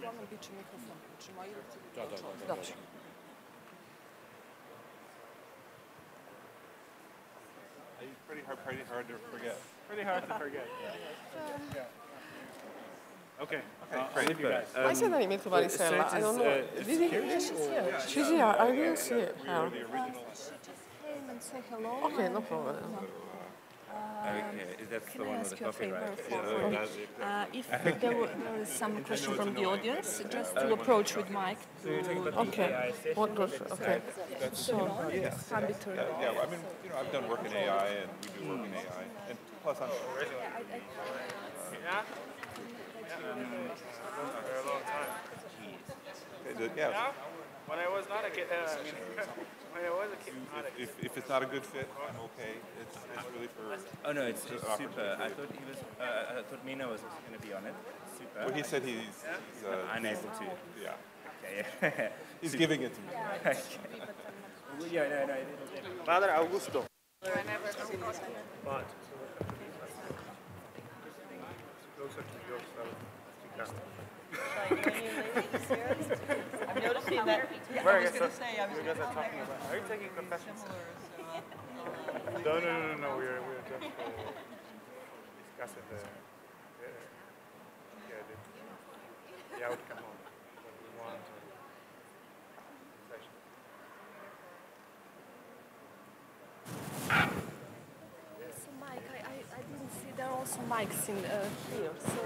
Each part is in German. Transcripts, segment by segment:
Dobrze. Pretty hard to forget. Pretty hard to forget. Okay. Great. I said that email to Maricela. I don't know. Did you hear this? She's here. I didn't see it. How? She just came and say hello. Okay, no problem. Okay, that's Can the I one with ask the you a coffee, favor? right? If there is some question from the audience, just to approach with Mike. Okay. What goes? Okay. So, Arbitrary. Yeah, I mean, I've done work in AI, and we do work in AI, and plus I'm. Yeah? For a long time. Yeah. When I was not a kid, when I was a kid, not a kid. If it's not a good fit, I'm okay. It's really for. Oh no, it's super. I thought he was. I thought Mina was going to be on it. Super. Well, he said he's unable to. Yeah. Okay. He's giving it to me. Okay. Yeah, no. Father Augusto. I never seen this one. But closer to yourself. I'm noticing that. Where I was going to say, I was you going guys to are talking about. Are you taking confessions? No. We're just discussing the outcome of what we want. So Mike, I didn't see there are also mics in here. So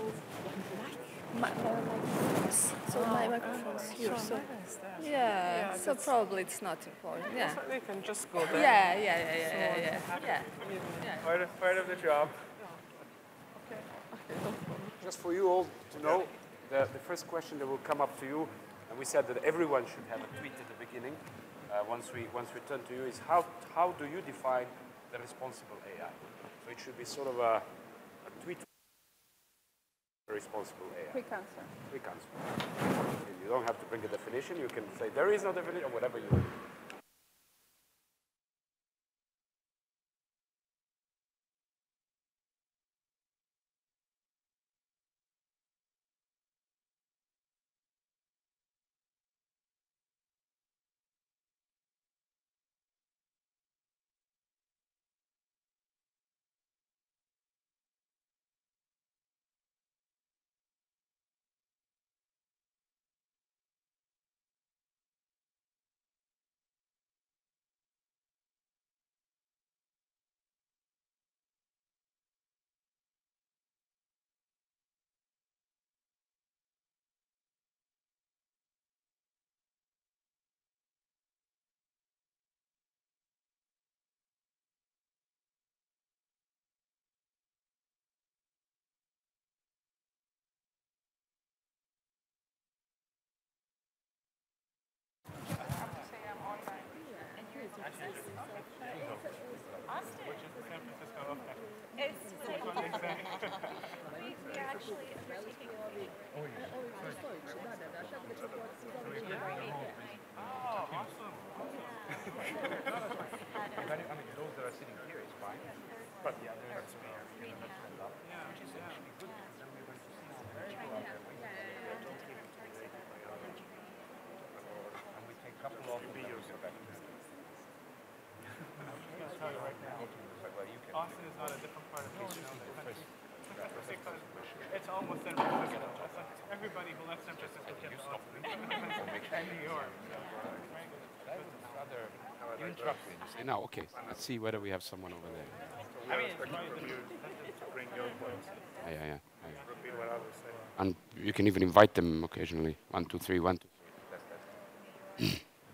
my microphone's here. So yeah. So probably it's not important. Yeah. they can just go there. Yeah. Part of the job. Just for you all to know, the first question that will come up to you, and we said that everyone should have a tweet at the beginning. Once we turn to you, is how do you define the responsible AI? So it should be sort of a tweet. Responsible AI. Quick answer. Quick answer. You don't have to bring a definition. You can say there is no definition or whatever you want. Those that are sitting here is fine. But the other is me. Which is actually good because then we're going to see some very people out there waiting. And we take a couple of them and go back to them. I'll tell you right now. Austin is not a different part of the country. Because it's almost San Francisco. Everybody who left San Francisco came to Austin. And New York. You interrupt me. You say, no, okay. Let's see whether we have someone over there. I mean, it's probably the to bring your points. Yeah. Repeat what others say. And you can even invite them occasionally. 1, 2, 3, 1, 2.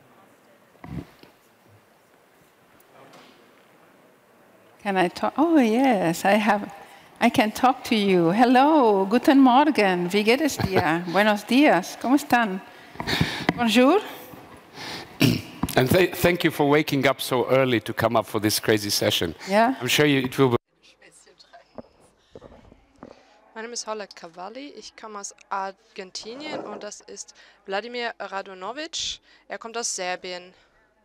Can I talk? Oh, yes, I can talk to you. Hello, guten Morgen, wie geht es dir? Buenos días, ¿cómo están? Bonjour. And thank you for waking up so early to come up for this crazy session. Yeah. I'm sure it will be. Mein Name ist Holla Cavalli, ich komme aus Argentinien und das ist Vladimir Radonovic. Er kommt aus Serbien.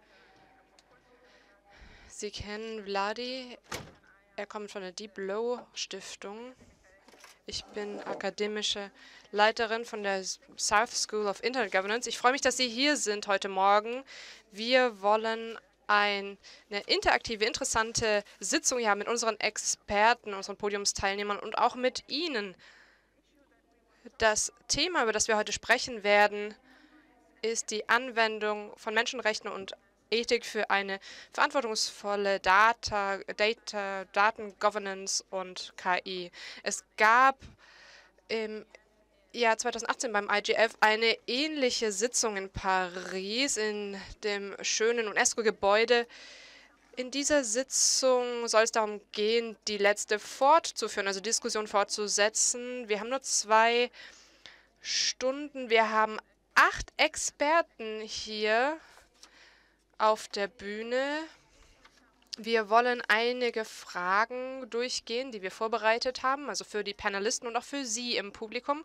Sie kennen Vladi, er kommt von der Deep Low Stiftung. Ich bin akademische Leiterin von der South School of Internet Governance. Ich freue mich, dass Sie hier sind heute Morgen. Wir wollen eine interaktive, interessante Sitzung hier haben mit unseren Experten, unseren Podiumsteilnehmern und auch mit Ihnen. Das Thema, über das wir heute sprechen werden, ist die Anwendung von Menschenrechten und Ethik für eine verantwortungsvolle Daten-Governance und KI. Es gab im Jahr 2018 beim IGF eine ähnliche Sitzung in Paris in dem schönen UNESCO-Gebäude. In dieser Sitzung soll es darum gehen, die letzte fortzuführen, also Diskussion fortzusetzen. Wir haben nur 2 Stunden. Wir haben 8 Experten hier auf der Bühne. Wir wollen einige Fragen durchgehen, die wir vorbereitet haben, also für die Panelisten und auch für Sie im Publikum.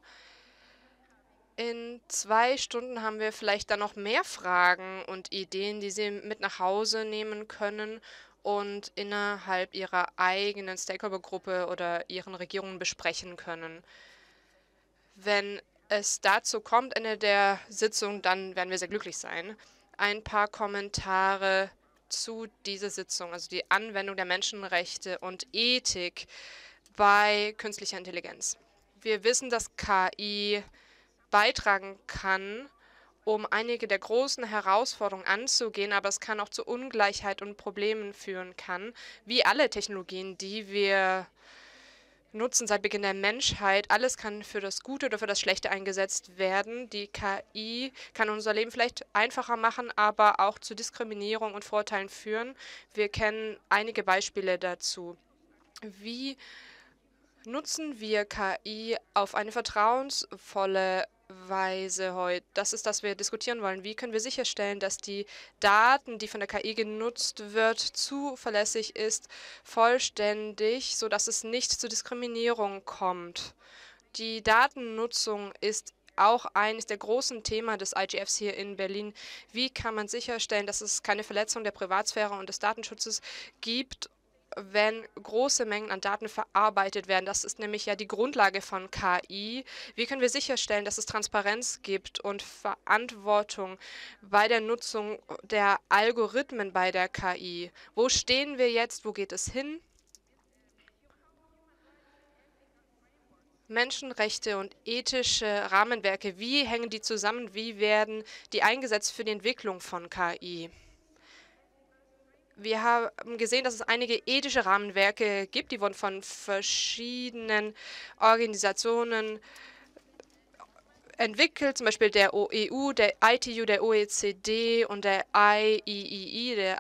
In 2 Stunden haben wir vielleicht dann noch mehr Fragen und Ideen, die Sie mit nach Hause nehmen können und innerhalb Ihrer eigenen Stakeholder-Gruppe oder Ihren Regierungen besprechen können. Wenn es dazu kommt, Ende der Sitzung, dann werden wir sehr glücklich sein. Ein paar Kommentare zu dieser Sitzung, also die Anwendung der Menschenrechte und Ethik bei künstlicher Intelligenz. Wir wissen, dass KI beitragen kann, um einige der großen Herausforderungen anzugehen, aber es kann auch zu Ungleichheit und Problemen führen kann, wie alle Technologien, die wir nutzen seit Beginn der Menschheit. Alles kann für das Gute oder für das Schlechte eingesetzt werden. Die KI kann unser Leben vielleicht einfacher machen, aber auch zu Diskriminierung und Vorteilen führen. Wir kennen einige Beispiele dazu. Wie nutzen wir KI auf eine vertrauensvolle Weise heute? Das ist, was wir diskutieren wollen. Wie können wir sicherstellen, dass die Daten, die von der KI genutzt wird, zuverlässig ist, vollständig, sodass es nicht zu Diskriminierung kommt? Die Datennutzung ist auch eines der großen Themen des IGFs hier in Berlin. Wie kann man sicherstellen, dass es keine Verletzung der Privatsphäre und des Datenschutzes gibt, wenn große Mengen an Daten verarbeitet werden? Das ist nämlich ja die Grundlage von KI. Wie können wir sicherstellen, dass es Transparenz gibt und Verantwortung bei der Nutzung der Algorithmen bei der KI? Wo stehen wir jetzt? Wo geht es hin? Menschenrechte und ethische Rahmenwerke, wie hängen die zusammen? Wie werden die eingesetzt für die Entwicklung von KI? Wir haben gesehen, dass es einige ethische Rahmenwerke gibt, die wurden von verschiedenen Organisationen entwickelt, zum Beispiel der EU, der ITU, der OECD und der IEEE.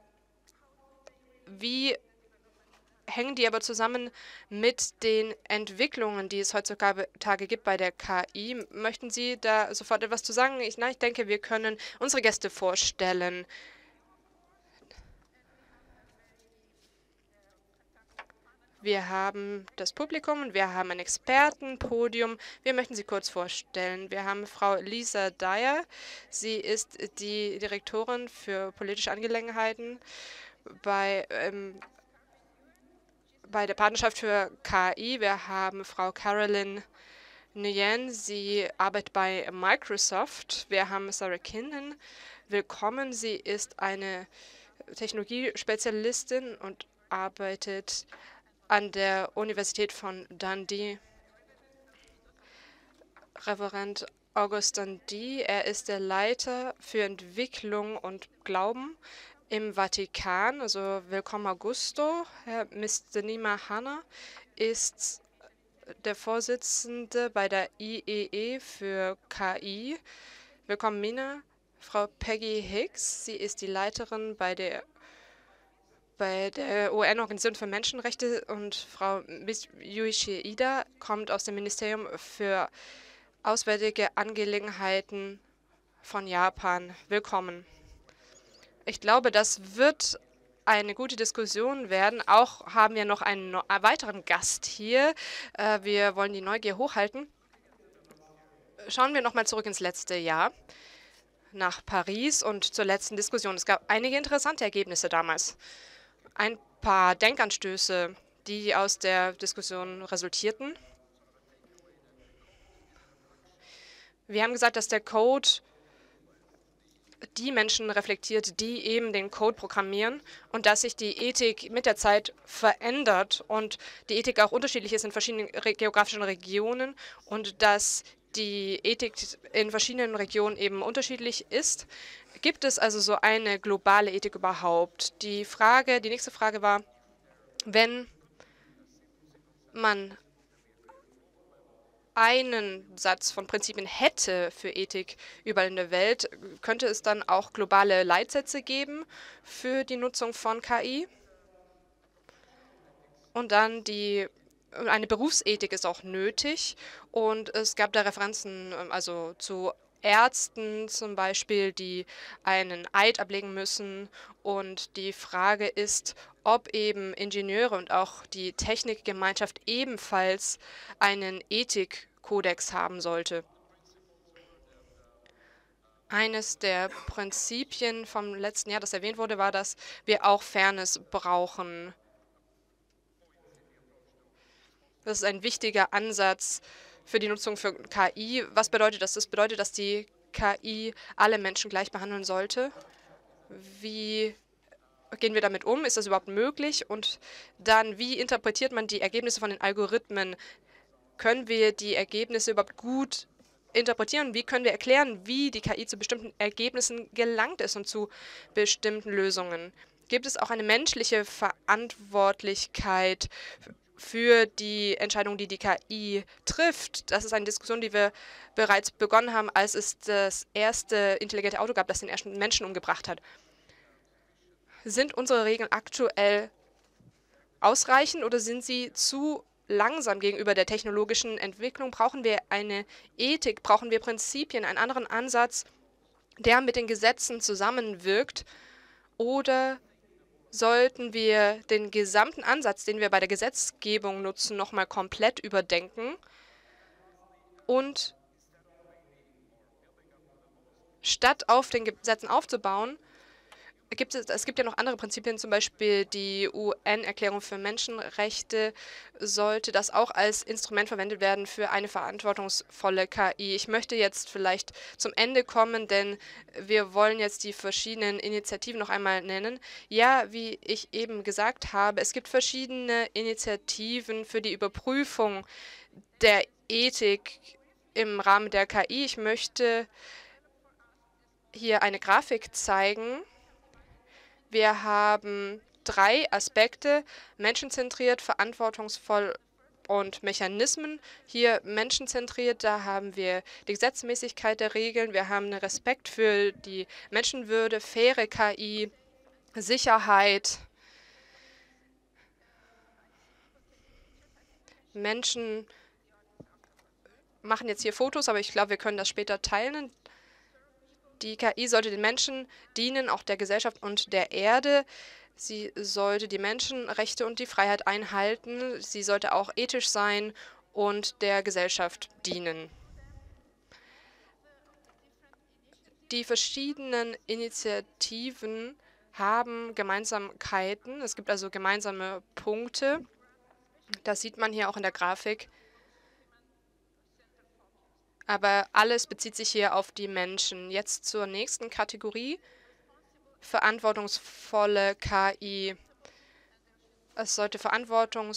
Wie hängen die aber zusammen mit den Entwicklungen, die es heutzutage gibt bei der KI? Möchten Sie da sofort etwas zu sagen? Ich denke, wir können unsere Gäste vorstellen. Wir haben das Publikum und wir haben ein Expertenpodium. Wir möchten Sie kurz vorstellen. Wir haben Frau Lisa Dyer. Sie ist die Direktorin für politische Angelegenheiten bei der Partnerschaft für KI. Wir haben Frau Carolyn Nguyen. Sie arbeitet bei Microsoft. Wir haben Sarah Kinnan. Willkommen. Sie ist eine Technologiespezialistin und arbeitet an der Universität von Dundee. Reverend August Dundee, er ist der Leiter für Entwicklung und Glauben im Vatikan. Also willkommen Augusto. Herr Mr. Nima Hanna ist der Vorsitzende bei der IEE für KI. Willkommen Mina. Frau Peggy Hicks, sie ist die Leiterin bei der UN-Organisation für Menschenrechte, und Frau Yuichi Ida kommt aus dem Ministerium für Auswärtige Angelegenheiten von Japan. Willkommen. Ich glaube, das wird eine gute Diskussion werden. Auch haben wir noch einen weiteren Gast hier. Wir wollen die Neugier hochhalten. Schauen wir nochmal zurück ins letzte Jahr, nach Paris und zur letzten Diskussion. Es gab einige interessante Ergebnisse damals. Ein paar Denkanstöße, die aus der Diskussion resultierten. Wir haben gesagt, dass der Code die Menschen reflektiert, die eben den Code programmieren und dass sich die Ethik mit der Zeit verändert und die Ethik auch unterschiedlich ist in verschiedenen geografischen Regionen und dass die Ethik in verschiedenen Regionen eben unterschiedlich ist. Gibt es also so eine globale Ethik überhaupt? Die nächste Frage war, wenn man einen Satz von Prinzipien hätte für Ethik überall in der Welt, könnte es dann auch globale Leitsätze geben für die Nutzung von KI? Und dann eine Berufsethik ist auch nötig und es gab da Referenzen also zu Ärzten zum Beispiel, die einen Eid ablegen müssen und die Frage ist, ob eben Ingenieure und auch die Technikgemeinschaft ebenfalls einen Ethikkodex haben sollte. Eines der Prinzipien vom letzten Jahr, das erwähnt wurde, war, dass wir auch Fairness brauchen. Das ist ein wichtiger Ansatz für die Nutzung für KI. Was bedeutet das? Das bedeutet, dass die KI alle Menschen gleich behandeln sollte. Wie gehen wir damit um? Ist das überhaupt möglich? Und dann, wie interpretiert man die Ergebnisse von den Algorithmen? Können wir die Ergebnisse überhaupt gut interpretieren? Wie können wir erklären, wie die KI zu bestimmten Ergebnissen gelangt ist und zu bestimmten Lösungen? Gibt es auch eine menschliche Verantwortlichkeit für die Entscheidung, die die KI trifft? Das ist eine Diskussion, die wir bereits begonnen haben, als es das erste intelligente Auto gab, das den ersten Menschen umgebracht hat. Sind unsere Regeln aktuell ausreichend oder sind sie zu langsam gegenüber der technologischen Entwicklung? Brauchen wir eine Ethik? Brauchen wir Prinzipien, einen anderen Ansatz, der mit den Gesetzen zusammenwirkt? Oder sollten wir den gesamten Ansatz, den wir bei der Gesetzgebung nutzen, nochmal komplett überdenken und statt auf den Gesetzen aufzubauen, es gibt ja noch andere Prinzipien, zum Beispiel die UN-Erklärung für Menschenrechte, sollte das auch als Instrument verwendet werden für eine verantwortungsvolle KI. Ich möchte jetzt vielleicht zum Ende kommen, denn wir wollen jetzt die verschiedenen Initiativen noch einmal nennen. Ja, wie ich eben gesagt habe, es gibt verschiedene Initiativen für die Überprüfung der Ethik im Rahmen der KI. Ich möchte hier eine Grafik zeigen. Wir haben 3 Aspekte: menschenzentriert, verantwortungsvoll und Mechanismen. Hier menschenzentriert, da haben wir die Gesetzmäßigkeit der Regeln, wir haben einen Respekt für die Menschenwürde, faire KI, Sicherheit. Menschen machen jetzt hier Fotos, aber ich glaube, wir können das später teilen. Die KI sollte den Menschen dienen, auch der Gesellschaft und der Erde. Sie sollte die Menschenrechte und die Freiheit einhalten. Sie sollte auch ethisch sein und der Gesellschaft dienen. Die verschiedenen Initiativen haben Gemeinsamkeiten. Es gibt also gemeinsame Punkte. Das sieht man hier auch in der Grafik. Aber alles bezieht sich hier auf die Menschen. Jetzt zur nächsten Kategorie: verantwortungsvolle KI. Es sollte Verantwortung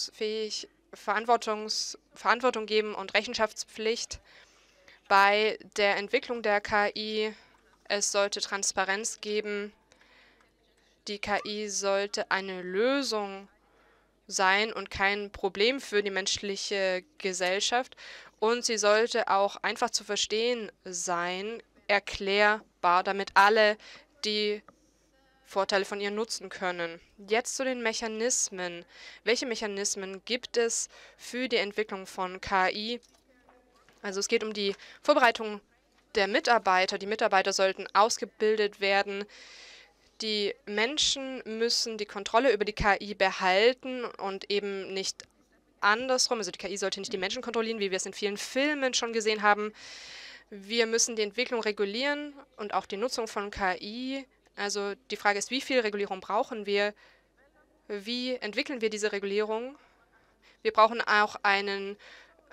geben und Rechenschaftspflicht bei der Entwicklung der KI. Es sollte Transparenz geben. Die KI sollte eine Lösung sein und kein Problem für die menschliche Gesellschaft. Und sie sollte auch einfach zu verstehen sein, erklärbar, damit alle die Vorteile von ihr nutzen können. Jetzt zu den Mechanismen. Welche Mechanismen gibt es für die Entwicklung von KI? Also es geht um die Vorbereitung der Mitarbeiter. Die Mitarbeiter sollten ausgebildet werden. Die Menschen müssen die Kontrolle über die KI behalten und eben nicht andersrum. Also die KI sollte nicht die Menschen kontrollieren, wie wir es in vielen Filmen schon gesehen haben. Wir müssen die Entwicklung regulieren und auch die Nutzung von KI. Also die Frage ist, wie viel Regulierung brauchen wir? Wie entwickeln wir diese Regulierung? Wir brauchen auch einen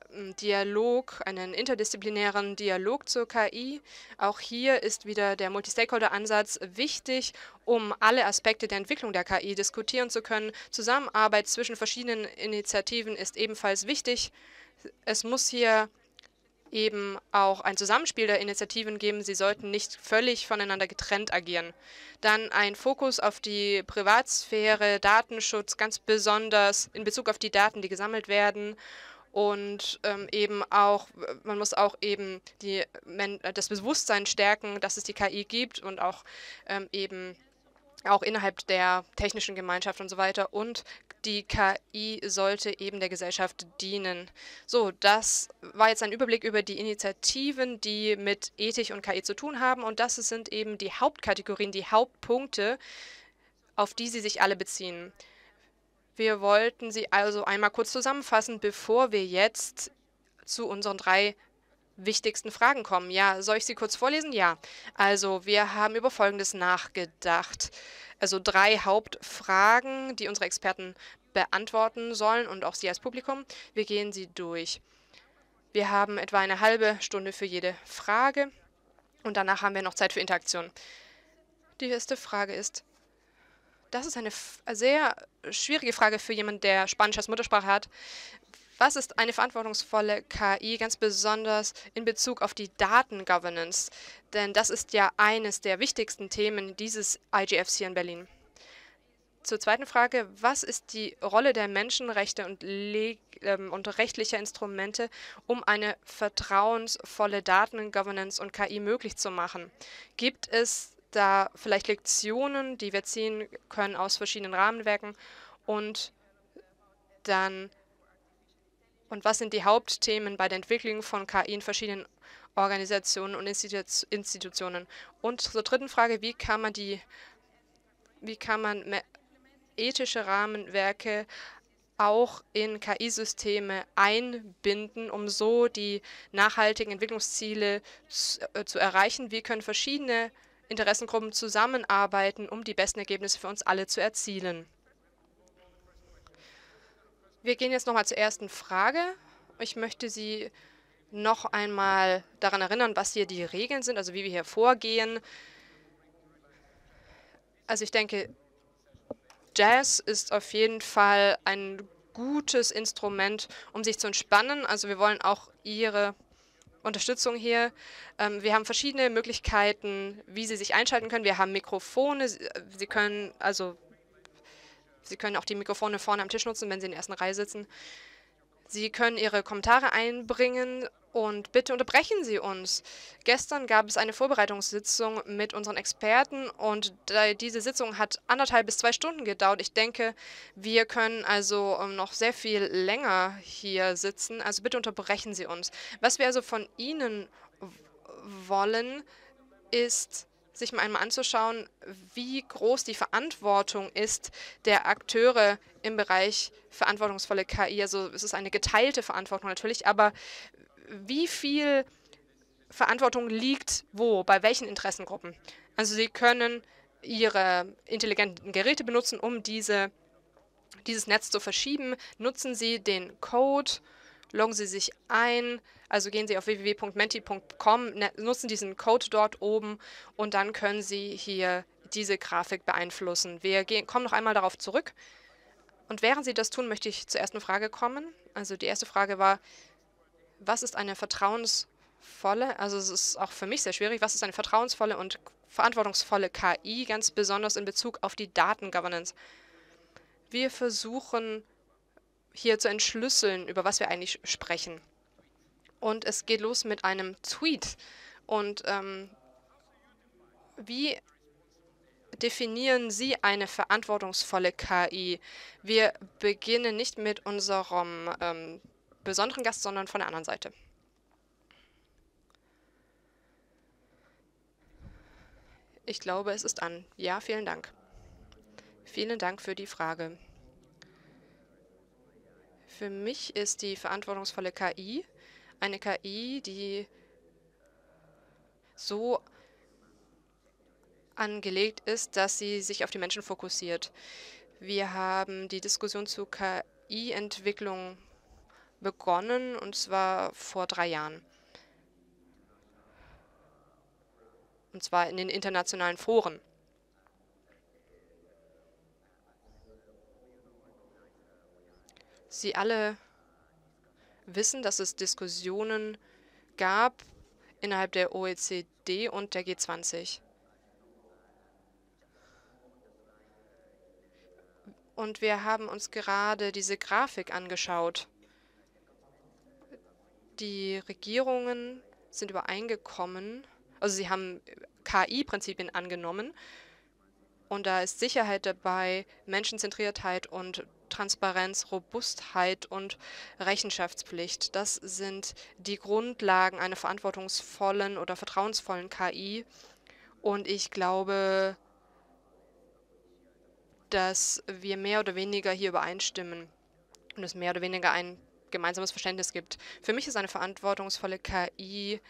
Dialog, einen interdisziplinären Dialog zur KI. Auch hier ist wieder der Multi-Stakeholder-Ansatz wichtig, um alle Aspekte der Entwicklung der KI diskutieren zu können. Zusammenarbeit zwischen verschiedenen Initiativen ist ebenfalls wichtig. Es muss hier eben auch ein Zusammenspiel der Initiativen geben. Sie sollten nicht völlig voneinander getrennt agieren. Dann ein Fokus auf die Privatsphäre, Datenschutz, ganz besonders in Bezug auf die Daten, die gesammelt werden. Und eben auch, man muss auch eben das Bewusstsein stärken, dass es die KI gibt und auch eben auch innerhalb der technischen Gemeinschaft und so weiter. Und die KI sollte eben der Gesellschaft dienen. So, das war jetzt ein Überblick über die Initiativen, die mit Ethik und KI zu tun haben. Und das sind eben die Hauptkategorien, die Hauptpunkte, auf die sie sich alle beziehen. Wir wollten sie also einmal kurz zusammenfassen, bevor wir jetzt zu unseren 3 wichtigsten Fragen kommen. Ja, soll ich sie kurz vorlesen? Ja. Also, wir haben über Folgendes nachgedacht. Also 3 Hauptfragen, die unsere Experten beantworten sollen und auch Sie als Publikum. Wir gehen sie durch. Wir haben etwa eine halbe Stunde für jede Frage und danach haben wir noch Zeit für Interaktion. Die erste Frage ist, das ist eine sehr schwierige Frage für jemanden, der Spanisch als Muttersprache hat. Was ist eine verantwortungsvolle KI, ganz besonders in Bezug auf die Datengovernance? Denn das ist ja eines der wichtigsten Themen dieses IGFs hier in Berlin. Zur zweiten Frage, was ist die Rolle der Menschenrechte und rechtlicher Instrumente, um eine vertrauensvolle Datengovernance und KI möglich zu machen? Gibt es da vielleicht Lektionen, die wir ziehen können aus verschiedenen Rahmenwerken? Und was sind die Hauptthemen bei der Entwicklung von KI in verschiedenen Organisationen und Institutionen? Und zur dritten Frage, wie kann man ethische Rahmenwerke auch in KI-Systeme einbinden, um so die nachhaltigen Entwicklungsziele zu erreichen? Wie können verschiedene Interessengruppen zusammenarbeiten, um die besten Ergebnisse für uns alle zu erzielen? Wir gehen jetzt nochmal zur ersten Frage. Ich möchte Sie noch einmal daran erinnern, was hier die Regeln sind, also wie wir hier vorgehen. Also ich denke, Jazz ist auf jeden Fall ein gutes Instrument, um sich zu entspannen. Also wir wollen auch Ihre Unterstützung hier. Wir haben verschiedene Möglichkeiten, wie Sie sich einschalten können. Wir haben Mikrofone. Sie können auch die Mikrofone vorne am Tisch nutzen, wenn Sie in der ersten Reihe sitzen. Sie können Ihre Kommentare einbringen und bitte unterbrechen Sie uns. Gestern gab es eine Vorbereitungssitzung mit unseren Experten und diese Sitzung hat 1,5 bis 2 Stunden gedauert. Ich denke, wir können also noch sehr viel länger hier sitzen. Also bitte unterbrechen Sie uns. Was wir also von Ihnen wollen, ist, sich mal einmal anzuschauen, wie groß die Verantwortung ist der Akteure im Bereich verantwortungsvolle KI. Also es ist eine geteilte Verantwortung natürlich, aber wie viel Verantwortung liegt wo, bei welchen Interessengruppen? Also Sie können Ihre intelligenten Geräte benutzen, um dieses Netz zu verschieben. Nutzen Sie den Code, loggen Sie sich ein, also gehen Sie auf www.menti.com, nutzen diesen Code dort oben und dann können Sie hier diese Grafik beeinflussen. Wir kommen noch einmal darauf zurück. Und während Sie das tun, möchte ich zur ersten Frage kommen. Also die erste Frage war, was ist eine vertrauensvolle, also es ist auch für mich sehr schwierig, was ist eine vertrauensvolle und verantwortungsvolle KI, ganz besonders in Bezug auf die Datengovernance? Wir versuchen hier zu entschlüsseln, über was wir eigentlich sprechen. Und es geht los mit einem Tweet. Und wie definieren Sie eine verantwortungsvolle KI? Wir beginnen nicht mit unserem besonderen Gast, sondern von der anderen Seite. Ich glaube, es ist an. Ja, vielen Dank. Vielen Dank für die Frage. Für mich ist die verantwortungsvolle KI eine KI, die so angelegt ist, dass sie sich auf die Menschen fokussiert. Wir haben die Diskussion zu KI-Entwicklung begonnen, und zwar vor 3 Jahren. Und zwar in den internationalen Foren. Sie alle wissen, dass es Diskussionen gab innerhalb der OECD und der G20. Und wir haben uns gerade diese Grafik angeschaut. Die Regierungen sind übereingekommen, also sie haben KI-Prinzipien angenommen, und da ist Sicherheit dabei, Menschenzentriertheit und Transparenz, Robustheit und Rechenschaftspflicht. Das sind die Grundlagen einer verantwortungsvollen oder vertrauensvollen KI. Und ich glaube, dass wir mehr oder weniger hier übereinstimmen und es mehr oder weniger ein gemeinsames Verständnis gibt. Für mich ist eine verantwortungsvolle KI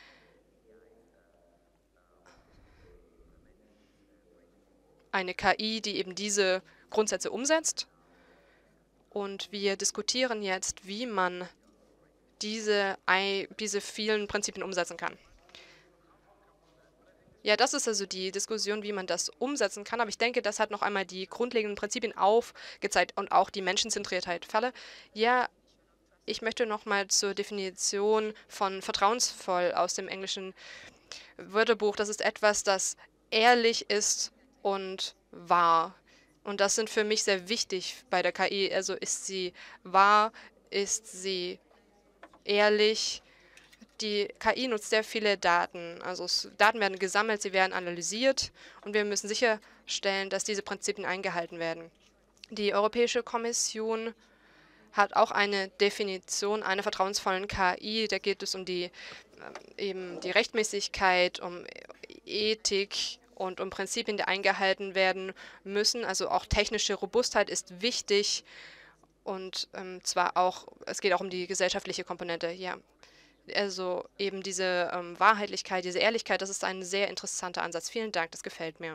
eine KI, die eben diese Grundsätze umsetzt. Und wir diskutieren jetzt, wie man diese vielen Prinzipien umsetzen kann. Ja, das ist also die Diskussion, wie man das umsetzen kann. Aber ich denke, das hat noch einmal die grundlegenden Prinzipien aufgezeigt und auch die Menschenzentriertheit. Ja, ich möchte noch mal zur Definition von vertrauensvoll aus dem englischen Wörterbuch. Das ist etwas, das ehrlich ist und wahr. Und das sind für mich sehr wichtig bei der KI. Also ist sie wahr, ist sie ehrlich. Die KI nutzt sehr viele Daten. Also Daten werden gesammelt, sie werden analysiert und wir müssen sicherstellen, dass diese Prinzipien eingehalten werden. Die Europäische Kommission hat auch eine Definition einer vertrauensvollen KI. Da geht es um eben die Rechtmäßigkeit, um Ethik und um Prinzipien, die eingehalten werden müssen. Also auch technische Robustheit ist wichtig und zwar auch, es geht auch um die gesellschaftliche Komponente. Ja. Also eben diese Wahrheitlichkeit, diese Ehrlichkeit, das ist ein sehr interessanter Ansatz. Vielen Dank, das gefällt mir.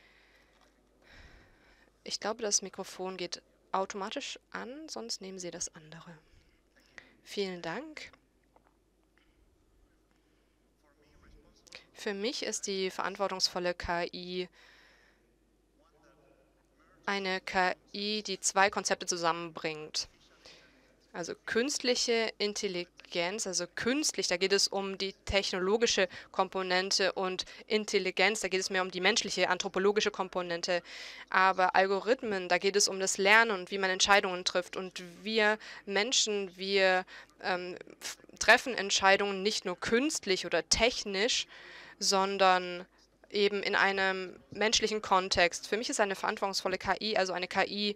Ich glaube, das Mikrofon geht automatisch an, sonst nehmen Sie das andere. Vielen Dank. Für mich ist die verantwortungsvolle KI eine KI, die 2 Konzepte zusammenbringt. Also künstliche Intelligenz, also künstlich, da geht es um die technologische Komponente, und Intelligenz, da geht es mehr um die menschliche, anthropologische Komponente. Aber Algorithmen, da geht es um das Lernen und wie man Entscheidungen trifft. Und wir Menschen, wir treffen Entscheidungen nicht nur künstlich oder technisch, sondern eben in einem menschlichen Kontext. Für mich ist eine verantwortungsvolle KI, also eine KI,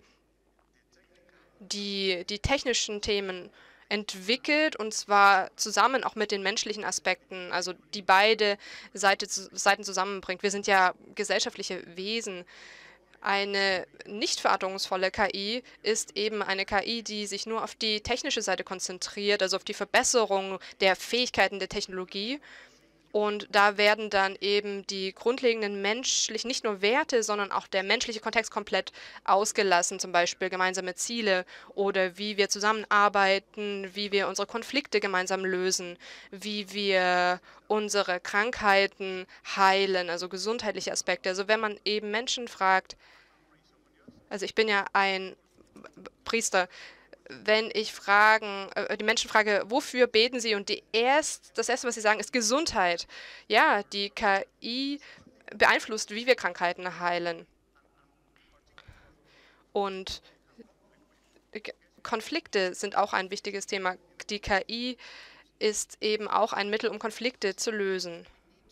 die technischen Themen entwickelt, und zwar zusammen auch mit den menschlichen Aspekten, also die beide Seiten zusammenbringt. Wir sind ja gesellschaftliche Wesen. Eine nicht verantwortungsvolle KI ist eben eine KI, die sich nur auf die technische Seite konzentriert, also auf die Verbesserung der Fähigkeiten der Technologie. Und da werden dann eben die grundlegenden menschlichen, nicht nur Werte, sondern auch der menschliche Kontext komplett ausgelassen, zum Beispiel gemeinsame Ziele oder wie wir zusammenarbeiten, wie wir unsere Konflikte gemeinsam lösen, wie wir unsere Krankheiten heilen, also gesundheitliche Aspekte. Also wenn man eben Menschen fragt, also ich bin ja ein Priester, wenn ich die Menschen frage, wofür beten sie? Und das Erste, was sie sagen, ist Gesundheit. Ja, die KI beeinflusst, wie wir Krankheiten heilen. Und Konflikte sind auch ein wichtiges Thema. Die KI ist eben auch ein Mittel, um Konflikte zu lösen.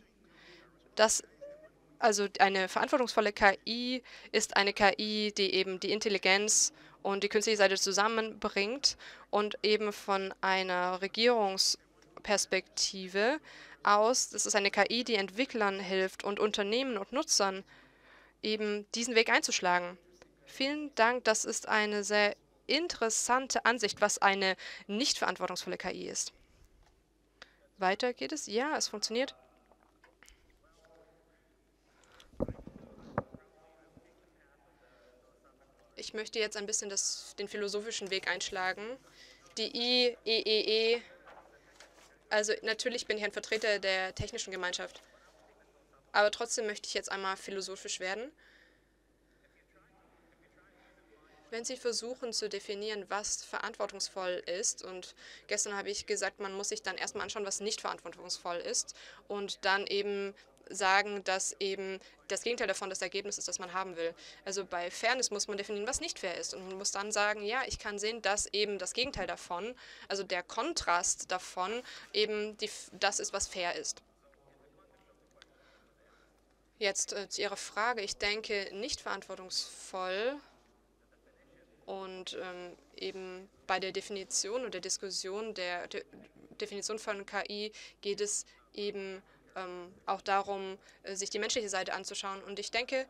Also eine verantwortungsvolle KI ist eine KI, die eben die Intelligenz und die künstliche Seite zusammenbringt und eben von einer Regierungsperspektive aus, das ist eine KI, die Entwicklern hilft und Unternehmen und Nutzern eben diesen Weg einzuschlagen. Vielen Dank, das ist eine sehr interessante Ansicht, was eine nicht verantwortungsvolle KI ist. Weiter geht es. Ja, es funktioniert. Ich möchte jetzt ein bisschen den philosophischen Weg einschlagen. die IEEE. Also natürlich bin ich ein Vertreter der technischen Gemeinschaft. Aber trotzdem möchte ich jetzt einmal philosophisch werden. Wenn Sie versuchen zu definieren, was verantwortungsvoll ist, und gestern habe ich gesagt, man muss sich dann erstmal anschauen, was nicht verantwortungsvoll ist, und dann eben sagen, dass eben das Gegenteil davon das Ergebnis ist, das man haben will. Also bei Fairness muss man definieren, was nicht fair ist. Und man muss dann sagen, ja, ich kann sehen, dass eben das Gegenteil davon, also der Kontrast davon, eben das ist, was fair ist. Jetzt zu Ihrer Frage. Ich denke, nicht verantwortungsvoll und eben bei der Definition und der Diskussion der Definition von KI geht es eben auch darum, sich die menschliche Seite anzuschauen. Und ich denke,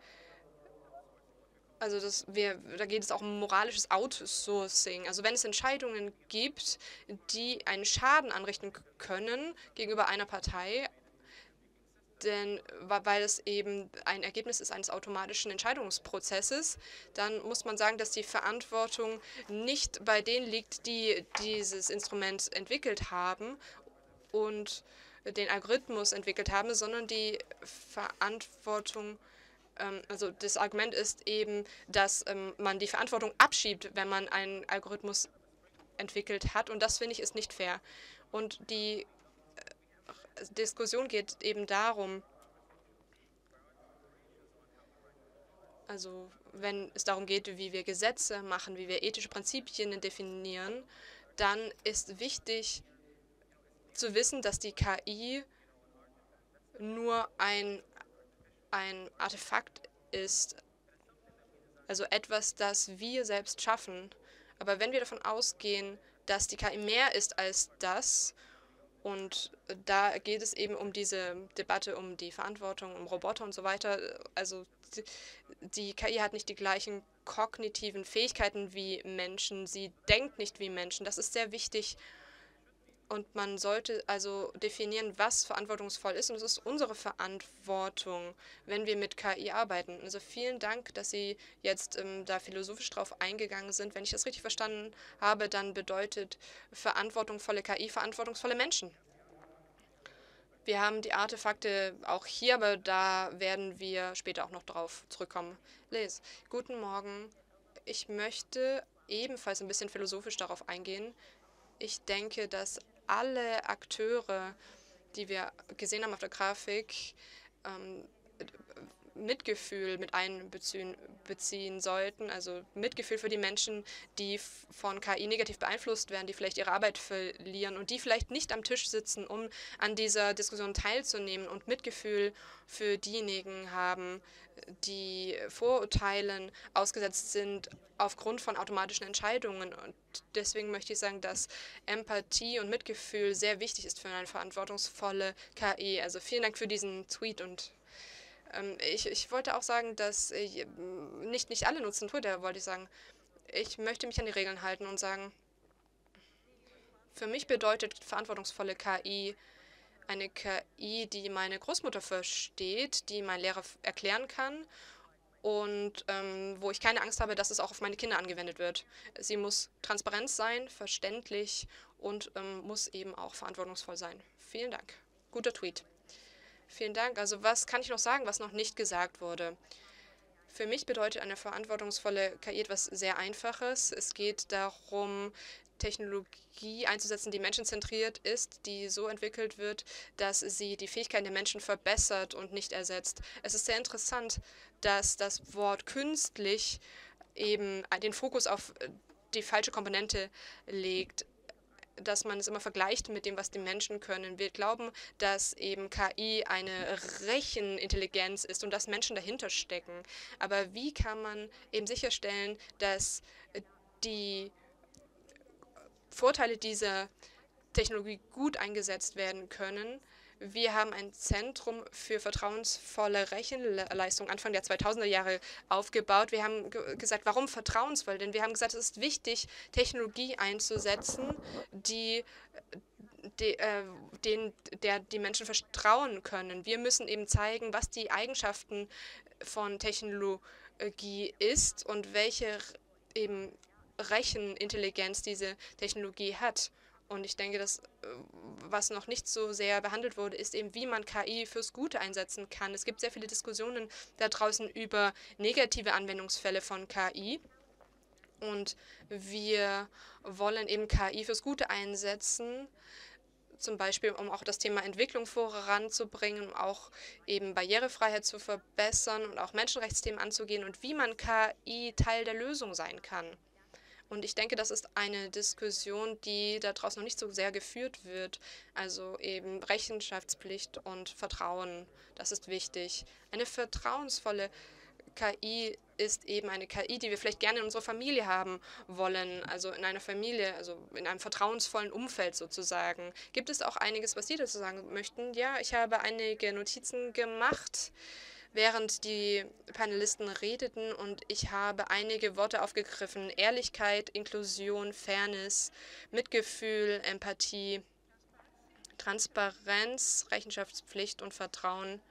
also da geht es auch um moralisches Outsourcing. Also wenn es Entscheidungen gibt, die einen Schaden anrichten können gegenüber einer Partei, denn weil es eben ein Ergebnis ist eines automatischen Entscheidungsprozesses, dann muss man sagen, dass die Verantwortung nicht bei denen liegt, die dieses Instrument entwickelt haben und den Algorithmus entwickelt haben, sondern die Verantwortung, also das Argument ist eben, dass man die Verantwortung abschiebt, wenn man einen Algorithmus entwickelt hat, und das finde ich ist nicht fair. Und die Diskussion geht eben darum, also wenn es darum geht, wie wir Gesetze machen, wie wir ethische Prinzipien definieren, dann ist wichtig zu wissen, dass die KI nur ein Artefakt ist, also etwas, das wir selbst schaffen. Aber wenn wir davon ausgehen, dass die KI mehr ist als das, und da geht es eben um diese Debatte um die Verantwortung, um Roboter und so weiter. Also die KI hat nicht die gleichen kognitiven Fähigkeiten wie Menschen. Sie denkt nicht wie Menschen. Das ist sehr wichtig. Und man sollte also definieren, was verantwortungsvoll ist. Und es ist unsere Verantwortung, wenn wir mit KI arbeiten. Also vielen Dank, dass Sie jetzt da philosophisch drauf eingegangen sind. Wenn ich das richtig verstanden habe, dann bedeutet verantwortungsvolle KI verantwortungsvolle Menschen. Wir haben die Artefakte auch hier, aber da werden wir später auch noch drauf zurückkommen. Liz, guten Morgen. Ich möchte ebenfalls ein bisschen philosophisch darauf eingehen. Ich denke, dass alle Akteure, die wir gesehen haben auf der Grafik, Mitgefühl mit einbeziehen sollten, also Mitgefühl für die Menschen, die von KI negativ beeinflusst werden, die vielleicht ihre Arbeit verlieren und die vielleicht nicht am Tisch sitzen, um an dieser Diskussion teilzunehmen, und Mitgefühl für diejenigen haben, die Vorurteilen ausgesetzt sind aufgrund von automatischen Entscheidungen. Und deswegen möchte ich sagen, dass Empathie und Mitgefühl sehr wichtig ist für eine verantwortungsvolle KI. Also vielen Dank für diesen Tweet. Und ich wollte auch sagen, dass nicht alle nutzen Twitter, wollte ich sagen. Ich möchte mich an die Regeln halten und sagen, für mich bedeutet verantwortungsvolle KI eine KI, die meine Großmutter versteht, die mein Lehrer erklären kann und wo ich keine Angst habe, dass es auch auf meine Kinder angewendet wird. Sie muss transparent sein, verständlich und muss eben auch verantwortungsvoll sein. Vielen Dank. Guter Tweet. Vielen Dank. Also was kann ich noch sagen, was noch nicht gesagt wurde? Für mich bedeutet eine verantwortungsvolle KI etwas sehr Einfaches. Es geht darum, Technologie einzusetzen, die menschenzentriert ist, die so entwickelt wird, dass sie die Fähigkeiten der Menschen verbessert und nicht ersetzt. Es ist sehr interessant, dass das Wort künstlich eben den Fokus auf die falsche Komponente legt, dass man es immer vergleicht mit dem, was die Menschen können. Wir glauben, dass eben KI eine Rechenintelligenz ist und dass Menschen dahinter stecken. Aber wie kann man eben sicherstellen, dass die Vorteile dieser Technologie gut eingesetzt werden können? Wir haben ein Zentrum für vertrauensvolle Rechenleistung Anfang der 2000er Jahre aufgebaut. Wir haben gesagt, warum vertrauensvoll? Denn wir haben gesagt, es ist wichtig, Technologie einzusetzen, die die Menschen vertrauen können. Wir müssen eben zeigen, was die Eigenschaften von Technologie ist und welche eben Rechenintelligenz diese Technologie hat. Und ich denke, dass was noch nicht so sehr behandelt wurde, ist eben, wie man KI fürs Gute einsetzen kann. Es gibt sehr viele Diskussionen da draußen über negative Anwendungsfälle von KI. Und wir wollen eben KI fürs Gute einsetzen, zum Beispiel um auch das Thema Entwicklung voranzubringen, um auch eben Barrierefreiheit zu verbessern und auch Menschenrechtsthemen anzugehen und wie man KI Teil der Lösung sein kann. Und ich denke, das ist eine Diskussion, die da draußen noch nicht so sehr geführt wird. Also eben Rechenschaftspflicht und Vertrauen, das ist wichtig. Eine vertrauensvolle KI ist eben eine KI, die wir vielleicht gerne in unserer Familie haben wollen, also in einer Familie, also in einem vertrauensvollen Umfeld sozusagen. Gibt es auch einiges, was Sie dazu sagen möchten? Ja, ich habe einige Notizen gemacht, während die Panelisten redeten, und ich habe einige Worte aufgegriffen: Ehrlichkeit, Inklusion, Fairness, Mitgefühl, Empathie, Transparenz, Rechenschaftspflicht und Vertrauen.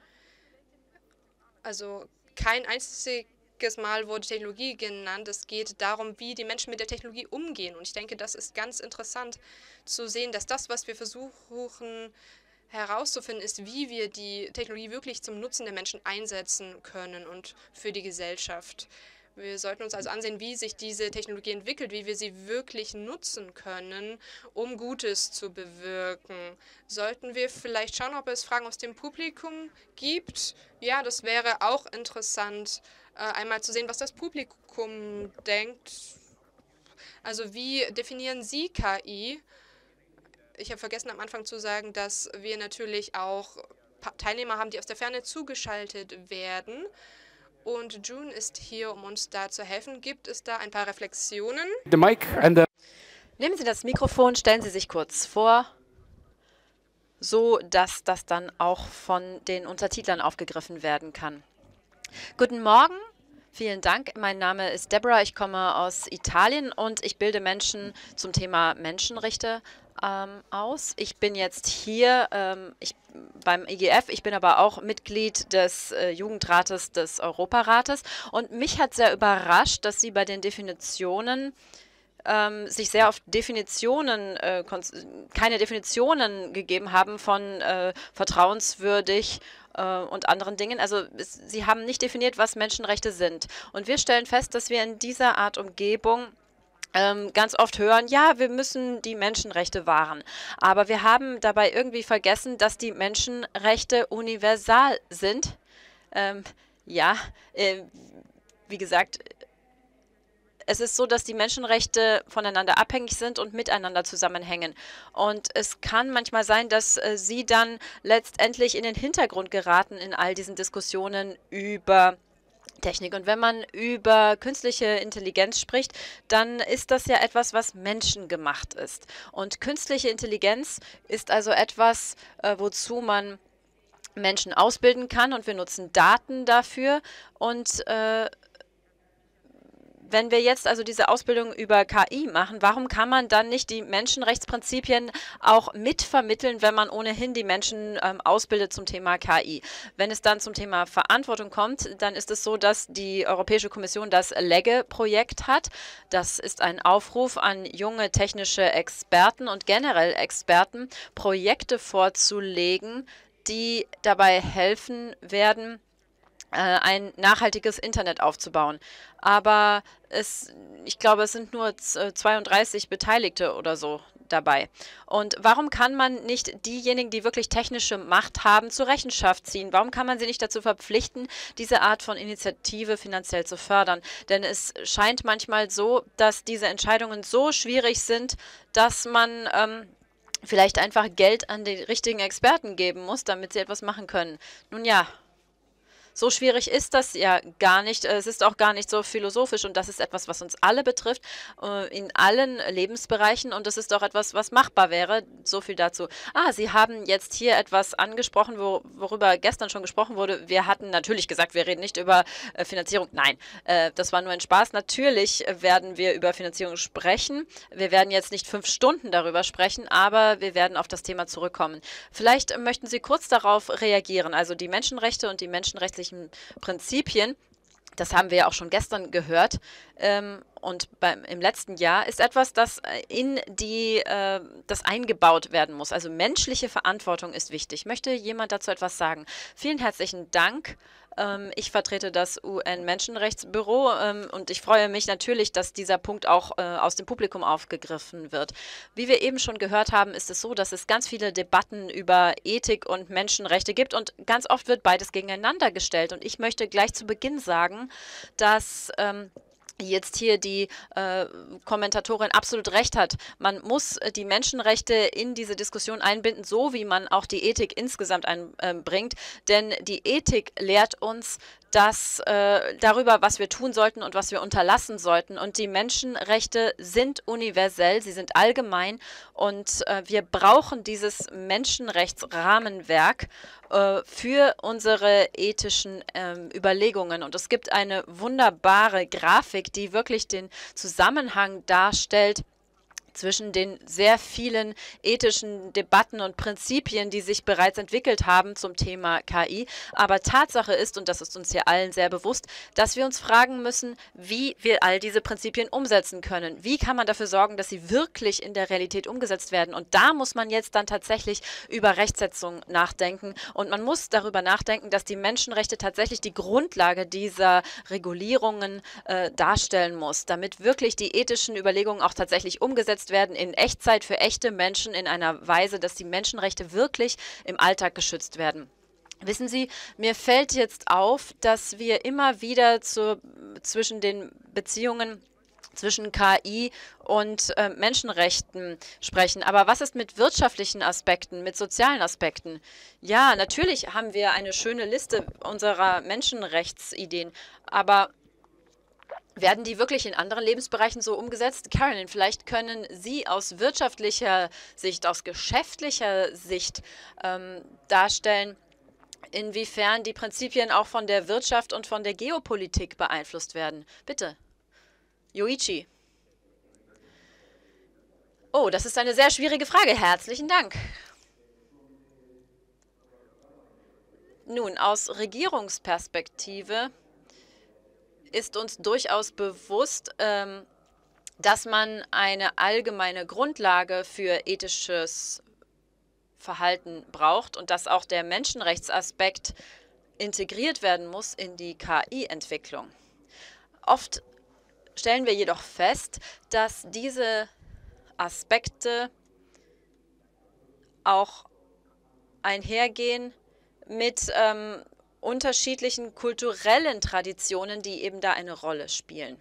Also kein einziges Mal wurde Technologie genannt. Es geht darum, wie die Menschen mit der Technologie umgehen. Und ich denke, das ist ganz interessant zu sehen, dass das, was wir versuchen herauszufinden, ist, wie wir die Technologie wirklich zum Nutzen der Menschen einsetzen können und für die Gesellschaft. Wir sollten uns also ansehen, wie sich diese Technologie entwickelt, wie wir sie wirklich nutzen können, um Gutes zu bewirken. Sollten wir vielleicht schauen, ob es Fragen aus dem Publikum gibt? Ja, das wäre auch interessant, einmal zu sehen, was das Publikum denkt. Also wie definieren Sie KI? Ich habe vergessen am Anfang zu sagen, dass wir natürlich auch Teilnehmer haben, die aus der Ferne zugeschaltet werden. Und June ist hier, um uns da zu helfen. Gibt es da ein paar Reflexionen? Nehmen Sie das Mikrofon, stellen Sie sich kurz vor, so dass das dann auch von den Untertitlern aufgegriffen werden kann. Guten Morgen, vielen Dank. Mein Name ist Deborah, ich komme aus Italien und ich bilde Menschen zum Thema Menschenrechte aus. Ich bin jetzt hier beim IGF, ich bin aber auch Mitglied des Jugendrates des Europarates, und mich hat sehr überrascht, dass Sie bei den Definitionen sich sehr auf Definitionen, keine Definitionen gegeben haben von vertrauenswürdig und anderen Dingen. Also Sie haben nicht definiert, was Menschenrechte sind. Und wir stellen fest, dass wir in dieser Art Umgebung ganz oft hören, ja, wir müssen die Menschenrechte wahren. Aber wir haben dabei irgendwie vergessen, dass die Menschenrechte universal sind. Wie gesagt, es ist so, dass die Menschenrechte voneinander abhängig sind und miteinander zusammenhängen. Und es kann manchmal sein, dass sie dann letztendlich in den Hintergrund geraten in all diesen Diskussionen über Technik. Und wenn man über künstliche Intelligenz spricht, dann ist das ja etwas, was menschengemacht ist. Und künstliche Intelligenz ist also etwas, wozu man Menschen ausbilden kann, und wir nutzen Daten dafür. Und wenn wir jetzt also diese Ausbildung über KI machen, warum kann man dann nicht die Menschenrechtsprinzipien auch mitvermitteln, wenn man ohnehin die Menschen ausbildet zum Thema KI? Wenn es dann zum Thema Verantwortung kommt, dann ist es so, dass die Europäische Kommission das LEGE-Projekt hat. Das ist ein Aufruf an junge technische Experten und generell Experten, Projekte vorzulegen, die dabei helfen werden, ein nachhaltiges Internet aufzubauen. Aber ich glaube, es sind nur 32 Beteiligte oder so dabei. Und warum kann man nicht diejenigen, die wirklich technische Macht haben, zur Rechenschaft ziehen? Warum kann man sie nicht dazu verpflichten, diese Art von Initiative finanziell zu fördern? Denn es scheint manchmal so, dass diese Entscheidungen so schwierig sind, dass man vielleicht einfach Geld an die richtigen Experten geben muss, damit sie etwas machen können. Nun ja, so schwierig ist das ja gar nicht. Es ist auch gar nicht so philosophisch, und das ist etwas, was uns alle betrifft, in allen Lebensbereichen, und das ist auch etwas, was machbar wäre. So viel dazu. Sie haben jetzt hier etwas angesprochen, worüber gestern schon gesprochen wurde. Wir hatten natürlich gesagt, wir reden nicht über Finanzierung. Nein, das war nur ein Spaß. Natürlich werden wir über Finanzierung sprechen. Wir werden jetzt nicht 5 Stunden darüber sprechen, aber wir werden auf das Thema zurückkommen. Vielleicht möchten Sie kurz darauf reagieren. Also die Menschenrechte und die menschenrechtlichen Prinzipien, das haben wir ja auch schon gestern gehört, und im letzten Jahr, ist etwas, das das eingebaut werden muss. Also menschliche Verantwortung ist wichtig. Möchte jemand dazu etwas sagen? Vielen herzlichen Dank. Ich vertrete das UN-Menschenrechtsbüro und ich freue mich natürlich, dass dieser Punkt auch aus dem Publikum aufgegriffen wird. Wie wir eben schon gehört haben, ist es so, dass es ganz viele Debatten über Ethik und Menschenrechte gibt und ganz oft wird beides gegeneinander gestellt. Und ich möchte gleich zu Beginn sagen, dass jetzt hier die Kommentatorin absolut recht hat. Man muss die Menschenrechte in diese Diskussion einbinden, so wie man auch die Ethik insgesamt einbringt. Denn die Ethik lehrt uns, dass darüber, was wir tun sollten und was wir unterlassen sollten. Und die Menschenrechte sind universell, sie sind allgemein und wir brauchen dieses Menschenrechtsrahmenwerk für unsere ethischen Überlegungen. Und es gibt eine wunderbare Grafik, die wirklich den Zusammenhang darstellt zwischen den sehr vielen ethischen Debatten und Prinzipien, die sich bereits entwickelt haben zum Thema KI. Aber Tatsache ist, und das ist uns hier allen sehr bewusst, dass wir uns fragen müssen, wie wir all diese Prinzipien umsetzen können. Wie kann man dafür sorgen, dass sie wirklich in der Realität umgesetzt werden? Und da muss man jetzt dann tatsächlich über Rechtsetzung nachdenken. Und man muss darüber nachdenken, dass die Menschenrechte tatsächlich die Grundlage dieser Regulierungen darstellen muss, damit wirklich die ethischen Überlegungen auch tatsächlich umgesetzt werden in Echtzeit für echte Menschen in einer Weise, dass die Menschenrechte wirklich im Alltag geschützt werden. Wissen Sie, mir fällt jetzt auf, dass wir immer wieder zwischen den Beziehungen zwischen KI und Menschenrechten sprechen. Aber was ist mit wirtschaftlichen Aspekten, mit sozialen Aspekten? Ja, natürlich haben wir eine schöne Liste unserer Menschenrechtsideen, aber werden die wirklich in anderen Lebensbereichen so umgesetzt? Carolyn, vielleicht können Sie aus wirtschaftlicher Sicht, aus geschäftlicher Sicht darstellen, inwiefern die Prinzipien auch von der Wirtschaft und von der Geopolitik beeinflusst werden. Bitte. Yoichi. Oh, das ist eine sehr schwierige Frage. Herzlichen Dank. Nun, aus Regierungsperspektive ist uns durchaus bewusst, dass man eine allgemeine Grundlage für ethisches Verhalten braucht und dass auch der Menschenrechtsaspekt integriert werden muss in die KI-Entwicklung. Oft stellen wir jedoch fest, dass diese Aspekte auch einhergehen mit unterschiedlichen kulturellen Traditionen, die eben da eine Rolle spielen.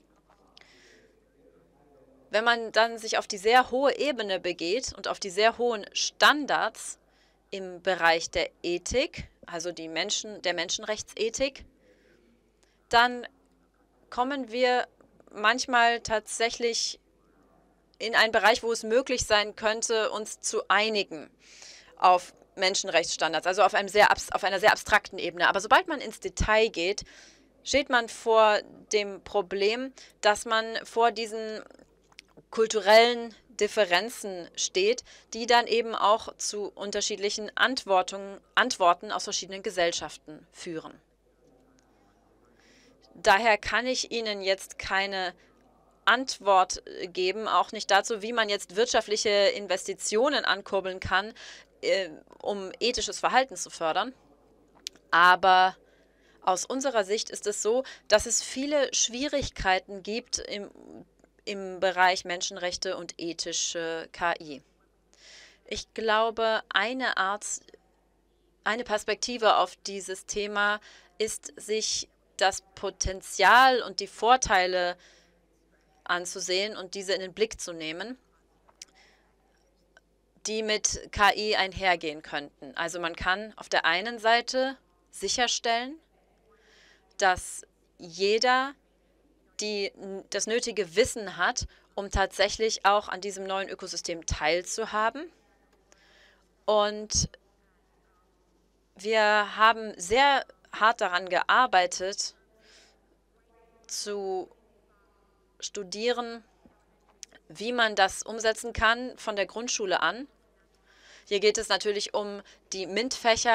Wenn man dann sich auf die sehr hohe Ebene begeht und auf die sehr hohen Standards im Bereich der Ethik, also der Menschenrechtsethik, dann kommen wir manchmal tatsächlich in einen Bereich, wo es möglich sein könnte, uns zu einigen auf Menschenrechtsstandards, also auf einer sehr abstrakten Ebene. Aber sobald man ins Detail geht, steht man vor dem Problem, dass man vor diesen kulturellen Differenzen steht, die dann eben auch zu unterschiedlichen Antworten aus verschiedenen Gesellschaften führen. Daher kann ich Ihnen jetzt keine Antwort geben, auch nicht dazu, wie man jetzt wirtschaftliche Investitionen ankurbeln kann, um ethisches Verhalten zu fördern. Aber aus unserer Sicht ist es so, dass es viele Schwierigkeiten gibt im Bereich Menschenrechte und ethische KI. Ich glaube, eine Perspektive auf dieses Thema ist, sich das Potenzial und die Vorteile anzusehen und diese in den Blick zu nehmen, die mit KI einhergehen könnten. Also man kann auf der einen Seite sicherstellen, dass jeder das nötige Wissen hat, um tatsächlich auch an diesem neuen Ökosystem teilzuhaben. Und wir haben sehr hart daran gearbeitet, zu studieren, wie man das umsetzen kann von der Grundschule an. Hier geht es natürlich um die MINT-Fächer,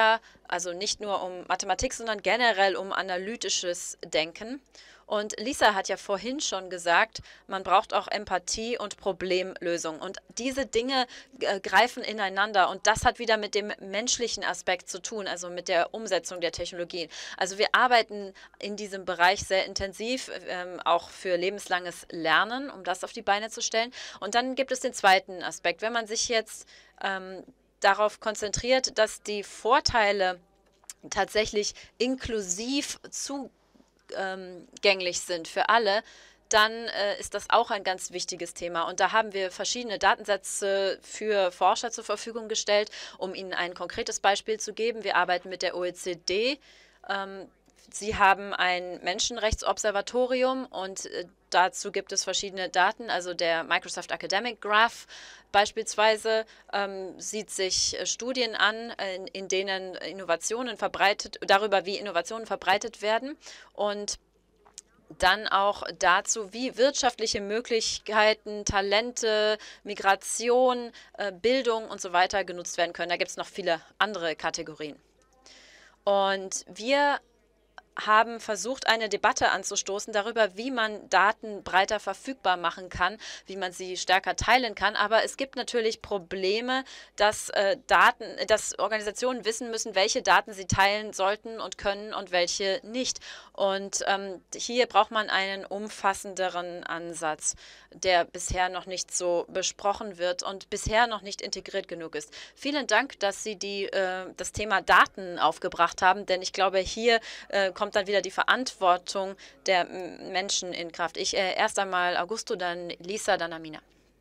Also nicht nur um Mathematik, sondern generell um analytisches Denken. Und Lisa hat ja vorhin schon gesagt, man braucht auch Empathie und Problemlösung. Und diese Dinge greifen ineinander. Und das hat wieder mit dem menschlichen Aspekt zu tun, also mit der Umsetzung der Technologien. Also wir arbeiten in diesem Bereich sehr intensiv, auch für lebenslanges Lernen, um das auf die Beine zu stellen. Und dann gibt es den zweiten Aspekt. Wenn man sich jetzt darauf konzentriert, dass die Vorteile tatsächlich inklusiv zugänglich sind für alle, dann ist das auch ein ganz wichtiges Thema. Und da haben wir verschiedene Datensätze für Forscher zur Verfügung gestellt, um Ihnen ein konkretes Beispiel zu geben. Wir arbeiten mit der OECD. Sie haben ein Menschenrechtsobservatorium und dazu gibt es verschiedene Daten. Also der Microsoft Academic Graph beispielsweise sieht sich Studien an, in denen darüber, wie Innovationen verbreitet werden, und dann auch dazu, wie wirtschaftliche Möglichkeiten, Talente, Migration, Bildung und so weiter genutzt werden können. Da gibt es noch viele andere Kategorien. Und wir haben versucht, eine Debatte anzustoßen darüber, wie man Daten breiter verfügbar machen kann, wie man sie stärker teilen kann. Aber es gibt natürlich Probleme, dass Organisationen wissen müssen, welche Daten sie teilen sollten und können und welche nicht. Und hier braucht man einen umfassenderen Ansatz, der bisher noch nicht so besprochen wird und bisher noch nicht integriert genug ist. Vielen Dank, dass Sie das Thema Daten aufgebracht haben, denn ich glaube, hier kommt dann wieder die Verantwortung der Menschen in Kraft. Erst einmal Augusto, dann Lisa, dann Amina.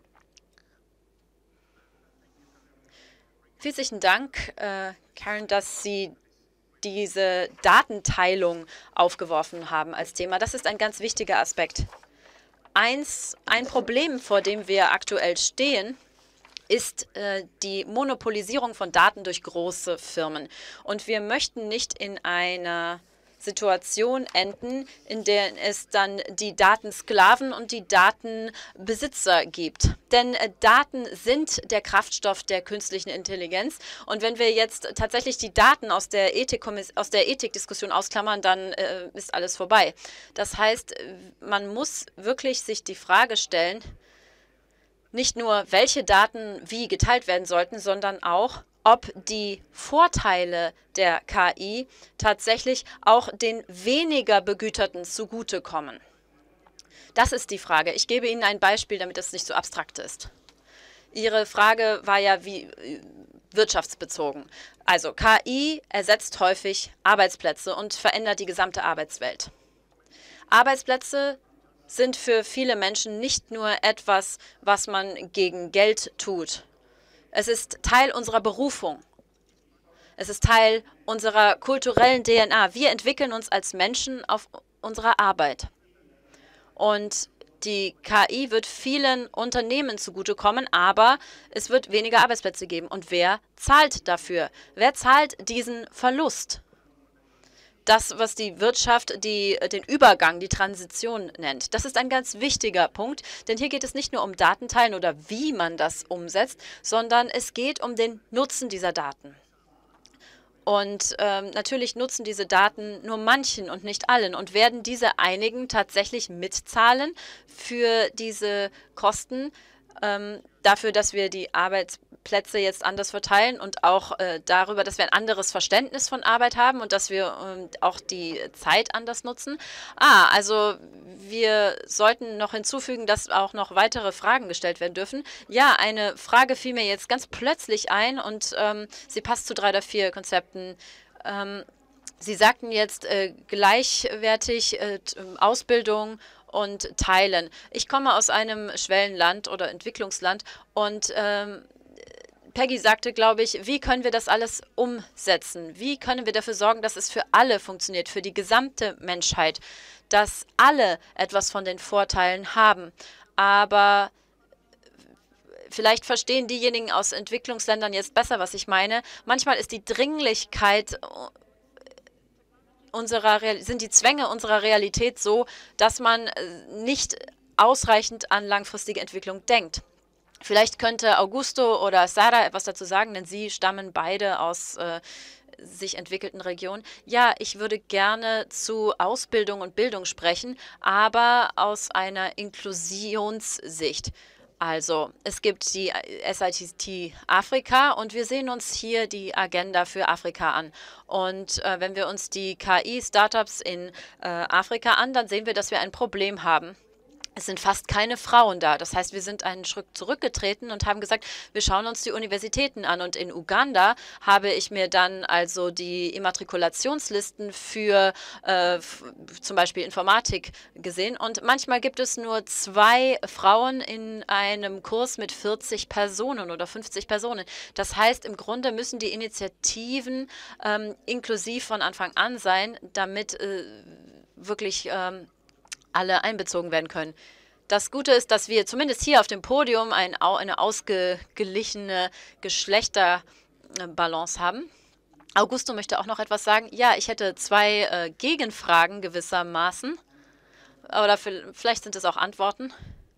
Vielen Dank, Karen, dass Sie diese Datenteilung aufgeworfen haben als Thema. Das ist ein ganz wichtiger Aspekt. Ein Problem, vor dem wir aktuell stehen, ist die Monopolisierung von Daten durch große Firmen. Und wir möchten nicht in einer Situation enden, in der es dann die Datensklaven und die Datenbesitzer gibt. Denn Daten sind der Kraftstoff der künstlichen Intelligenz. Und wenn wir jetzt tatsächlich die Daten aus der Ethikdiskussion ausklammern, dann ist alles vorbei. Das heißt, man muss wirklich sich die Frage stellen, nicht nur, welche Daten wie geteilt werden sollten, sondern auch, ob die Vorteile der KI tatsächlich auch den weniger Begüterten zugutekommen. Das ist die Frage. Ich gebe Ihnen ein Beispiel, damit es nicht so abstrakt ist. Ihre Frage war ja wie wirtschaftsbezogen. Also KI ersetzt häufig Arbeitsplätze und verändert die gesamte Arbeitswelt. Arbeitsplätze sind für viele Menschen nicht nur etwas, was man gegen Geld tut. Es ist Teil unserer Berufung. Es ist Teil unserer kulturellen DNA. Wir entwickeln uns als Menschen auf unserer Arbeit. Und die KI wird vielen Unternehmen zugutekommen, aber es wird weniger Arbeitsplätze geben. Und wer zahlt dafür? Wer zahlt diesen Verlust? Das, was die Wirtschaft den Übergang, die Transition nennt. Das ist ein ganz wichtiger Punkt, denn hier geht es nicht nur um Datenteilen oder wie man das umsetzt, sondern es geht um den Nutzen dieser Daten. Und natürlich nutzen diese Daten nur manchen und nicht allen. Und werden diese einigen tatsächlich mitzahlen für diese Kosten, dafür, dass wir die Arbeitsplätze jetzt anders verteilen und auch darüber, dass wir ein anderes Verständnis von Arbeit haben und dass wir auch die Zeit anders nutzen. Also wir sollten noch hinzufügen, dass auch noch weitere Fragen gestellt werden dürfen. Ja, eine Frage fiel mir jetzt ganz plötzlich ein und sie passt zu 3 oder 4 Konzepten. Sie sagten jetzt gleichwertig Ausbildung und teilen. Ich komme aus einem Schwellenland oder Entwicklungsland und Peggy sagte, glaube ich, wie können wir das alles umsetzen? Wie können wir dafür sorgen, dass es für alle funktioniert, für die gesamte Menschheit, dass alle etwas von den Vorteilen haben? Aber vielleicht verstehen diejenigen aus Entwicklungsländern jetzt besser, was ich meine. Manchmal ist die Dringlichkeit sind die Zwänge unserer Realität so, dass man nicht ausreichend an langfristige Entwicklung denkt. Vielleicht könnte Augusto oder Sarah etwas dazu sagen, denn sie stammen beide aus sich entwickelten Regionen. Ja, ich würde gerne zu Ausbildung und Bildung sprechen, aber aus einer Inklusionssicht. Also, es gibt die SIT Afrika und wir sehen uns hier die Agenda für Afrika an. Und wenn wir uns die KI-Startups in Afrika an, dann sehen wir, dass wir ein Problem haben. Es sind fast keine Frauen da. Das heißt, wir sind einen Schritt zurückgetreten und haben gesagt, wir schauen uns die Universitäten an. Und in Uganda habe ich mir dann also die Immatrikulationslisten für zum Beispiel Informatik gesehen. Und manchmal gibt es nur 2 Frauen in einem Kurs mit 40 Personen oder 50 Personen. Das heißt, im Grunde müssen die Initiativen inklusiv von Anfang an sein, damit wirklich alle einbezogen werden können. Das Gute ist, dass wir zumindest hier auf dem Podium eine ausgeglichene Geschlechterbalance haben. Augusto möchte auch noch etwas sagen. Ja, ich hätte 2 Gegenfragen gewissermaßen. Oder vielleicht sind es auch Antworten.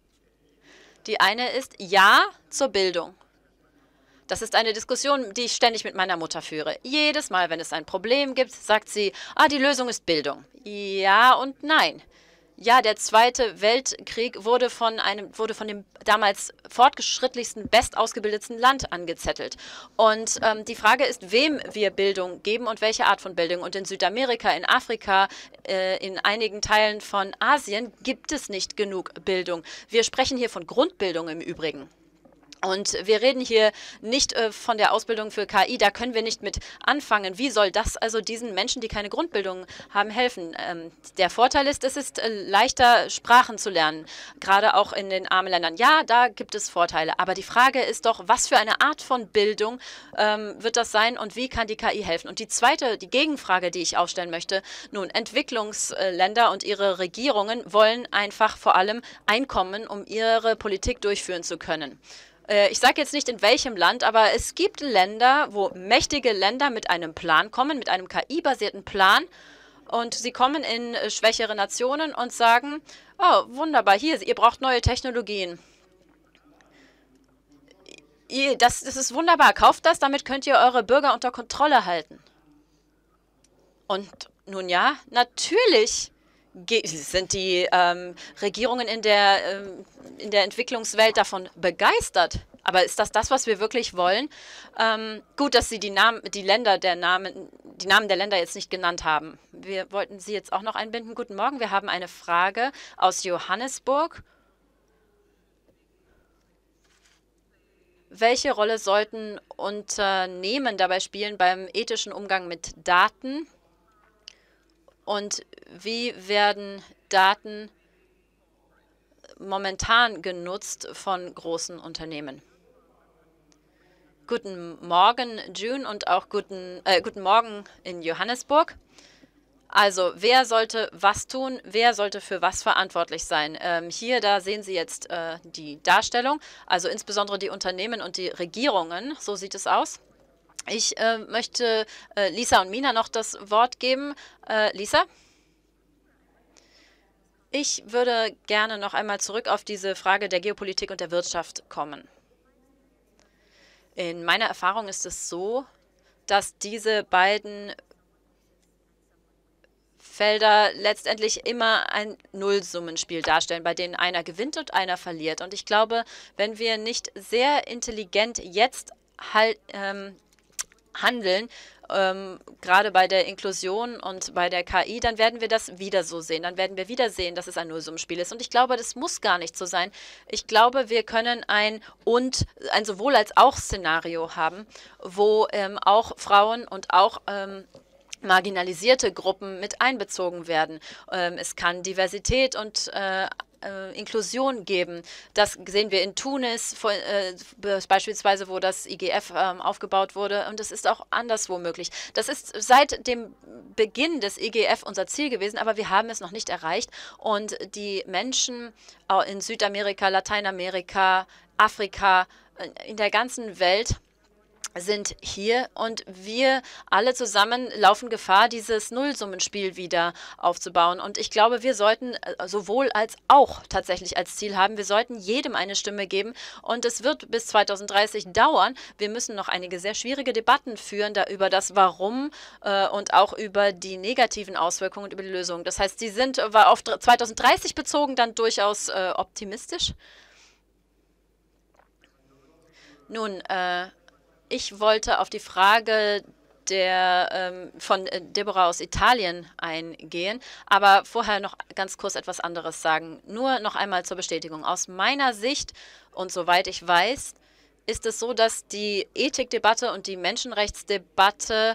Die eine ist Ja zur Bildung. Das ist eine Diskussion, die ich ständig mit meiner Mutter führe. Jedes Mal, wenn es ein Problem gibt, sagt sie, die Lösung ist Bildung. Ja und nein. Ja, der Zweite Weltkrieg wurde von dem damals fortgeschrittlichsten, bestausgebildetsten Land angezettelt. Und die Frage ist, wem wir Bildung geben und welche Art von Bildung. Und in Südamerika, in Afrika, in einigen Teilen von Asien gibt es nicht genug Bildung. Wir sprechen hier von Grundbildung im Übrigen. Und wir reden hier nicht von der Ausbildung für KI, da können wir nicht mit anfangen. Wie soll das also diesen Menschen, die keine Grundbildung haben, helfen? Der Vorteil ist, es ist leichter, Sprachen zu lernen, gerade auch in den armen Ländern. Ja, da gibt es Vorteile, aber die Frage ist doch, was für eine Art von Bildung wird das sein und wie kann die KI helfen? Und die Gegenfrage, die ich aufstellen möchte, nun, Entwicklungsländer und ihre Regierungen wollen einfach vor allem Einkommen, um ihre Politik durchführen zu können. Ich sage jetzt nicht in welchem Land, aber es gibt Länder, wo mächtige Länder mit einem Plan kommen, mit einem KI-basierten Plan. Und sie kommen in schwächere Nationen und sagen, oh, wunderbar, hier, ihr braucht neue Technologien. Das ist wunderbar, kauft das, damit könnt ihr eure Bürger unter Kontrolle halten. Und nun ja, natürlich sind die Regierungen in der Entwicklungswelt davon begeistert. Aber ist das, was wir wirklich wollen? Gut, dass Sie die Namen der Länder jetzt nicht genannt haben. Wir wollten Sie jetzt auch noch einbinden. Guten Morgen, wir haben eine Frage aus Johannesburg. Welche Rolle sollten Unternehmen dabei spielen beim ethischen Umgang mit Daten? Und wie werden Daten momentan genutzt von großen Unternehmen? Guten Morgen, June, und auch guten Morgen in Johannesburg. Also, wer sollte was tun? Wer sollte für was verantwortlich sein? Da sehen Sie jetzt die Darstellung, also insbesondere die Unternehmen und die Regierungen. So sieht es aus. Ich möchte Lisa und Mina noch das Wort geben. Lisa? Ich würde gerne noch einmal zurück auf diese Frage der Geopolitik und der Wirtschaft kommen. In meiner Erfahrung ist es so, dass diese beiden Felder letztendlich immer ein Nullsummenspiel darstellen, bei denen einer gewinnt und einer verliert. Und ich glaube, wenn wir nicht sehr intelligent jetzt handeln, gerade bei der Inklusion und bei der KI, dann werden wir das wieder so sehen. Dann werden wir wieder sehen, dass es ein Nullsummenspiel ist. Und ich glaube, das muss gar nicht so sein. Ich glaube, wir können ein Sowohl-als-auch-Szenario haben, wo auch Frauen und auch marginalisierte Gruppen mit einbezogen werden. Es kann Diversität und Inklusion geben. Das sehen wir in Tunis beispielsweise, wo das IGF aufgebaut wurde, und es ist auch anderswo möglich. Das ist seit dem Beginn des IGF unser Ziel gewesen, aber wir haben es noch nicht erreicht, und die Menschen in Südamerika, Lateinamerika, Afrika, in der ganzen Welt sind hier und wir alle zusammen laufen Gefahr, dieses Nullsummenspiel wieder aufzubauen. Und ich glaube, wir sollten sowohl als auch tatsächlich als Ziel haben, wir sollten jedem eine Stimme geben und es wird bis 2030 dauern. Wir müssen noch einige sehr schwierige Debatten führen da über das Warum und auch über die negativen Auswirkungen und über die Lösungen. Das heißt, Sie sind auf 2030 bezogen dann durchaus optimistisch? Nun, ich wollte auf die Frage von Deborah aus Italien eingehen, aber vorher noch ganz kurz etwas anderes sagen. Nur noch einmal zur Bestätigung. Aus meiner Sicht und soweit ich weiß, ist es so, dass die Ethikdebatte und die Menschenrechtsdebatte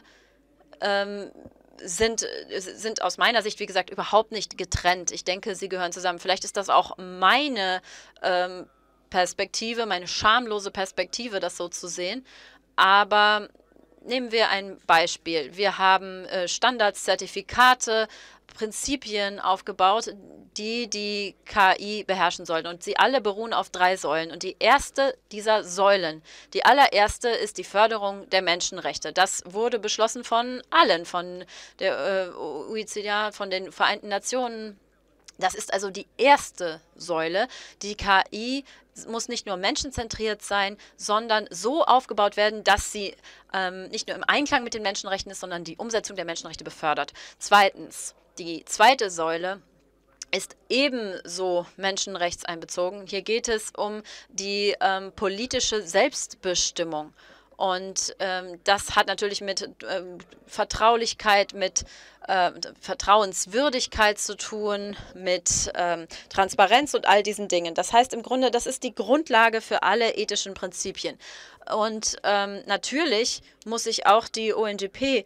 sind aus meiner Sicht, wie gesagt, überhaupt nicht getrennt. Ich denke, sie gehören zusammen. Vielleicht ist das auch meine Perspektive, meine schamlose Perspektive, das so zu sehen. Aber nehmen wir ein Beispiel. Wir haben Standards, Zertifikate, Prinzipien aufgebaut, die die KI beherrschen sollen. Und sie alle beruhen auf 3 Säulen. Und die erste dieser Säulen, die allererste, ist die Förderung der Menschenrechte. Das wurde beschlossen von allen, von der OECD, von den Vereinten Nationen. Das ist also die erste Säule. Die KI muss nicht nur menschenzentriert sein, sondern so aufgebaut werden, dass sie nicht nur im Einklang mit den Menschenrechten ist, sondern die Umsetzung der Menschenrechte befördert. Zweitens, die zweite Säule ist ebenso menschenrechtseinbezogen. Hier geht es um die politische Selbstbestimmung. Und das hat natürlich mit Vertraulichkeit, mit Vertrauenswürdigkeit zu tun, mit Transparenz und all diesen Dingen. Das heißt im Grunde, das ist die Grundlage für alle ethischen Prinzipien. Und natürlich muss ich auch die ONGP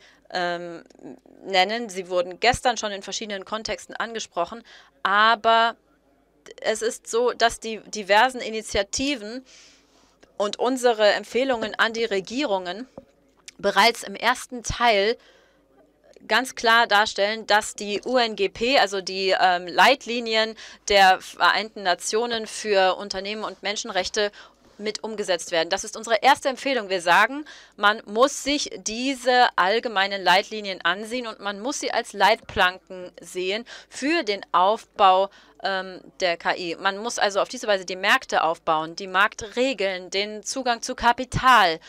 nennen. Sie wurden gestern schon in verschiedenen Kontexten angesprochen, aber es ist so, dass die diversen Initiativen und unsere Empfehlungen an die Regierungen bereits im ersten Teil ganz klar darstellen, dass die UNGP, also die Leitlinien der Vereinten Nationen für Unternehmen und Menschenrechte, mit umgesetzt werden. Das ist unsere erste Empfehlung. Wir sagen, man muss sich diese allgemeinen Leitlinien ansehen und man muss sie als Leitplanken sehen für den Aufbau der KI. Man muss also auf diese Weise die Märkte aufbauen, die Marktregeln, den Zugang zu Kapital,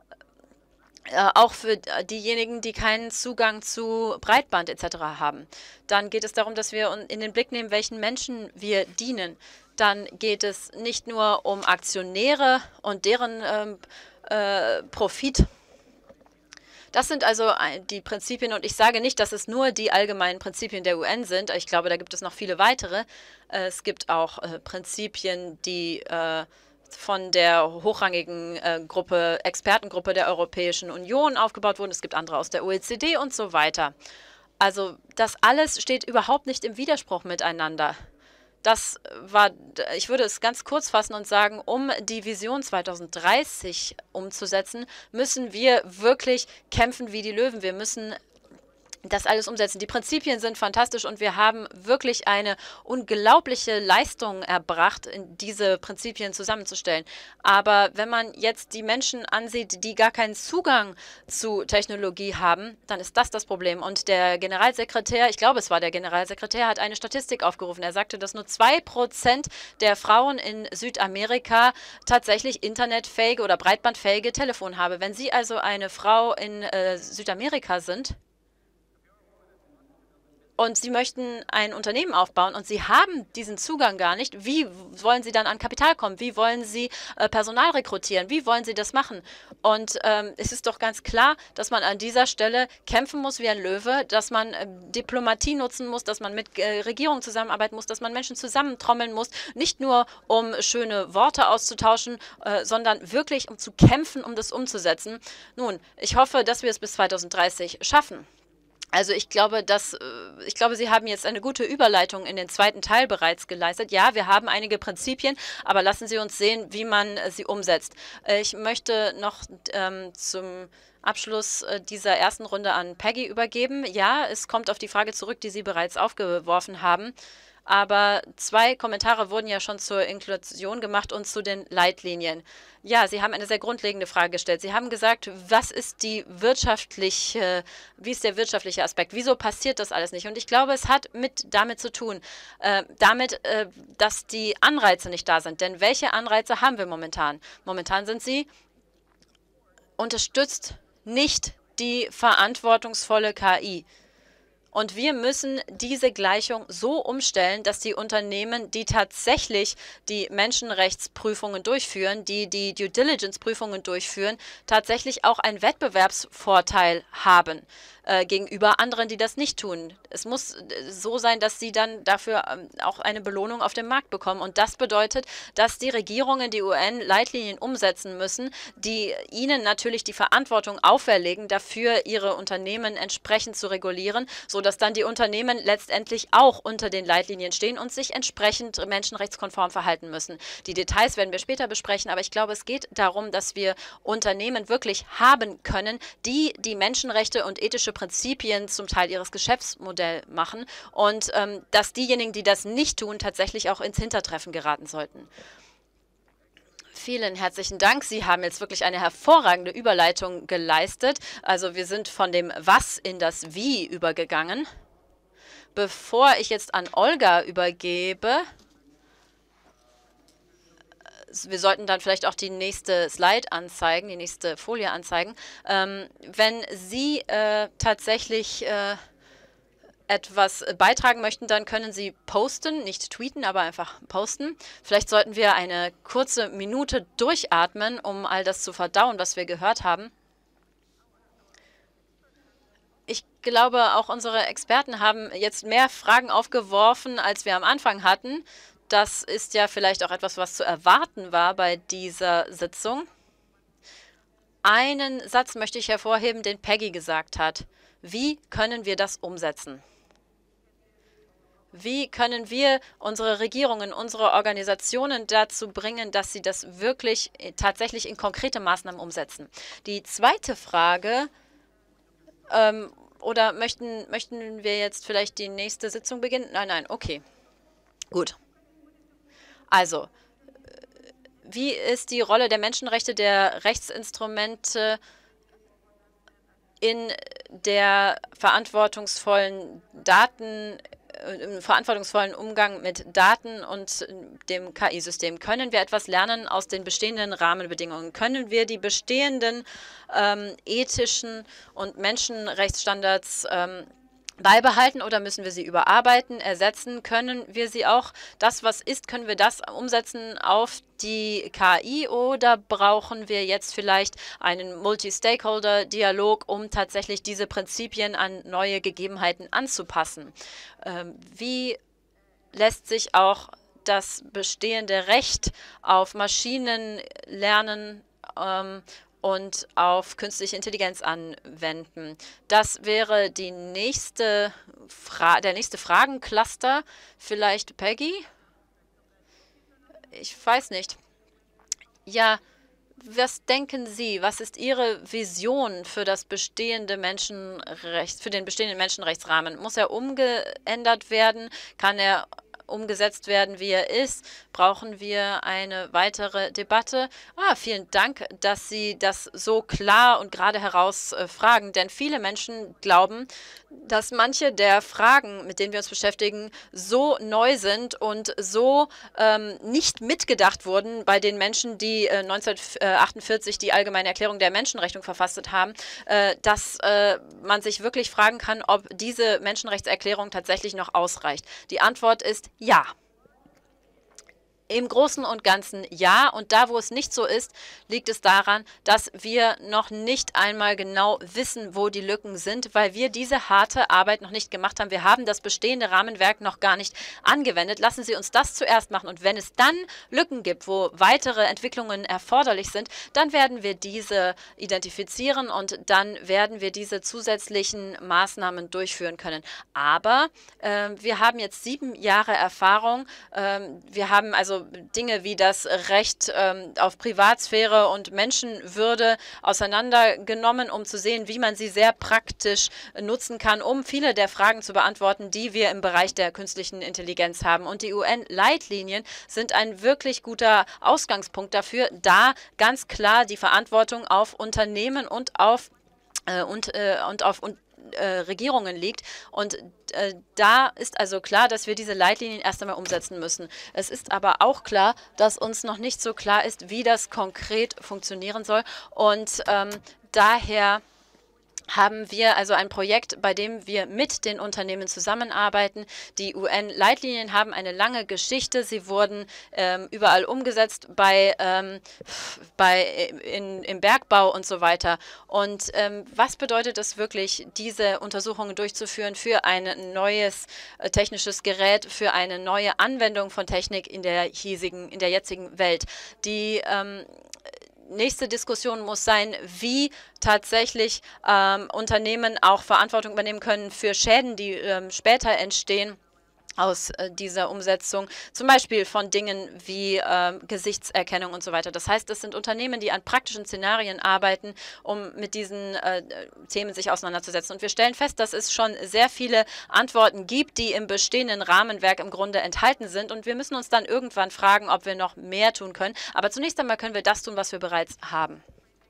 auch für diejenigen, die keinen Zugang zu Breitband etc. haben. Dann geht es darum, dass wir in den Blick nehmen, welchen Menschen wir dienen. Dann geht es nicht nur um Aktionäre und deren Profit. Das sind also die Prinzipien und ich sage nicht, dass es nur die allgemeinen Prinzipien der UN sind. Ich glaube, da gibt es noch viele weitere. Es gibt auch Prinzipien, die von der hochrangigen Expertengruppe der Europäischen Union aufgebaut wurden. Es gibt andere aus der OECD und so weiter. Also das alles steht überhaupt nicht im Widerspruch miteinander. Ich würde es ganz kurz fassen und sagen, um die Vision 2030 umzusetzen, müssen wir wirklich kämpfen wie die Löwen. Wir müssen das alles umsetzen. Die Prinzipien sind fantastisch und wir haben wirklich eine unglaubliche Leistung erbracht, diese Prinzipien zusammenzustellen. Aber wenn man jetzt die Menschen ansieht, die gar keinen Zugang zu Technologie haben, dann ist das Problem. Und der Generalsekretär, ich glaube, es war der Generalsekretär, hat eine Statistik aufgerufen. Er sagte, dass nur 2% der Frauen in Südamerika tatsächlich internetfähige oder breitbandfähige Telefon haben. Wenn Sie also eine Frau in Südamerika sind, und Sie möchten ein Unternehmen aufbauen und Sie haben diesen Zugang gar nicht, wie wollen Sie dann an Kapital kommen? Wie wollen Sie Personal rekrutieren? Wie wollen Sie das machen? Und es ist doch ganz klar, dass man an dieser Stelle kämpfen muss wie ein Löwe, dass man Diplomatie nutzen muss, dass man mit Regierungen zusammenarbeiten muss, dass man Menschen zusammentrommeln muss, nicht nur um schöne Worte auszutauschen, sondern wirklich um zu kämpfen, um das umzusetzen. Nun, ich hoffe, dass wir es bis 2030 schaffen. Also ich glaube, Sie haben jetzt eine gute Überleitung in den zweiten Teil bereits geleistet. Ja, wir haben einige Prinzipien, aber lassen Sie uns sehen, wie man sie umsetzt. Ich möchte noch zum Abschluss dieser ersten Runde an Peggy übergeben. Ja, es kommt auf die Frage zurück, die Sie bereits aufgeworfen haben. aber 2 Kommentare wurden ja schon zur Inklusion gemacht und zu den Leitlinien. Ja, Sie haben eine sehr grundlegende Frage gestellt. Sie haben gesagt, wie ist der wirtschaftliche Aspekt? Wieso passiert das alles nicht? Und ich glaube, es hat damit zu tun, dass die Anreize nicht da sind. Denn welche Anreize haben wir momentan? Momentan sind sie unterstützt nicht die verantwortungsvolle KI. Und wir müssen diese Gleichung so umstellen, dass die Unternehmen, die tatsächlich die Menschenrechtsprüfungen durchführen, die Due Diligence-Prüfungen durchführen, tatsächlich auch einen Wettbewerbsvorteil haben gegenüber anderen, die das nicht tun. Es muss so sein, dass sie dann dafür auch eine Belohnung auf dem Markt bekommen. Und das bedeutet, dass die Regierungen die UN-Leitlinien umsetzen müssen, die ihnen natürlich die Verantwortung auferlegen, dafür ihre Unternehmen entsprechend zu regulieren, sodass dann die Unternehmen letztendlich auch unter den Leitlinien stehen und sich entsprechend menschenrechtskonform verhalten müssen. Die Details werden wir später besprechen, aber ich glaube, es geht darum, dass wir Unternehmen wirklich haben können, die die Menschenrechte und ethische Prinzipien zum Teil ihres Geschäftsmodells machen und dass diejenigen, die das nicht tun, tatsächlich auch ins Hintertreffen geraten sollten. Vielen herzlichen Dank. Sie haben jetzt wirklich eine hervorragende Überleitung geleistet. Also wir sind von dem Was in das Wie übergegangen. Bevor ich jetzt an Olga übergebe, wir sollten dann vielleicht auch die nächste Slide anzeigen, die nächste Folie anzeigen. Wenn Sie tatsächlich etwas beitragen möchten, dann können Sie posten, nicht tweeten, aber einfach posten. Vielleicht sollten wir eine kurze Minute durchatmen, um all das zu verdauen, was wir gehört haben. Ich glaube, auch unsere Experten haben jetzt mehr Fragen aufgeworfen, als wir am Anfang hatten. Das ist ja vielleicht auch etwas, was zu erwarten war bei dieser Sitzung. Einen Satz möchte ich hervorheben, den Peggy gesagt hat. Wie können wir das umsetzen? Wie können wir unsere Regierungen, unsere Organisationen dazu bringen, dass sie das wirklich tatsächlich in konkrete Maßnahmen umsetzen? Die zweite Frage, oder möchten wir jetzt vielleicht die nächste Sitzung beginnen? Nein, okay. Gut. Also, wie ist die Rolle der Menschenrechte, der Rechtsinstrumente in der verantwortungsvollen im verantwortungsvollen Umgang mit Daten und dem KI-System? Können wir etwas lernen aus den bestehenden Rahmenbedingungen? Können wir die bestehenden ethischen und Menschenrechtsstandards beibehalten oder müssen wir sie überarbeiten, ersetzen? Können wir sie auch, das was ist, können wir das umsetzen auf die KI oder brauchen wir jetzt vielleicht einen Multi-Stakeholder-Dialog, um tatsächlich diese Prinzipien an neue Gegebenheiten anzupassen? Wie lässt sich auch das bestehende Recht auf Maschinenlernen und auf künstliche Intelligenz anwenden? Das wäre der nächste Fragencluster. Vielleicht Peggy? Ich weiß nicht. Ja, was denken Sie? Was ist Ihre Vision für das bestehende für den bestehenden Menschenrechtsrahmen? Muss er umgeändert werden? Kann er umgesetzt werden, wie er ist? Brauchen wir eine weitere Debatte? Vielen Dank, dass Sie das so klar und gerade heraus fragen, denn viele Menschen glauben, dass manche der Fragen, mit denen wir uns beschäftigen, so neu sind und so nicht mitgedacht wurden bei den Menschen, die 1948 die Allgemeine Erklärung der Menschenrechte verfasst haben, dass man sich wirklich fragen kann, ob diese Menschenrechtserklärung tatsächlich noch ausreicht. Die Antwort ist ja. Im Großen und Ganzen ja. Und da, wo es nicht so ist, liegt es daran, dass wir noch nicht einmal genau wissen, wo die Lücken sind, weil wir diese harte Arbeit noch nicht gemacht haben. Wir haben das bestehende Rahmenwerk noch gar nicht angewendet. Lassen Sie uns das zuerst machen. Und wenn es dann Lücken gibt, wo weitere Entwicklungen erforderlich sind, dann werden wir diese identifizieren und dann werden wir diese zusätzlichen Maßnahmen durchführen können. Aber wir haben jetzt 7 Jahre Erfahrung. Wir haben also also Dinge wie das Recht auf Privatsphäre und Menschenwürde auseinandergenommen, um zu sehen, wie man sie sehr praktisch nutzen kann, um viele der Fragen zu beantworten, die wir im Bereich der künstlichen Intelligenz haben. Und die UN-Leitlinien sind ein wirklich guter Ausgangspunkt dafür, da ganz klar die Verantwortung auf Unternehmen und auf Regierungen liegt. Und da ist also klar, dass wir diese Leitlinien erst einmal umsetzen müssen. Es ist aber auch klar, dass uns noch nicht so klar ist, wie das konkret funktionieren soll. Und daher haben wir also ein Projekt, bei dem wir mit den Unternehmen zusammenarbeiten. Die UN-Leitlinien haben eine lange Geschichte. Sie wurden überall umgesetzt, im Bergbau und so weiter. Und was bedeutet es wirklich, diese Untersuchungen durchzuführen für ein neues technisches Gerät, für eine neue Anwendung von Technik in der jetzigen Welt? Die nächste Diskussion muss sein, wie tatsächlich Unternehmen auch Verantwortung übernehmen können für Schäden, die später entstehen aus dieser Umsetzung, zum Beispiel von Dingen wie Gesichtserkennung und so weiter. Das heißt, es sind Unternehmen, die an praktischen Szenarien arbeiten, um mit diesen Themen sich auseinanderzusetzen. Und wir stellen fest, dass es schon sehr viele Antworten gibt, die im bestehenden Rahmenwerk im Grunde enthalten sind. Und wir müssen uns dann irgendwann fragen, ob wir noch mehr tun können. Aber zunächst einmal können wir das tun, was wir bereits haben.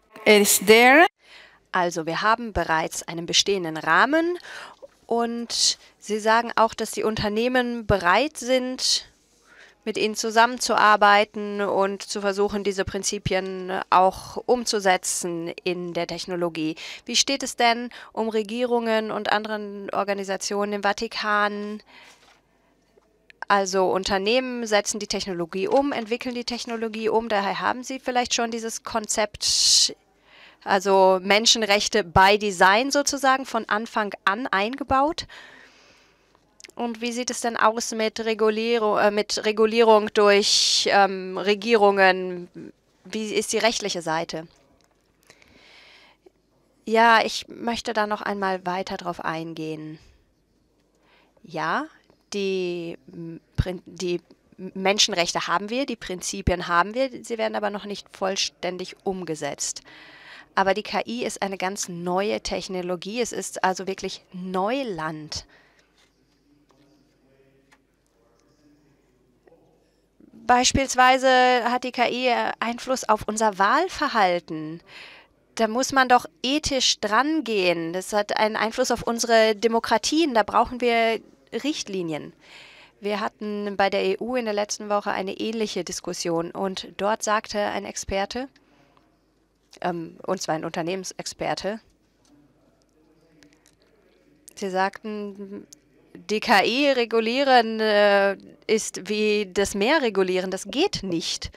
Also wir haben bereits einen bestehenden Rahmen. Und Sie sagen auch, dass die Unternehmen bereit sind, mit Ihnen zusammenzuarbeiten und zu versuchen, diese Prinzipien auch umzusetzen in der Technologie. Wie steht es denn um Regierungen und anderen Organisationen im Vatikan? Also Unternehmen setzen die Technologie um, entwickeln die Technologie um. Daher haben Sie vielleicht schon dieses Konzept, also Menschenrechte by Design sozusagen von Anfang an eingebaut. Und wie sieht es denn aus mit Regulierung durch Regierungen? Wie ist die rechtliche Seite? Ja, ich möchte da noch einmal weiter drauf eingehen. Ja, die Menschenrechte haben wir, die Prinzipien haben wir, sie werden aber noch nicht vollständig umgesetzt. Aber die KI ist eine ganz neue Technologie. Es ist also wirklich Neuland. Beispielsweise hat die KI Einfluss auf unser Wahlverhalten. Da muss man doch ethisch dran gehen. Das hat einen Einfluss auf unsere Demokratien. Da brauchen wir Richtlinien. Wir hatten bei der EU in der letzten Woche eine ähnliche Diskussion. Und dort sagte ein Experte, und zwar ein Unternehmensexperte. Sie sagten, die KI regulieren ist wie das Meer regulieren. Das geht nicht.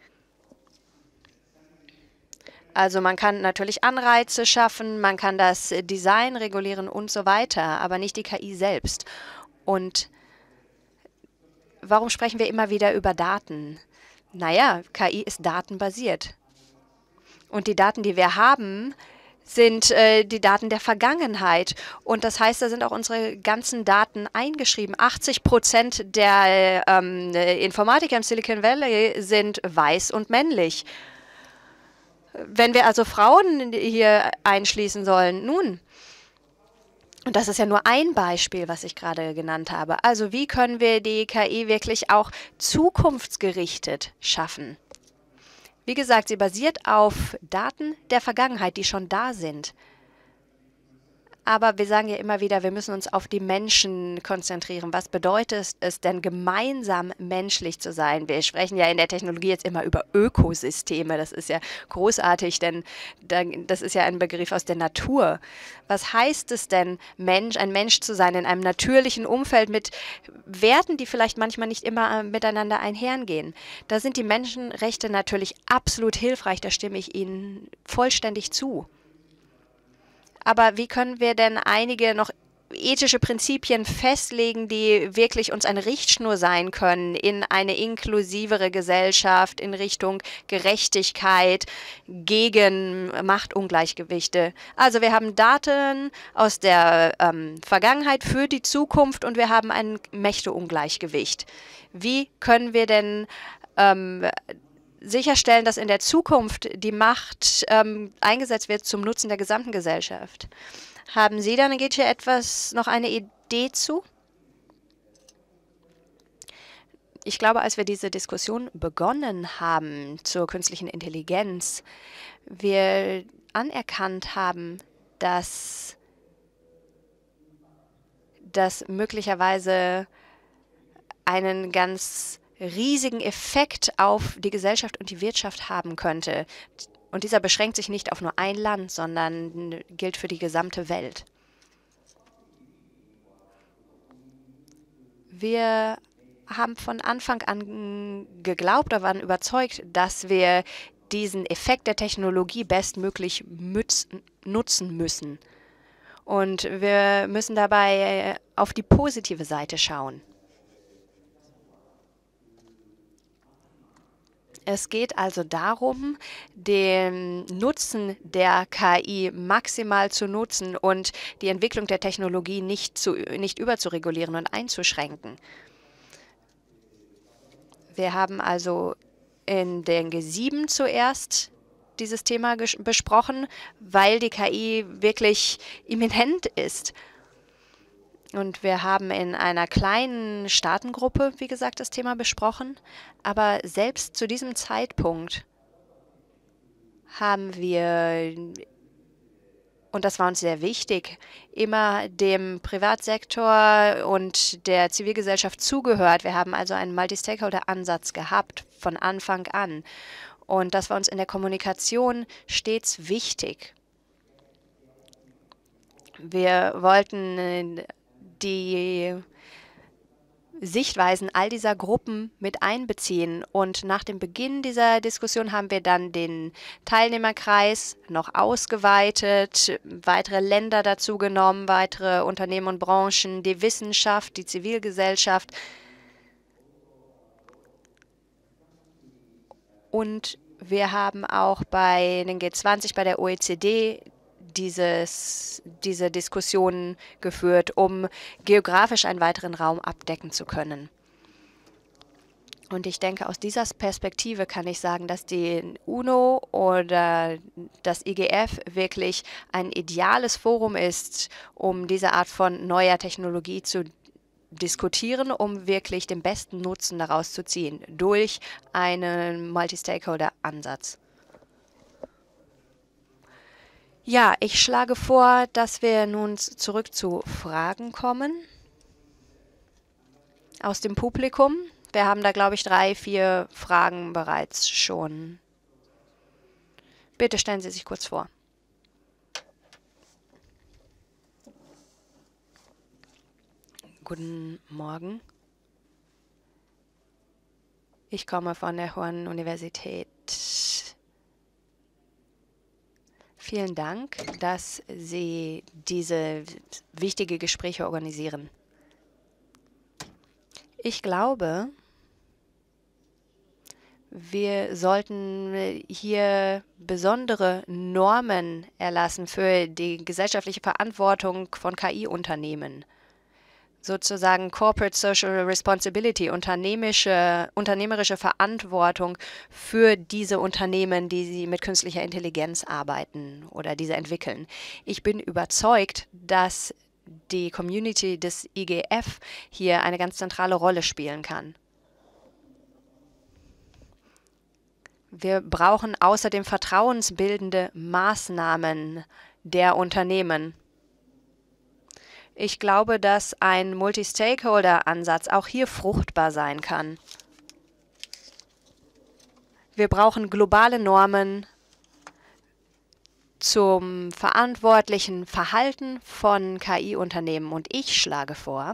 Also man kann natürlich Anreize schaffen, man kann das Design regulieren und so weiter, aber nicht die KI selbst. Und warum sprechen wir immer wieder über Daten? Naja, KI ist datenbasiert. Und die Daten, die wir haben, sind die Daten der Vergangenheit. Und das heißt, da sind auch unsere ganzen Daten eingeschrieben. 80% der Informatiker im Silicon Valley sind weiß und männlich. Wenn wir also Frauen hier einschließen sollen, nun, und das ist ja nur ein Beispiel, was ich gerade genannt habe. Also wie können wir die KI wirklich auch zukunftsgerichtet schaffen? Wie gesagt, sie basiert auf Daten der Vergangenheit, die schon da sind. Aber wir sagen ja immer wieder, wir müssen uns auf die Menschen konzentrieren. Was bedeutet es denn, gemeinsam menschlich zu sein? Wir sprechen ja in der Technologie jetzt immer über Ökosysteme. Das ist ja großartig, denn das ist ja ein Begriff aus der Natur. Was heißt es denn, ein Mensch zu sein in einem natürlichen Umfeld mit Werten, die vielleicht manchmal nicht immer miteinander einhergehen? Da sind die Menschenrechte natürlich absolut hilfreich. Da stimme ich Ihnen vollständig zu. Aber wie können wir denn einige noch ethische Prinzipien festlegen, die wirklich uns eine Richtschnur sein können in eine inklusivere Gesellschaft, in Richtung Gerechtigkeit, gegen Machtungleichgewichte? Also wir haben Daten aus der Vergangenheit für die Zukunft und wir haben ein Mächteungleichgewicht. Wie können wir denn sicherstellen, dass in der Zukunft die Macht eingesetzt wird zum Nutzen der gesamten Gesellschaft. Haben Sie da, Ngechi, noch eine Idee zu? Ich glaube, als wir diese Diskussion begonnen haben zur künstlichen Intelligenz, wir anerkannt haben, dass das möglicherweise einen ganz riesigen Effekt auf die Gesellschaft und die Wirtschaft haben könnte. Und dieser beschränkt sich nicht auf nur ein Land, sondern gilt für die gesamte Welt. Wir haben von Anfang an geglaubt oder waren überzeugt, dass wir diesen Effekt der Technologie bestmöglich nutzen müssen. Und wir müssen dabei auf die positive Seite schauen. Es geht also darum, den Nutzen der KI maximal zu nutzen und die Entwicklung der Technologie nicht überzuregulieren und einzuschränken. Wir haben also in den G7 zuerst dieses Thema besprochen, weil die KI wirklich immanent ist. Und wir haben in einer kleinen Staatengruppe, wie gesagt, das Thema besprochen. Aber selbst zu diesem Zeitpunkt haben wir, und das war uns sehr wichtig, immer dem Privatsektor und der Zivilgesellschaft zugehört. Wir haben also einen Multi-Stakeholder-Ansatz gehabt von Anfang an. Und das war uns in der Kommunikation stets wichtig. Wir wollten die Sichtweisen all dieser Gruppen mit einbeziehen. Und nach dem Beginn dieser Diskussion haben wir dann den Teilnehmerkreis noch ausgeweitet, weitere Länder dazu genommen, weitere Unternehmen und Branchen, die Wissenschaft, die Zivilgesellschaft. Und wir haben auch bei den G20, bei der OECD, diese Diskussionen geführt, um geografisch einen weiteren Raum abdecken zu können. Und ich denke, aus dieser Perspektive kann ich sagen, dass die UNO oder das IGF wirklich ein ideales Forum ist, um diese Art von neuer Technologie zu diskutieren, um wirklich den besten Nutzen daraus zu ziehen, durch einen Multi-Stakeholder-Ansatz. Ja, ich schlage vor, dass wir nun zurück zu Fragen kommen aus dem Publikum. Wir haben da, glaube ich, 3, 4 Fragen bereits schon. Bitte stellen Sie sich kurz vor. Guten Morgen. Ich komme von der Hohen Universität. Vielen Dank, dass Sie diese wichtige Gespräche organisieren. Ich glaube, wir sollten hier besondere Normen erlassen für die gesellschaftliche Verantwortung von KI-Unternehmen. Sozusagen Corporate Social Responsibility, unternehmerische Verantwortung für diese Unternehmen, die sie mit künstlicher Intelligenz arbeiten oder diese entwickeln. Ich bin überzeugt, dass die Community des IGF hier eine ganz zentrale Rolle spielen kann. Wir brauchen außerdem vertrauensbildende Maßnahmen der Unternehmen. Ich glaube, dass ein Multi-Stakeholder-Ansatz auch hier fruchtbar sein kann. Wir brauchen globale Normen zum verantwortlichen Verhalten von KI-Unternehmen. Und ich schlage vor,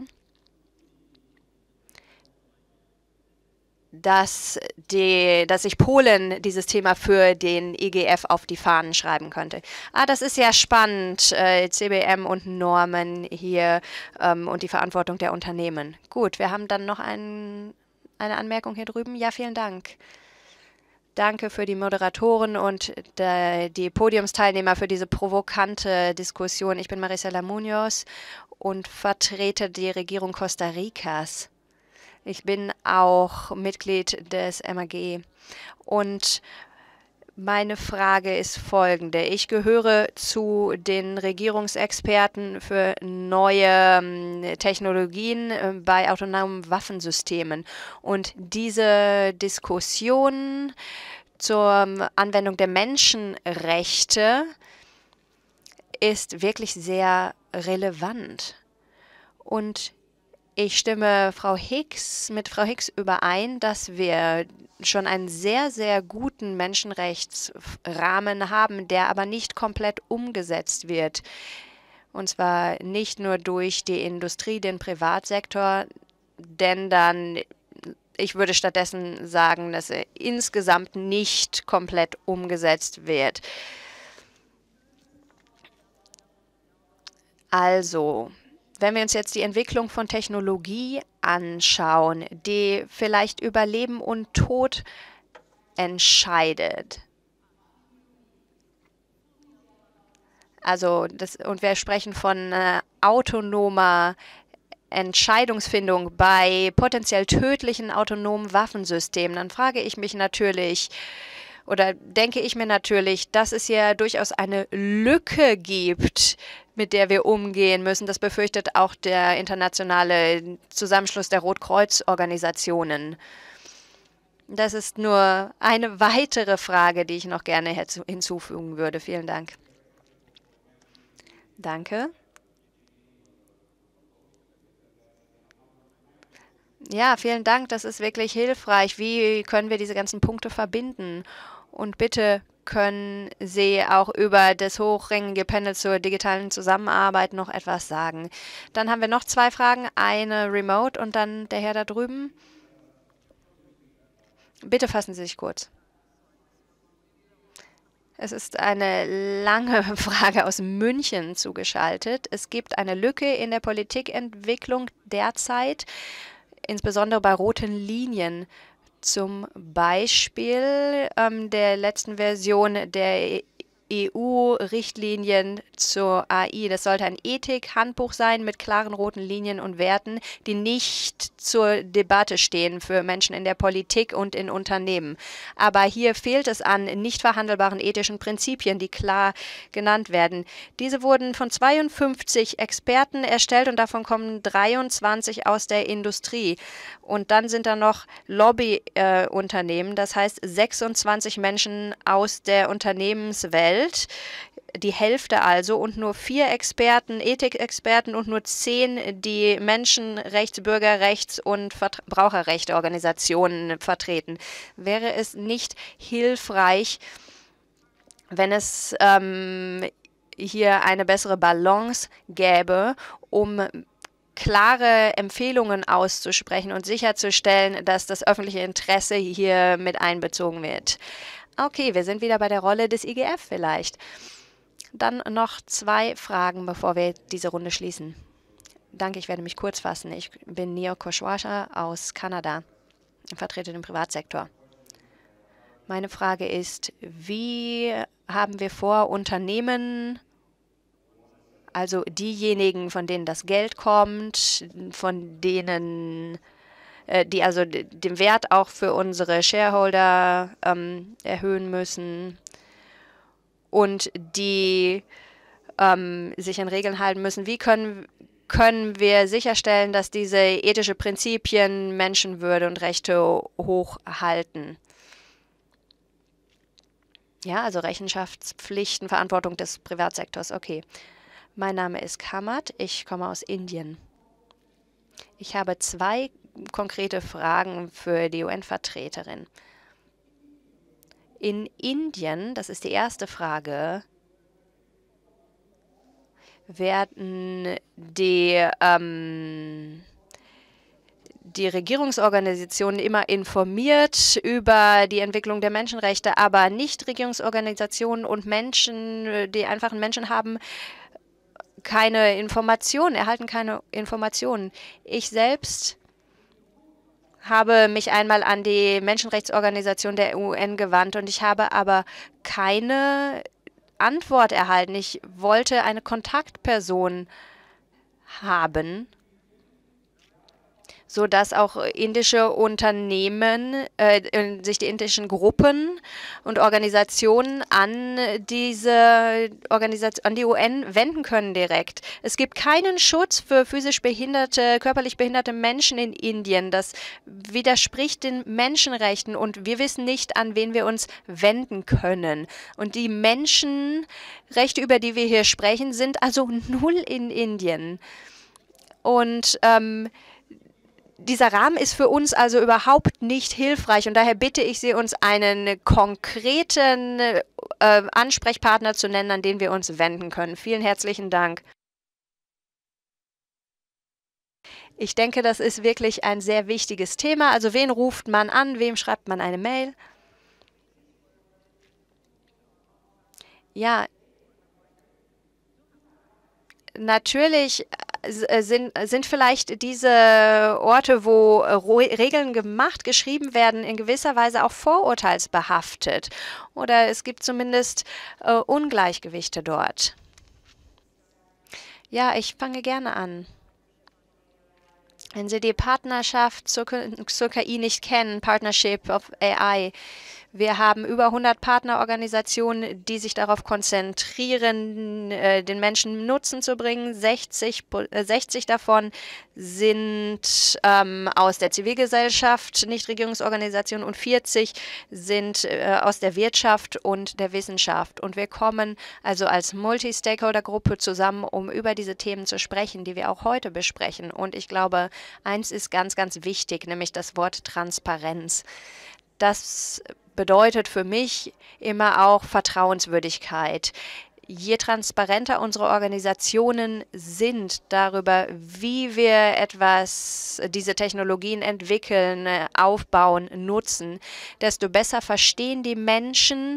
dass sich Polen dieses Thema für den IGF auf die Fahnen schreiben könnte. Das ist ja spannend, CBM und Normen hier und die Verantwortung der Unternehmen. Gut, wir haben dann noch eine Anmerkung hier drüben. Ja, vielen Dank. Danke für die Moderatoren und die Podiumsteilnehmer für diese provokante Diskussion. Ich bin Marisela Munoz und vertrete die Regierung Costa Ricas. Ich bin auch Mitglied des MAG. Und meine Frage ist folgende. Ich gehöre zu den Regierungsexperten für neue Technologien bei autonomen Waffensystemen. Und diese Diskussion zur Anwendung der Menschenrechte ist wirklich sehr relevant. Und ich stimme mit Frau Hicks überein, dass wir schon einen sehr, sehr guten Menschenrechtsrahmen haben, der aber nicht komplett umgesetzt wird. Und zwar nicht nur durch die Industrie, den Privatsektor, denn dann, ich würde stattdessen sagen, dass er insgesamt nicht komplett umgesetzt wird. Also, wenn wir uns jetzt die Entwicklung von Technologie anschauen, die vielleicht über Leben und Tod entscheidet. Also, und wir sprechen von autonomer Entscheidungsfindung bei potenziell tödlichen autonomen Waffensystemen, dann frage ich mich natürlich, oder denke ich mir natürlich, dass es ja durchaus eine Lücke gibt, mit der wir umgehen müssen. Das befürchtet auch der internationale Zusammenschluss der Rotkreuz-Organisationen. Das ist nur eine weitere Frage, die ich noch gerne hinzufügen würde. Vielen Dank. Danke. Ja, vielen Dank. Das ist wirklich hilfreich. Wie können wir diese ganzen Punkte verbinden? Und bitte können Sie auch über das hochrangige Panel zur digitalen Zusammenarbeit noch etwas sagen. Dann haben wir noch 2 Fragen, eine remote und dann der Herr da drüben. Bitte fassen Sie sich kurz. Es ist eine lange Frage aus München zugeschaltet. Es gibt eine Lücke in der Politikentwicklung derzeit, insbesondere bei roten Linien. Zum Beispiel der letzten Version der EU-Richtlinien zur AI. Das sollte ein Ethik-Handbuch sein mit klaren roten Linien und Werten, die nicht zur Debatte stehen für Menschen in der Politik und in Unternehmen. Aber hier fehlt es an nicht verhandelbaren ethischen Prinzipien, die klar genannt werden. Diese wurden von 52 Experten erstellt und davon kommen 23 aus der Industrie. Und dann sind da noch Lobbyunternehmen, das heißt 26 Menschen aus der Unternehmenswelt, die Hälfte also, und nur 4 Experten, Ethikexperten und nur 10, die Menschenrechts-, Bürgerrechts- und Verbraucherrechteorganisationen vertreten. Wäre es nicht hilfreich, wenn es hier eine bessere Balance gäbe, um klare Empfehlungen auszusprechen und sicherzustellen, dass das öffentliche Interesse hier mit einbezogen wird? Okay, wir sind wieder bei der Rolle des IGF vielleicht. Dann noch 2 Fragen, bevor wir diese Runde schließen. Danke, ich werde mich kurz fassen. Ich bin Neo Koshwasha aus Kanada und vertrete den Privatsektor. Meine Frage ist, wie haben wir vor, Unternehmen, also diejenigen, von denen das Geld kommt, von denen die also den Wert auch für unsere Shareholder erhöhen müssen und die sich an Regeln halten müssen. Wie können wir sicherstellen, dass diese ethischen Prinzipien Menschenwürde und Rechte hochhalten? Ja, also Rechenschaftspflichten, Verantwortung des Privatsektors. Okay. Mein Name ist Kamat, ich komme aus Indien. Ich habe 2 konkrete Fragen für die UN-Vertreterin. In Indien, das ist die erste Frage, werden die Regierungsorganisationen immer informiert über die Entwicklung der Menschenrechte, aber Nichtregierungsorganisationen und Menschen, die einfachen Menschen haben keine Informationen, erhalten keine Informationen. Ich selbst habe mich einmal an die Menschenrechtsorganisation der UN gewandt und ich habe aber keine Antwort erhalten. Ich wollte eine Kontaktperson haben, sodass auch indische Unternehmen, sich die indischen Gruppen und Organisationen an diese an die UN wenden können direkt. Es gibt keinen Schutz für physisch behinderte, körperlich behinderte Menschen in Indien. Das widerspricht den Menschenrechten und wir wissen nicht, an wen wir uns wenden können. Und die Menschenrechte, über die wir hier sprechen, sind also null in Indien. Und dieser Rahmen ist für uns also überhaupt nicht hilfreich und daher bitte ich Sie, uns einen konkreten Ansprechpartner zu nennen, an den wir uns wenden können. Vielen herzlichen Dank. Ich denke, das ist wirklich ein sehr wichtiges Thema. Also wen ruft man an, wem schreibt man eine Mail? Ja, natürlich sind vielleicht diese Orte, wo Regeln geschrieben werden, in gewisser Weise auch vorurteilsbehaftet. Oder es gibt zumindest Ungleichgewichte dort. Ja, ich fange gerne an. Wenn Sie die Partnerschaft zur KI nicht kennen, Partnership of AI, wir haben über 100 Partnerorganisationen, die sich darauf konzentrieren, den Menschen Nutzen zu bringen. 60 davon sind aus der Zivilgesellschaft, Nichtregierungsorganisationen, und 40 sind aus der Wirtschaft und der Wissenschaft. Und wir kommen also als Multi-Stakeholder-Gruppe zusammen, um über diese Themen zu sprechen, die wir auch heute besprechen. Und ich glaube, eins ist ganz, ganz wichtig, nämlich das Wort Transparenz. Das bedeutet für mich immer auch Vertrauenswürdigkeit. Je transparenter unsere Organisationen sind darüber, wie wir diese Technologien entwickeln, aufbauen, nutzen, desto besser verstehen die Menschen,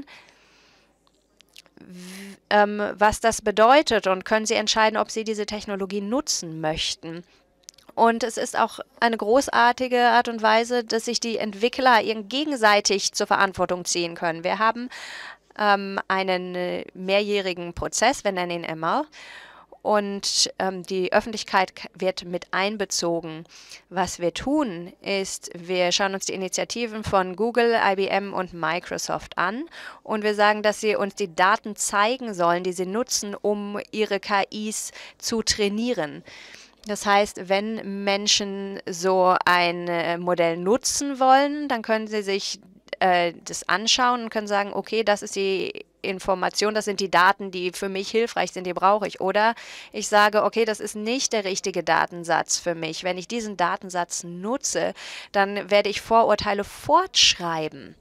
was das bedeutet und können sie entscheiden, ob sie diese Technologie nutzen möchten. Und es ist auch eine großartige Art und Weise, dass sich die Entwickler gegenseitig zur Verantwortung ziehen können. Wir haben einen mehrjährigen Prozess, wir nennen ihn MR, und die Öffentlichkeit wird mit einbezogen. Was wir tun, ist, wir schauen uns die Initiativen von Google, IBM und Microsoft an und wir sagen, dass sie uns die Daten zeigen sollen, die sie nutzen, um ihre KIs zu trainieren. Das heißt, wenn Menschen so ein Modell nutzen wollen, dann können sie sich das anschauen und können sagen, okay, das ist die Information, das sind die Daten, die für mich hilfreich sind, die brauche ich. Oder ich sage, okay, das ist nicht der richtige Datensatz für mich. Wenn ich diesen Datensatz nutze, dann werde ich Vorurteile fortschreiben.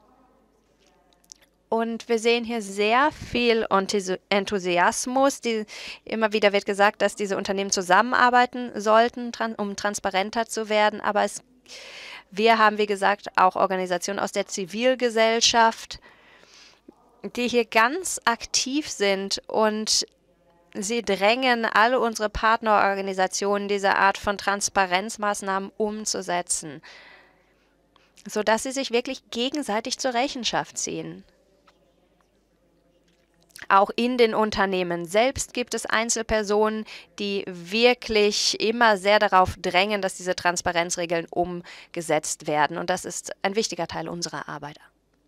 Und wir sehen hier sehr viel Enthusiasmus. Immer wieder wird gesagt, dass diese Unternehmen zusammenarbeiten sollten, um transparenter zu werden. Aber wir haben, wie gesagt, auch Organisationen aus der Zivilgesellschaft, die hier ganz aktiv sind. Und sie drängen alle unsere Partnerorganisationen, diese Art von Transparenzmaßnahmen umzusetzen, sodass sie sich wirklich gegenseitig zur Rechenschaft ziehen. Auch in den Unternehmen selbst gibt es Einzelpersonen, die wirklich immer sehr darauf drängen, dass diese Transparenzregeln umgesetzt werden. Und das ist ein wichtiger Teil unserer Arbeit.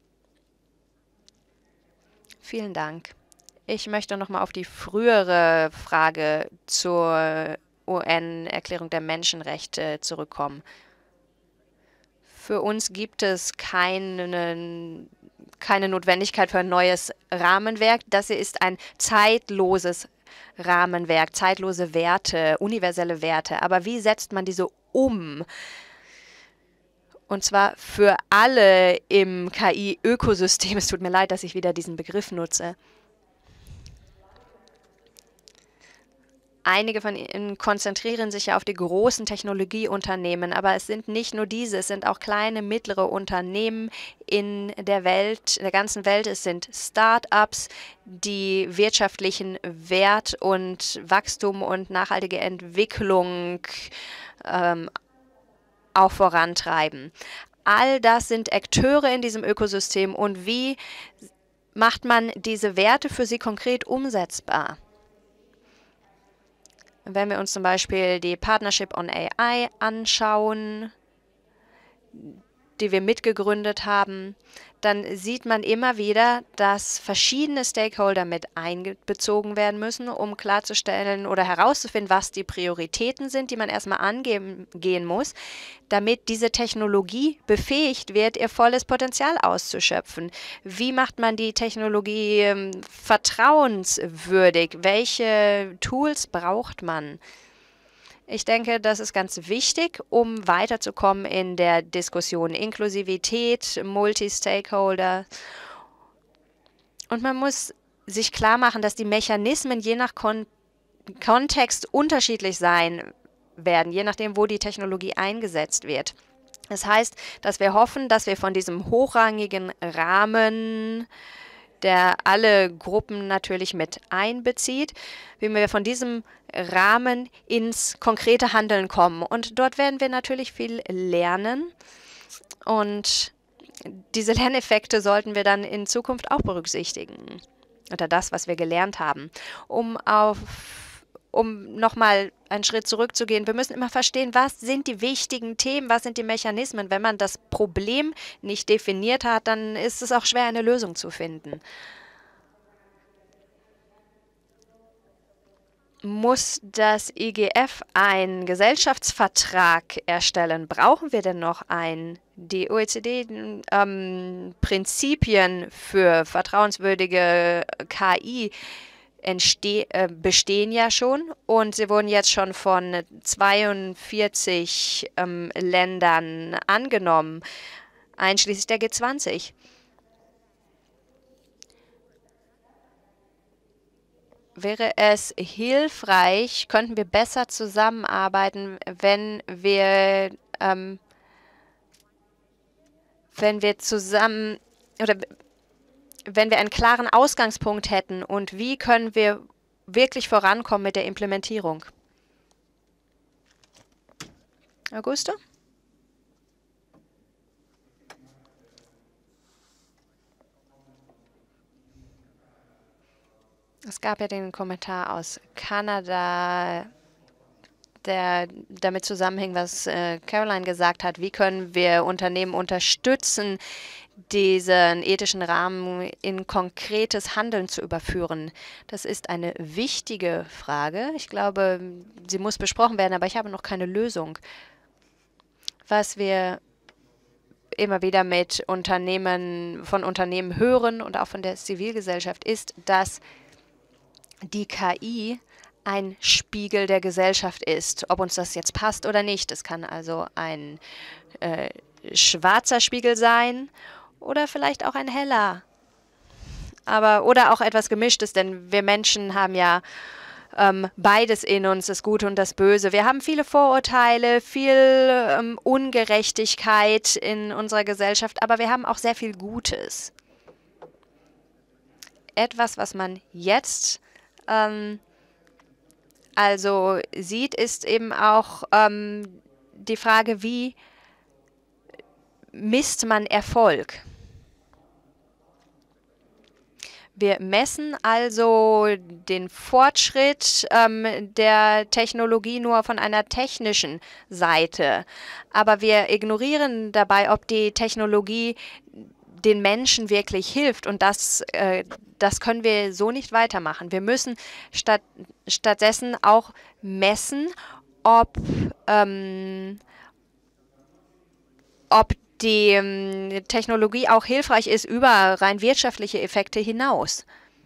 Vielen Dank. Ich möchte nochmal auf die frühere Frage zur UN-Erklärung der Menschenrechte zurückkommen. Für uns gibt es keine Notwendigkeit für ein neues Rahmenwerk. Das hier ist ein zeitloses Rahmenwerk, zeitlose Werte, universelle Werte. Aber wie setzt man diese um? Und zwar für alle im KI-Ökosystem. Es tut mir leid, dass ich wieder diesen Begriff nutze. Einige von ihnen konzentrieren sich ja auf die großen Technologieunternehmen, aber es sind nicht nur diese, es sind auch kleine, mittlere Unternehmen in der Welt, in der ganzen Welt. Es sind Start-ups, die wirtschaftlichen Wert und Wachstum und nachhaltige Entwicklung auch vorantreiben. All das sind Akteure in diesem Ökosystem und wie macht man diese Werte für sie konkret umsetzbar? Wenn wir uns zum Beispiel die Partnership on AI anschauen, die wir mitgegründet haben, dann sieht man immer wieder, dass verschiedene Stakeholder mit einbezogen werden müssen, um klarzustellen oder herauszufinden, was die Prioritäten sind, die man erstmal angehen muss, damit diese Technologie befähigt wird, ihr volles Potenzial auszuschöpfen. Wie macht man die Technologie vertrauenswürdig? Welche Tools braucht man? Ich denke, das ist ganz wichtig, um weiterzukommen in der Diskussion. Inklusivität, Multi-Stakeholder. Und man muss sich klar machen, dass die Mechanismen je nach Kontext unterschiedlich sein werden, je nachdem, wo die Technologie eingesetzt wird. Das heißt, dass wir hoffen, dass wir von diesem hochrangigen Rahmen, der alle Gruppen natürlich mit einbezieht, wie wir von diesem Rahmen ins konkrete Handeln kommen. Und dort werden wir natürlich viel lernen. Und diese Lerneffekte sollten wir dann in Zukunft auch berücksichtigen. Oder das, was wir gelernt haben. Um nochmal einen Schritt zurückzugehen, wir müssen immer verstehen, was sind die wichtigen Themen, was sind die Mechanismen. Wenn man das Problem nicht definiert hat, dann ist es auch schwer, eine Lösung zu finden. Muss das IGF einen Gesellschaftsvertrag erstellen? Brauchen wir denn noch einen? Die OECD-Prinzipien für vertrauenswürdige KI bestehen ja schon und sie wurden jetzt schon von 42 Ländern angenommen, einschließlich der G20. Wäre es hilfreich, könnten wir besser zusammenarbeiten, wenn wir zusammen oder wenn wir einen klaren Ausgangspunkt hätten und wie können wir wirklich vorankommen mit der Implementierung? Augusto? Es gab ja den Kommentar aus Kanada, der damit zusammenhing, was Caroline gesagt hat. Wie können wir Unternehmen unterstützen, diesen ethischen Rahmen in konkretes Handeln zu überführen? Das ist eine wichtige Frage. Ich glaube, sie muss besprochen werden, aber ich habe noch keine Lösung. Was wir immer wieder von Unternehmen hören und auch von der Zivilgesellschaft ist, dass die KI ein Spiegel der Gesellschaft ist, ob uns das jetzt passt oder nicht. Es kann also ein schwarzer Spiegel sein oder vielleicht auch ein heller. Oder auch etwas Gemischtes, denn wir Menschen haben ja beides in uns, das Gute und das Böse. Wir haben viele Vorurteile, viel Ungerechtigkeit in unserer Gesellschaft, aber wir haben auch sehr viel Gutes. Etwas, was man jetzt also sieht, ist eben auch die Frage, wie misst man Erfolg? Wir messen also den Fortschritt der Technologie nur von einer technischen Seite, aber wir ignorieren dabei, ob die Technologie den Menschen wirklich hilft, und das können wir so nicht weitermachen. Wir müssen stattdessen auch messen, ob die Technologie auch hilfreich ist über rein wirtschaftliche Effekte hinaus.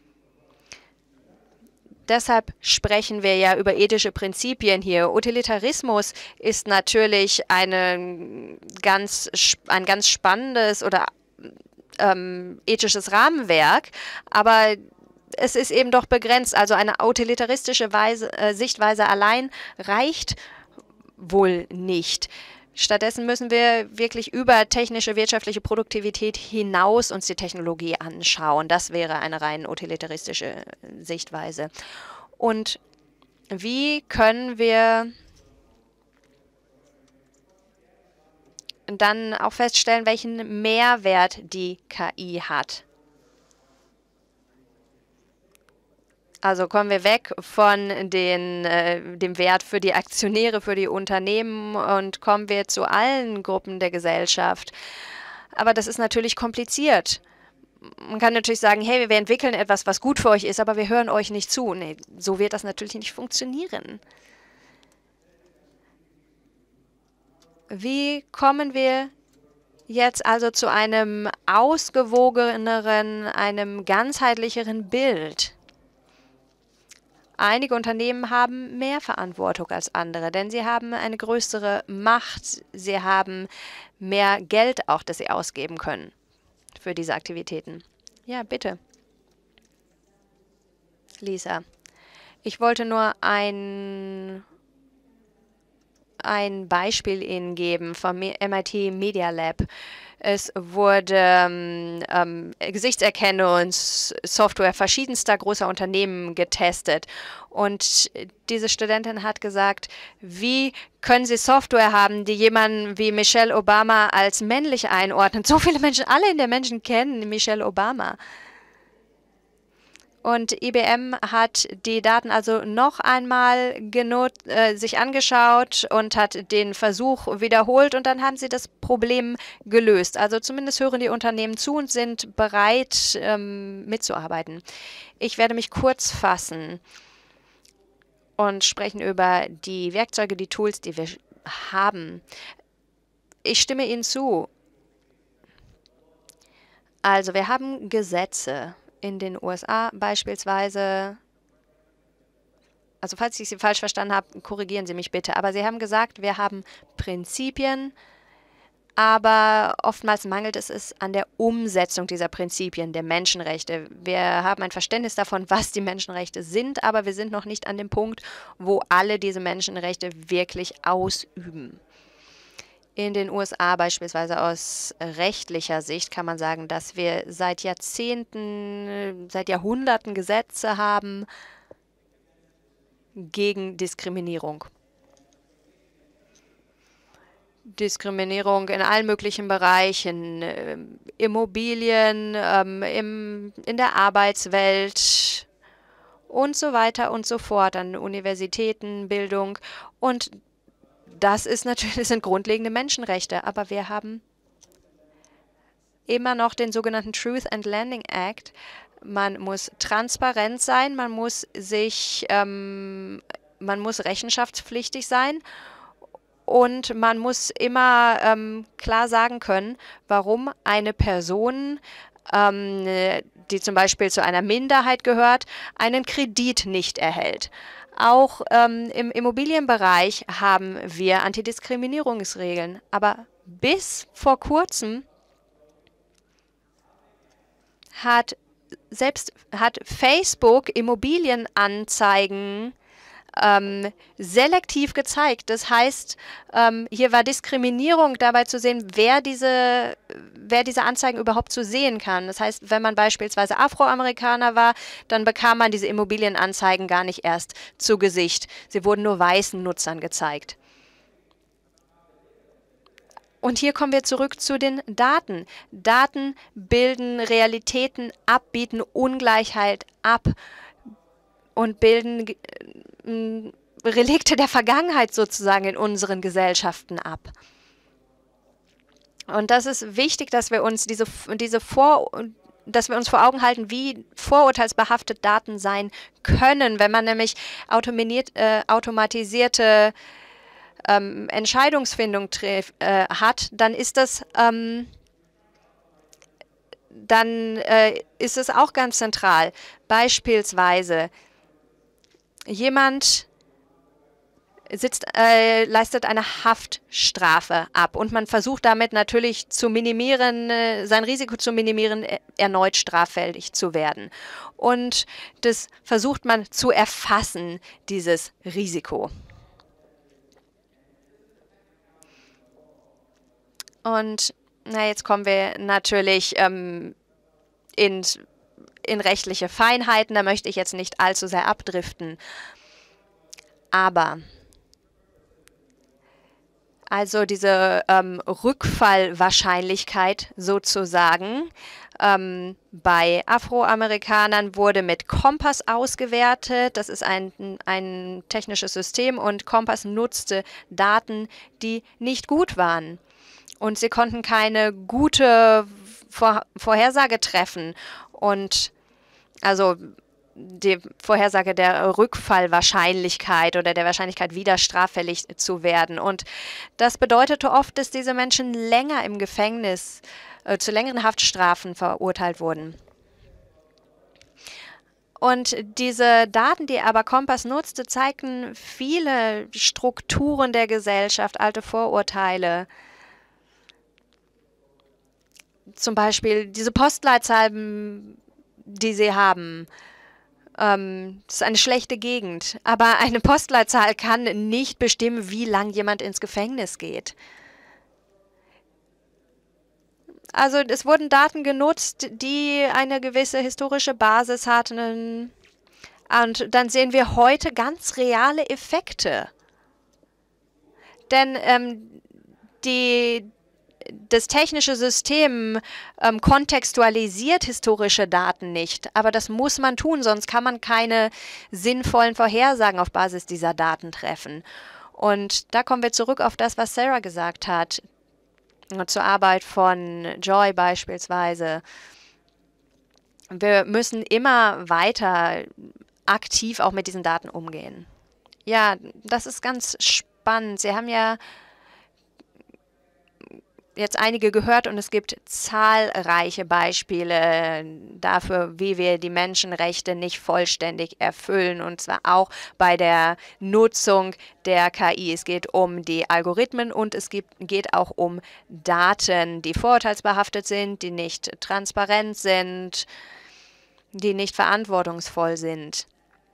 Deshalb sprechen wir ja über ethische Prinzipien hier. Utilitarismus ist natürlich ein ganz spannendes oder ethisches Rahmenwerk, aber es ist eben doch begrenzt. Also eine utilitaristische Sichtweise allein reicht wohl nicht. Stattdessen müssen wir wirklich über technische, wirtschaftliche Produktivität hinaus uns die Technologie anschauen. Das wäre eine rein utilitaristische Sichtweise. Und wie können wir dann auch feststellen, welchen Mehrwert die KI hat? Also kommen wir weg von dem Wert für die Aktionäre, für die Unternehmen und kommen wir zu allen Gruppen der Gesellschaft. Aber das ist natürlich kompliziert. Man kann natürlich sagen, hey, wir entwickeln etwas, was gut für euch ist, aber wir hören euch nicht zu. Nee, so wird das natürlich nicht funktionieren. Wie kommen wir jetzt also zu einem ausgewogeneren, einem ganzheitlicheren Bild? Einige Unternehmen haben mehr Verantwortung als andere, denn sie haben eine größere Macht, sie haben mehr Geld auch, das sie ausgeben können für diese Aktivitäten. Ja, bitte. Lisa, ich wollte nur ein Beispiel Ihnen geben vom MIT Media Lab. Es wurde Gesichtserkennungssoftware verschiedenster großer Unternehmen getestet. Und diese Studentin hat gesagt, wie können Sie Software haben, die jemanden wie Michelle Obama als männlich einordnet? So viele Menschen, alle der Menschen kennen Michelle Obama. Und IBM hat die Daten also noch einmal sich angeschaut und hat den Versuch wiederholt und dann haben sie das Problem gelöst. Also zumindest hören die Unternehmen zu und sind bereit, mitzuarbeiten. Ich werde mich kurz fassen und sprechen über die Werkzeuge, die Tools, die wir haben. Ich stimme Ihnen zu. Also wir haben Gesetze. In den USA beispielsweise, also falls ich Sie falsch verstanden habe, korrigieren Sie mich bitte, aber Sie haben gesagt, wir haben Prinzipien, aber oftmals mangelt es an der Umsetzung dieser Prinzipien der Menschenrechte. Wir haben ein Verständnis davon, was die Menschenrechte sind, aber wir sind noch nicht an dem Punkt, wo alle diese Menschenrechte wirklich ausüben. In den USA beispielsweise aus rechtlicher Sicht kann man sagen, dass wir seit Jahrzehnten, seit Jahrhunderten Gesetze haben gegen Diskriminierung. Diskriminierung in allen möglichen Bereichen, Immobilien, in der Arbeitswelt und so weiter und so fort, an Universitäten, Bildung und das sind grundlegende Menschenrechte, aber wir haben immer noch den sogenannten Truth and Lending Act. Man muss transparent sein, man muss rechenschaftspflichtig sein und man muss immer klar sagen können, warum eine Person, die zum Beispiel zu einer Minderheit gehört, einen Kredit nicht erhält. Auch im Immobilienbereich haben wir Antidiskriminierungsregeln. Aber bis vor kurzem hat Facebook Immobilienanzeigen selektiv gezeigt. Das heißt, hier war Diskriminierung dabei zu sehen, wer diese Anzeigen überhaupt zu sehen kann. Das heißt, wenn man beispielsweise Afroamerikaner war, dann bekam man diese Immobilienanzeigen gar nicht erst zu Gesicht. Sie wurden nur weißen Nutzern gezeigt. Und hier kommen wir zurück zu den Daten. Daten bilden Realitäten ab, bieten Ungleichheit ab und bilden Relikte der Vergangenheit sozusagen in unseren Gesellschaften ab. Und das ist wichtig, dass wir uns dass wir uns vor Augen halten, wie vorurteilsbehaftet Daten sein können. Wenn man nämlich automatisierte Entscheidungsfindung hat, dann ist das ist es auch ganz zentral. Beispielsweise jemand leistet eine Haftstrafe ab und man versucht damit natürlich zu minimieren, sein Risiko zu minimieren, erneut straffällig zu werden. Und das versucht man zu erfassen, dieses Risiko. Und jetzt kommen wir natürlich in rechtliche Feinheiten, da möchte ich jetzt nicht allzu sehr abdriften. Aber also diese Rückfallwahrscheinlichkeit sozusagen Bei Afroamerikanern wurde mit Kompass ausgewertet. Das ist ein technisches System und Kompass nutzte Daten, die nicht gut waren. Und sie konnten keine gute Vorhersage treffen. Und also die Vorhersage der Rückfallwahrscheinlichkeit oder der Wahrscheinlichkeit, wieder straffällig zu werden. Und das bedeutete oft, dass diese Menschen länger im Gefängnis, zu längeren Haftstrafen verurteilt wurden. Und diese Daten, die aber Kompass nutzte, zeigten viele Strukturen der Gesellschaft, alte Vorurteile. Zum Beispiel diese Postleitzahlen, die sie haben. Das ist eine schlechte Gegend. Aber eine Postleitzahl kann nicht bestimmen, wie lang jemand ins Gefängnis geht. Also es wurden Daten genutzt, die eine gewisse historische Basis hatten. Und dann sehen wir heute ganz reale Effekte. Denn das technische System kontextualisiert historische Daten nicht. Aber das muss man tun, sonst kann man keine sinnvollen Vorhersagen auf Basis dieser Daten treffen. Und da kommen wir zurück auf das, was Sarah gesagt hat, zur Arbeit von Joy beispielsweise. Wir müssen immer weiter aktiv auch mit diesen Daten umgehen. Ja, das ist ganz spannend. Sie haben ja jetzt einige gehört und es gibt zahlreiche Beispiele dafür, wie wir die Menschenrechte nicht vollständig erfüllen, und zwar auch bei der Nutzung der KI. Es geht um die Algorithmen und es geht auch um Daten, die vorurteilsbehaftet sind, die nicht transparent sind, die nicht verantwortungsvoll sind.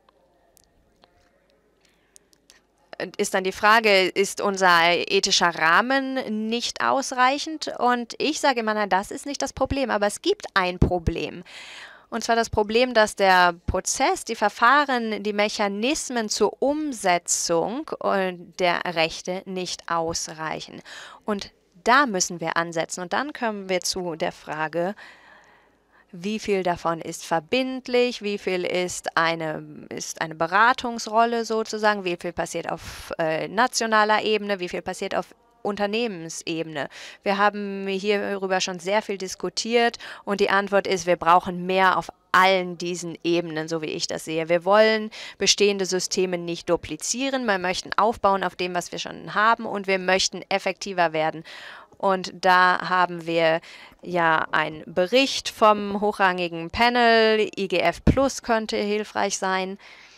Ist dann die Frage, ist unser ethischer Rahmen nicht ausreichend? Und ich sage immer, nein, das ist nicht das Problem, aber es gibt ein Problem. Und zwar das Problem, dass der Prozess, die Verfahren, die Mechanismen zur Umsetzung der Rechte nicht ausreichen. Und da müssen wir ansetzen. Und dann kommen wir zu der Frage, wie viel davon ist verbindlich, wie viel ist eine Beratungsrolle sozusagen, wie viel passiert auf nationaler Ebene, wie viel passiert auf Unternehmensebene. Wir haben hierüber schon sehr viel diskutiert und die Antwort ist, wir brauchen mehr auf allen diesen Ebenen, so wie ich das sehe. Wir wollen bestehende Systeme nicht duplizieren, wir möchten aufbauen auf dem, was wir schon haben, und wir möchten effektiver werden. Und da haben wir ja einen Bericht vom hochrangigen Panel. IGF Plus könnte hilfreich sein.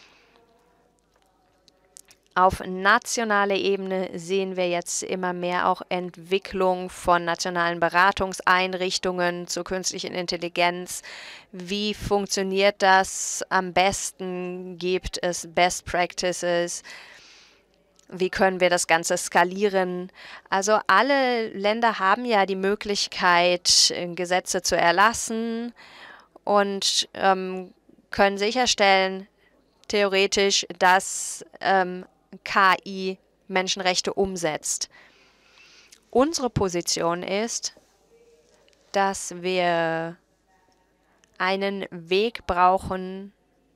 Auf nationaler Ebene sehen wir jetzt immer mehr auch Entwicklung von nationalen Beratungseinrichtungen zur künstlichen Intelligenz. Wie funktioniert das am besten? Gibt es Best Practices? Wie können wir das Ganze skalieren? Also alle Länder haben ja die Möglichkeit, Gesetze zu erlassen und können sicherstellen, theoretisch, dass KI Menschenrechte umsetzt. Unsere Position ist, dass wir einen Weg brauchen,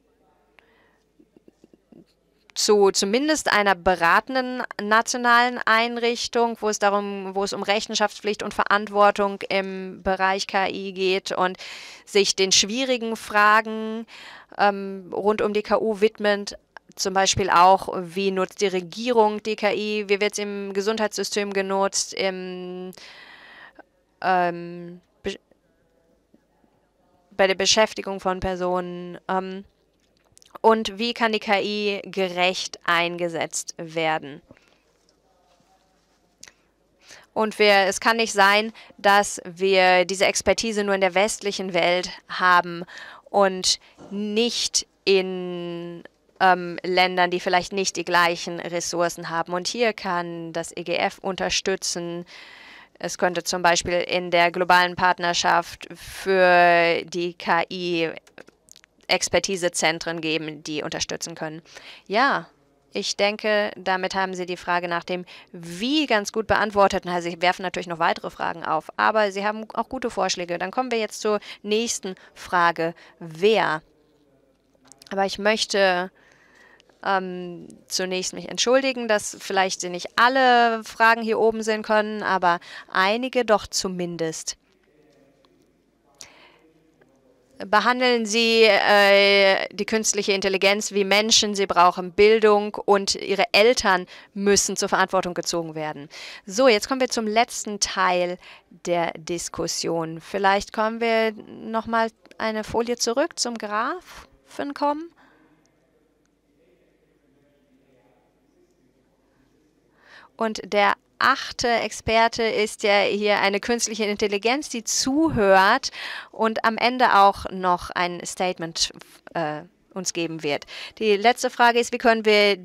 zu zumindest einer beratenden nationalen Einrichtung, wo es um Rechenschaftspflicht und Verantwortung im Bereich KI geht und sich den schwierigen Fragen rund um die KI widmet. Zum Beispiel auch, wie nutzt die Regierung die KI, wie wird es im Gesundheitssystem genutzt, bei der Beschäftigung von Personen. Und wie kann die KI gerecht eingesetzt werden? Und es kann nicht sein, dass wir diese Expertise nur in der westlichen Welt haben und nicht in Ländern, die vielleicht nicht die gleichen Ressourcen haben. Und hier kann das EGF unterstützen. Es könnte zum Beispiel in der globalen Partnerschaft für die KI Expertisezentren geben, die unterstützen können. Ja, Ich denke, damit haben Sie die Frage nach dem Wie ganz gut beantwortet. Na, Sie werfen natürlich noch weitere Fragen auf, aber Sie haben auch gute Vorschläge. Dann kommen wir jetzt zur nächsten Frage. Wer? Aber ich möchte zunächst mich entschuldigen, dass vielleicht Sie nicht alle Fragen hier oben sehen können, aber einige doch zumindest. Behandeln Sie die künstliche Intelligenz wie Menschen, sie brauchen Bildung und Ihre Eltern müssen zur Verantwortung gezogen werden. So, jetzt kommen wir zum letzten Teil der Diskussion. Vielleicht kommen wir nochmal eine Folie zurück zum Graphen kommen. Und der 8. Experte ist ja hier eine künstliche Intelligenz, die zuhört und am Ende auch noch ein Statement uns geben wird. Die letzte Frage ist, wie können wir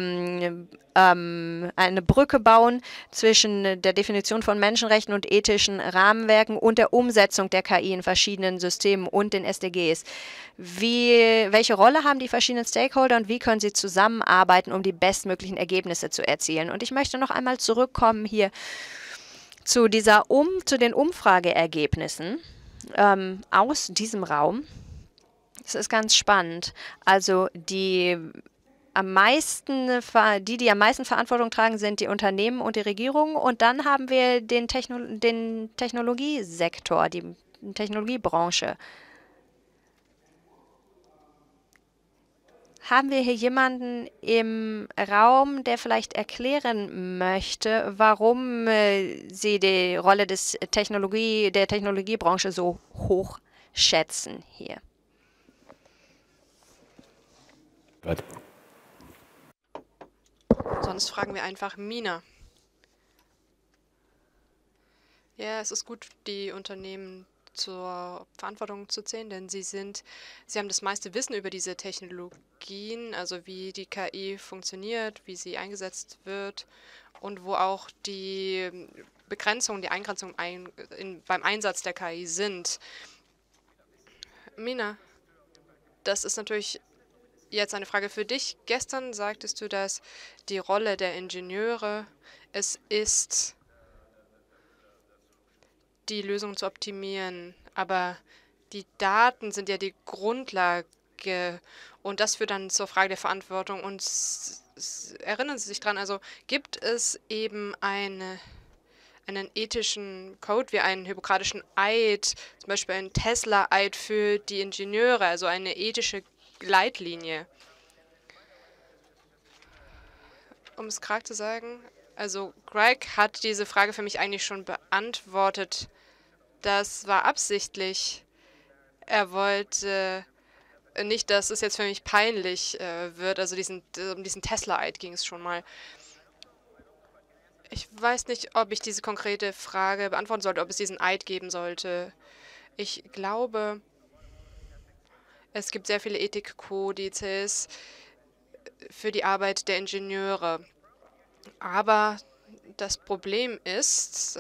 eine Brücke bauen zwischen der Definition von Menschenrechten und ethischen Rahmenwerken und der Umsetzung der KI in verschiedenen Systemen und den SDGs. Welche Rolle haben die verschiedenen Stakeholder und wie können sie zusammenarbeiten, um die bestmöglichen Ergebnisse zu erzielen? Und ich möchte noch einmal zurückkommen hier zu den Umfrageergebnissen aus diesem Raum. Das ist ganz spannend. Also die am meisten Verantwortung tragen, sind die Unternehmen und die Regierung. Und dann haben wir den Technologiesektor, die Technologiebranche. Haben wir hier jemanden im Raum, der vielleicht erklären möchte, warum Sie die Rolle der Technologiebranche so hoch schätzen hier? Sonst fragen wir einfach Mina. Ja, es ist gut, die Unternehmen zur Verantwortung zu ziehen, denn sie haben das meiste Wissen über diese Technologien, also wie die KI funktioniert, wie sie eingesetzt wird und wo auch die Begrenzungen, die Eingrenzungen beim Einsatz der KI sind. Mina, das ist natürlich jetzt eine Frage für dich. Gestern sagtest du, dass die Rolle der Ingenieure es ist, die Lösung zu optimieren. Aber die Daten sind ja die Grundlage und das führt dann zur Frage der Verantwortung. Und erinnern Sie sich dran, also gibt es eben einen ethischen Code wie einen hippokratischen Eid, zum Beispiel einen Tesla-Eid für die Ingenieure, also eine ethische Leitlinie. Um es gerade zu sagen, also Greg hat diese Frage für mich eigentlich schon beantwortet. Das war absichtlich. Er wollte nicht, dass es jetzt für mich peinlich wird. Also um diesen Tesla-Eid ging es schon mal. Ich weiß nicht, ob ich diese konkrete Frage beantworten sollte, ob es diesen Eid geben sollte. Ich glaube, es gibt sehr viele Ethikkodizes für die Arbeit der Ingenieure. Aber das Problem ist,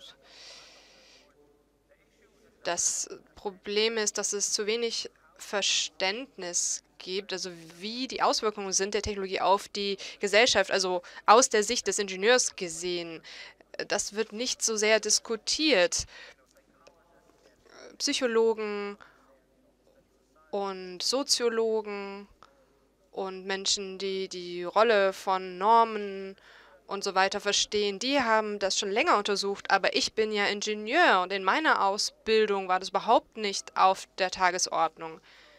dass es zu wenig Verständnis gibt, also wie die Auswirkungen sind der Technologie auf die Gesellschaft, also aus der Sicht des Ingenieurs gesehen. Das wird nicht so sehr diskutiert. Psychologen und Soziologen und Menschen, die die Rolle von Normen und so weiter verstehen, die haben das schon länger untersucht, aber ich bin ja Ingenieur und in meiner Ausbildung war das überhaupt nicht auf der Tagesordnung.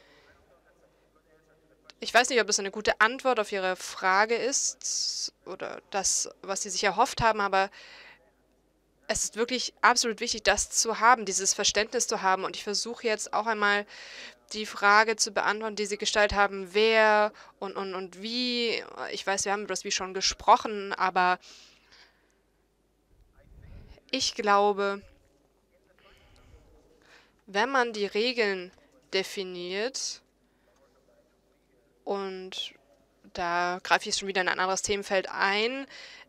Ich weiß nicht, ob das eine gute Antwort auf Ihre Frage ist oder das, was Sie sich erhofft haben, aber es ist wirklich absolut wichtig, das zu haben, dieses Verständnis zu haben. Und ich versuche jetzt auch einmal die Frage zu beantworten, die Sie gestellt haben, wer und wie. Ich weiß, wir haben über das Wie schon gesprochen, aber ich glaube, wenn man die Regeln definiert, und da greife ich jetzt schon wieder in ein anderes Themenfeld ein,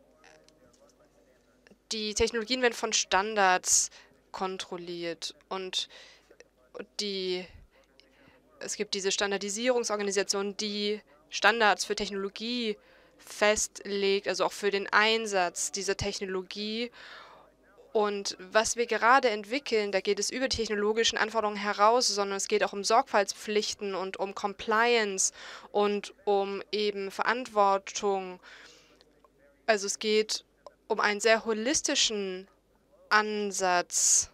die Technologien werden von Standards kontrolliert und es gibt diese Standardisierungsorganisation, die Standards für Technologie festlegt, also auch für den Einsatz dieser Technologie. Und was wir gerade entwickeln, da geht es über die technologischen Anforderungen heraus, sondern es geht auch um Sorgfaltspflichten und um Compliance und um eben Verantwortung. Also es geht um einen sehr holistischen Ansatz.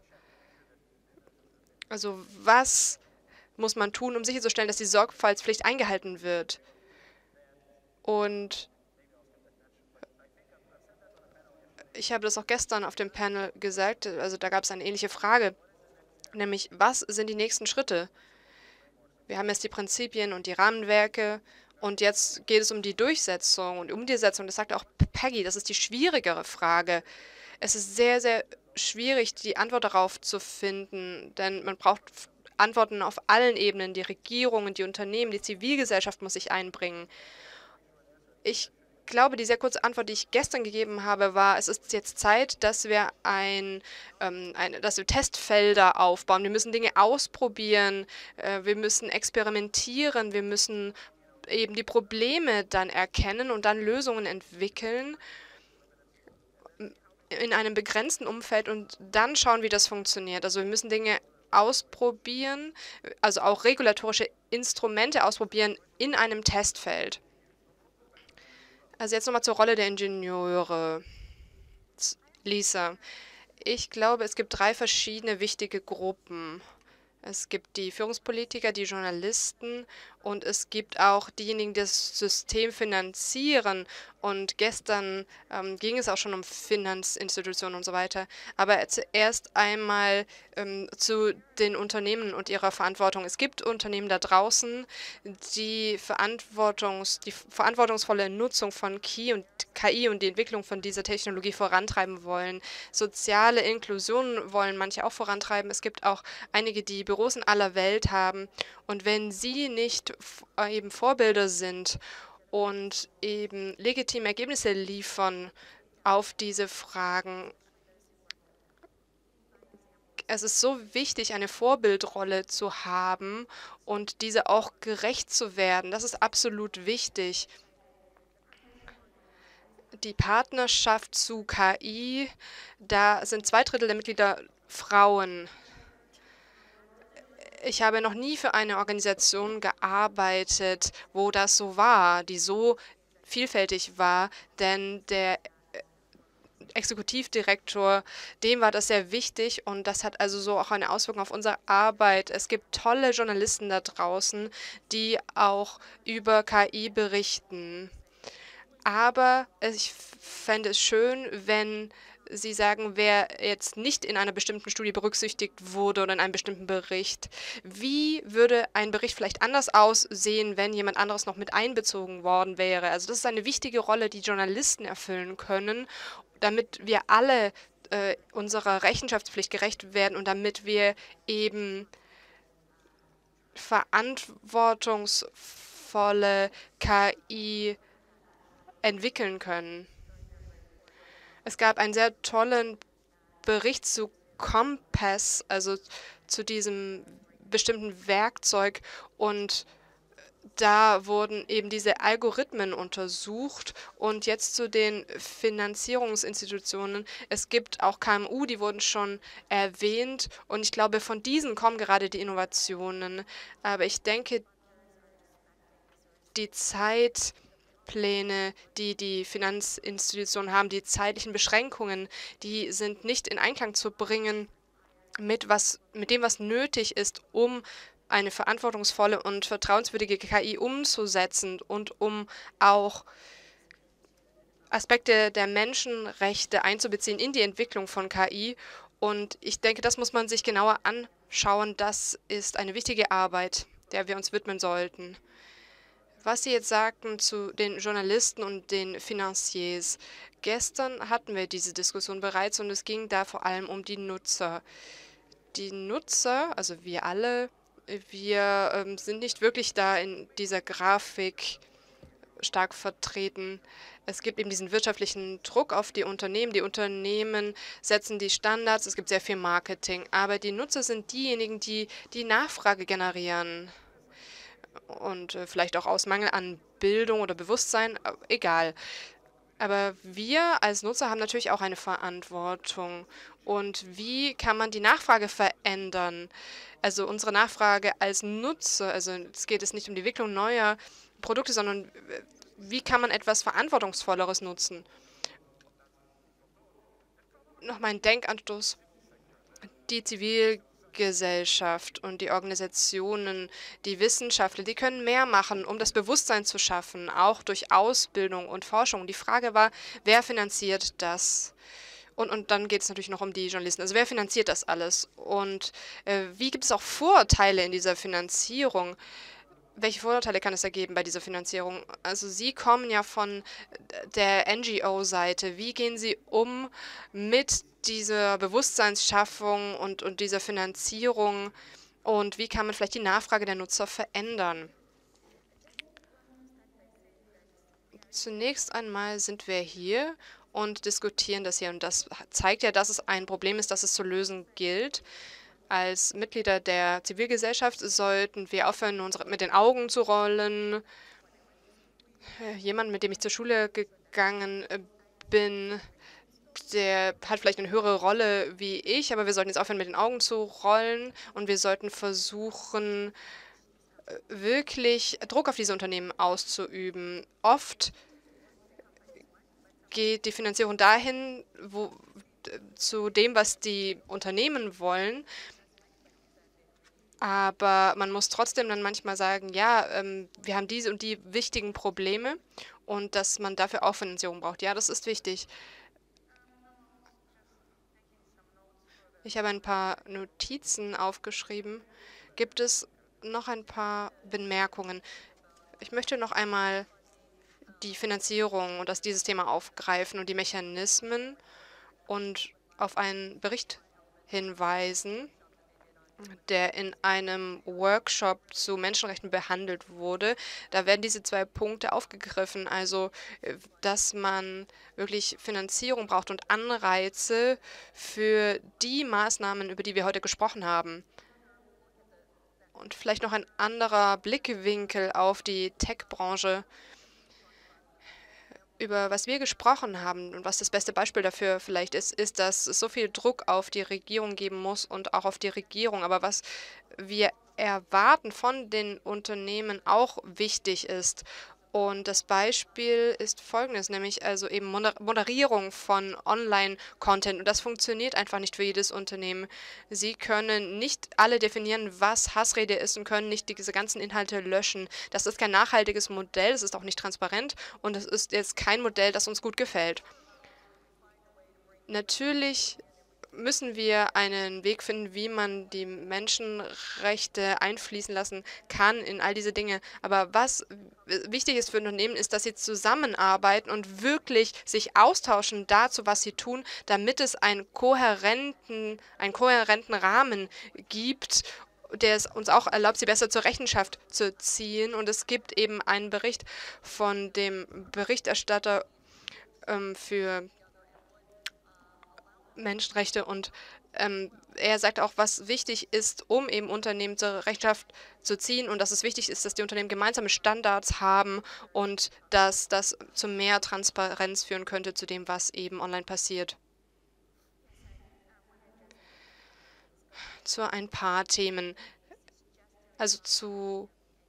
Also was muss man tun, um sicherzustellen, dass die Sorgfaltspflicht eingehalten wird? Und ich habe das auch gestern auf dem Panel gesagt, also da gab es eine ähnliche Frage, nämlich was sind die nächsten Schritte? Wir haben jetzt die Prinzipien und die Rahmenwerke und jetzt geht es um die Durchsetzung und Umsetzung. Das sagt auch Peggy, das ist die schwierigere Frage. Es ist sehr, sehr schwierig, die Antwort darauf zu finden, denn man braucht Antworten auf allen Ebenen. Die Regierungen, die Unternehmen, die Zivilgesellschaft muss sich einbringen. Ich glaube, die sehr kurze Antwort, die ich gestern gegeben habe, war, es ist jetzt Zeit, dass wir dass wir Testfelder aufbauen. Wir müssen Dinge ausprobieren, wir müssen experimentieren, wir müssen eben die Probleme dann erkennen und dann Lösungen entwickeln in einem begrenzten Umfeld und dann schauen, wie das funktioniert. Also wir müssen Dinge ausprobieren, also auch regulatorische Instrumente ausprobieren in einem Testfeld. Also jetzt nochmal zur Rolle der Ingenieure. Lisa, ich glaube, es gibt 3 verschiedene wichtige Gruppen. Es gibt die Führungspolitiker, die Journalisten und es gibt auch diejenigen, die das System finanzieren. Und gestern ging es auch schon um Finanzinstitutionen und so weiter. Aber zuerst einmal zu den Unternehmen und ihrer Verantwortung. Es gibt Unternehmen da draußen, die verantwortungsvolle Nutzung von KI und die Entwicklung von dieser Technologie vorantreiben wollen. Soziale Inklusion wollen manche auch vorantreiben. Es gibt auch einige, die Büros in aller Welt haben. Und wenn sie nicht eben Vorbilder sind und eben legitime Ergebnisse liefern auf diese Fragen, es ist so wichtig, eine Vorbildrolle zu haben und diese auch gerecht zu werden. Das ist absolut wichtig. Die Partnerschaft zu KI, da sind 2/3 der Mitglieder Frauen. Ich habe noch nie für eine Organisation gearbeitet, wo das so war, die so vielfältig war, denn der Exekutivdirektor, dem war das sehr wichtig und das hat also so auch eine Auswirkung auf unsere Arbeit. Es gibt tolle Journalisten da draußen, die auch über KI berichten. Aber ich fände es schön, wenn Sie sagen, wer jetzt nicht in einer bestimmten Studie berücksichtigt wurde oder in einem bestimmten Bericht. Wie würde ein Bericht vielleicht anders aussehen, wenn jemand anderes noch mit einbezogen worden wäre? Also das ist eine wichtige Rolle, die Journalisten erfüllen können, damit wir alle unserer Rechenschaftspflicht gerecht werden und damit wir eben verantwortungsvolle KI entwickeln können. Es gab einen sehr tollen Bericht zu Compass, also zu diesem bestimmten Werkzeug und da wurden eben diese Algorithmen untersucht und jetzt zu den Finanzierungsinstitutionen. Es gibt auch KMU, die wurden schon erwähnt und ich glaube, von diesen kommen gerade die Innovationen. Aber ich denke, die Zeitpläne, die die Finanzinstitutionen haben, die zeitlichen Beschränkungen, die sind nicht in Einklang zu bringen mit dem, was nötig ist, um eine verantwortungsvolle und vertrauenswürdige KI umzusetzen und um auch Aspekte der Menschenrechte einzubeziehen in die Entwicklung von KI. Und ich denke, das muss man sich genauer anschauen. Das ist eine wichtige Arbeit, der wir uns widmen sollten. Was Sie jetzt sagten zu den Journalisten und den Financiers. Gestern hatten wir diese Diskussion bereits und es ging da vor allem um die Nutzer. Die Nutzer, also wir alle, wir sind nicht wirklich da in dieser Grafik stark vertreten. Es gibt eben diesen wirtschaftlichen Druck auf die Unternehmen. Die Unternehmen setzen die Standards, es gibt sehr viel Marketing, aber die Nutzer sind diejenigen, die die Nachfrage generieren und vielleicht auch aus Mangel an Bildung oder Bewusstsein, egal. Aber wir als Nutzer haben natürlich auch eine Verantwortung. Und wie kann man die Nachfrage verändern? Also unsere Nachfrage als Nutzer, also es geht nicht um die Entwicklung neuer Produkte, sondern wie kann man etwas Verantwortungsvolleres nutzen? Noch mein Denkanstoß. Die Zivilgesellschaft und die Organisationen, die Wissenschaftler, die können mehr machen, um das Bewusstsein zu schaffen, auch durch Ausbildung und Forschung. Die Frage war, wer finanziert das? Und dann geht es natürlich noch um die Journalisten. Also wer finanziert das alles? Und wie gibt es auch Vorurteile in dieser Finanzierung? Welche Vorurteile kann es ergeben bei dieser Finanzierung? Also Sie kommen ja von der NGO-Seite. Wie gehen Sie um mit dieser Bewusstseinsschaffung und dieser Finanzierung? Und wie kann man vielleicht die Nachfrage der Nutzer verändern? Zunächst einmal sind wir hier und diskutieren das hier. Und das zeigt ja, dass es ein Problem ist, das es zu lösen gilt. Als Mitglieder der Zivilgesellschaft sollten wir aufhören, mit den Augen zu rollen. Jemand, mit dem ich zur Schule gegangen bin, der hat vielleicht eine höhere Rolle wie ich, aber wir sollten jetzt aufhören, mit den Augen zu rollen und wir sollten versuchen, wirklich Druck auf diese Unternehmen auszuüben. Oft geht die Finanzierung dahin, zu dem, was die Unternehmen wollen. Aber man muss trotzdem dann manchmal sagen, ja, wir haben diese und die wichtigen Probleme und dass man dafür auch Finanzierung braucht. Ja, das ist wichtig. Ich habe ein paar Notizen aufgeschrieben. Gibt es noch ein paar Bemerkungen? Ich möchte noch einmal die Finanzierung und dieses Thema aufgreifen und die Mechanismen und auf einen Bericht hinweisen, der in einem Workshop zu Menschenrechten behandelt wurde. Da werden diese zwei Punkte aufgegriffen, also dass man wirklich Finanzierung braucht und Anreize für die Maßnahmen, über die wir heute gesprochen haben. Und vielleicht noch ein anderer Blickwinkel auf die Tech-Branche. Über was wir gesprochen haben und was das beste Beispiel dafür vielleicht ist, dass es so viel Druck auf die Regierung geben muss und auch auf die Regierung. Aber was wir erwarten von den Unternehmen auch wichtig ist. Und das Beispiel ist folgendes, nämlich also eben Moderierung von Online-Content. Und das funktioniert einfach nicht für jedes Unternehmen. Sie können nicht alle definieren, was Hassrede ist und können nicht diese ganzen Inhalte löschen. Das ist kein nachhaltiges Modell, es ist auch nicht transparent und es ist jetzt kein Modell, das uns gut gefällt. Natürlich müssen wir einen Weg finden, wie man die Menschenrechte einfließen lassen kann in all diese Dinge. Aber was wichtig ist für Unternehmen, ist, dass sie zusammenarbeiten und wirklich sich austauschen dazu, was sie tun, damit es einen kohärenten Rahmen gibt, der es uns auch erlaubt, sie besser zur Rechenschaft zu ziehen. Und es gibt eben einen Bericht von dem Berichterstatter für Menschenrechte und er sagt auch, was wichtig ist, um eben Unternehmen zur Rechenschaft zu ziehen und dass es wichtig ist, dass die Unternehmen gemeinsame Standards haben und dass das zu mehr Transparenz führen könnte zu dem, was eben online passiert. Zu ein paar Themen. Also zu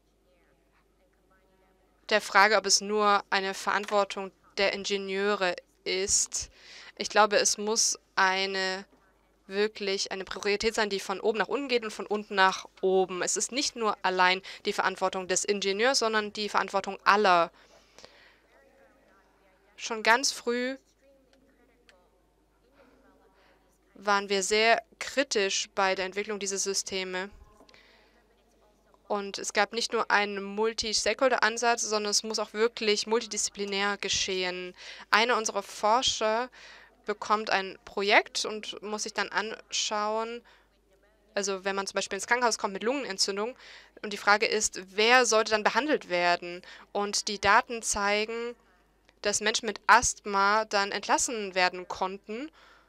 der Frage, ob es nur eine Verantwortung der Ingenieure ist. Ich glaube, es muss wirklich eine Priorität sein, die von oben nach unten geht und von unten nach oben. Es ist nicht nur allein die Verantwortung des Ingenieurs, sondern die Verantwortung aller. Schon ganz früh waren wir sehr kritisch bei der Entwicklung dieser Systeme. Und es gab nicht nur einen Multi-Stakeholder-Ansatz, sondern es muss auch wirklich multidisziplinär geschehen. Einer unserer Forscher bekommt ein Projekt und muss sich dann anschauen, also wenn man zum Beispiel ins Krankenhaus kommt mit Lungenentzündung und die Frage ist, wer sollte dann behandelt werden? Und die Daten zeigen, dass Menschen mit Asthma dann entlassen werden konnten,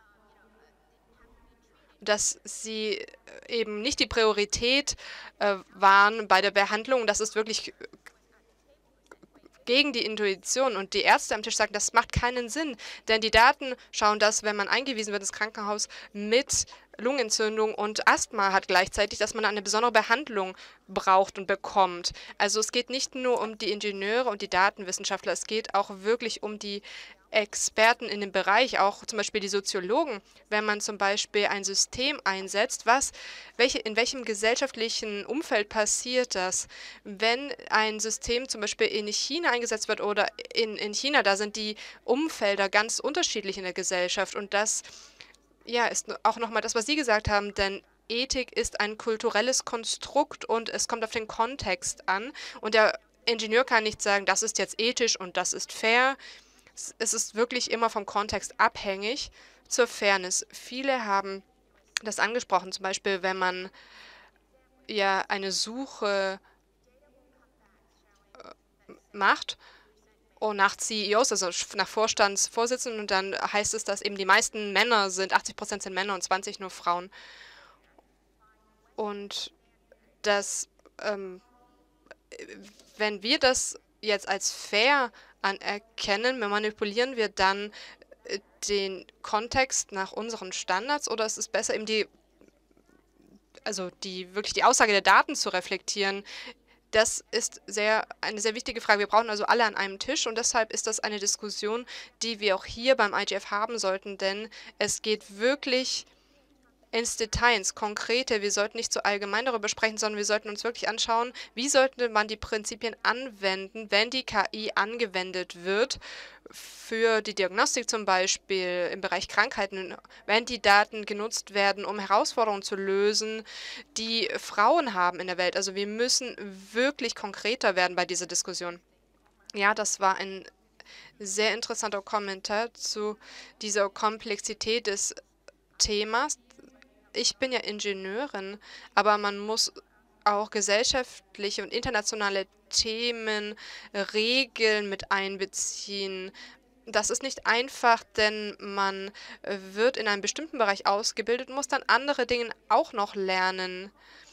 dass sie eben nicht die Priorität waren bei der Behandlung. Das ist wirklich gegen die Intuition. Und die Ärzte am Tisch sagen, das macht keinen Sinn. Denn die Daten schauen, dass, wenn man eingewiesen wird ins Krankenhaus mit Lungenentzündung und Asthma hat gleichzeitig, dass man eine besondere Behandlung braucht und bekommt. Also es geht nicht nur um die Ingenieure und die Datenwissenschaftler, es geht auch wirklich um die Experten in dem Bereich, auch zum Beispiel die Soziologen, wenn man zum Beispiel ein System einsetzt, in welchem gesellschaftlichen Umfeld passiert das? Wenn ein System zum Beispiel in China eingesetzt wird oder in China, da sind die Umfelder ganz unterschiedlich in der Gesellschaft und das ja, ist auch nochmal das, was Sie gesagt haben, denn Ethik ist ein kulturelles Konstrukt und es kommt auf den Kontext an und der Ingenieur kann nicht sagen, das ist jetzt ethisch und das ist fair. Es ist wirklich immer vom Kontext abhängig. Zur Fairness. Viele haben das angesprochen, zum Beispiel, wenn man ja eine Suche macht und nach CEOs, also nach Vorstandsvorsitzenden, und dann heißt es, dass eben die meisten Männer sind, 80% sind Männer und 20 nur Frauen. Und das, wenn wir das jetzt als fair anerkennen, manipulieren wir dann den Kontext nach unseren Standards oder ist es besser, eben wirklich die Aussage der Daten zu reflektieren? Das ist eine sehr wichtige Frage. Wir brauchen also alle an einem Tisch und deshalb ist das eine Diskussion, die wir auch hier beim IGF haben sollten, denn es geht wirklich ins Detail, ins Konkrete. Wir sollten nicht so allgemein darüber sprechen, sondern wir sollten uns wirklich anschauen, wie sollte man die Prinzipien anwenden, wenn die KI angewendet wird, für die Diagnostik zum Beispiel, im Bereich Krankheiten, wenn die Daten genutzt werden, um Herausforderungen zu lösen, die Frauen haben in der Welt. Also wir müssen wirklich konkreter werden bei dieser Diskussion. Ja, das war ein sehr interessanter Kommentar zu dieser Komplexität des Themas. Ich bin ja Ingenieurin, aber man muss auch gesellschaftliche und internationale Themen, Regeln mit einbeziehen. Das ist nicht einfach, denn man wird in einem bestimmten Bereich ausgebildet und muss dann andere Dinge auch noch lernen.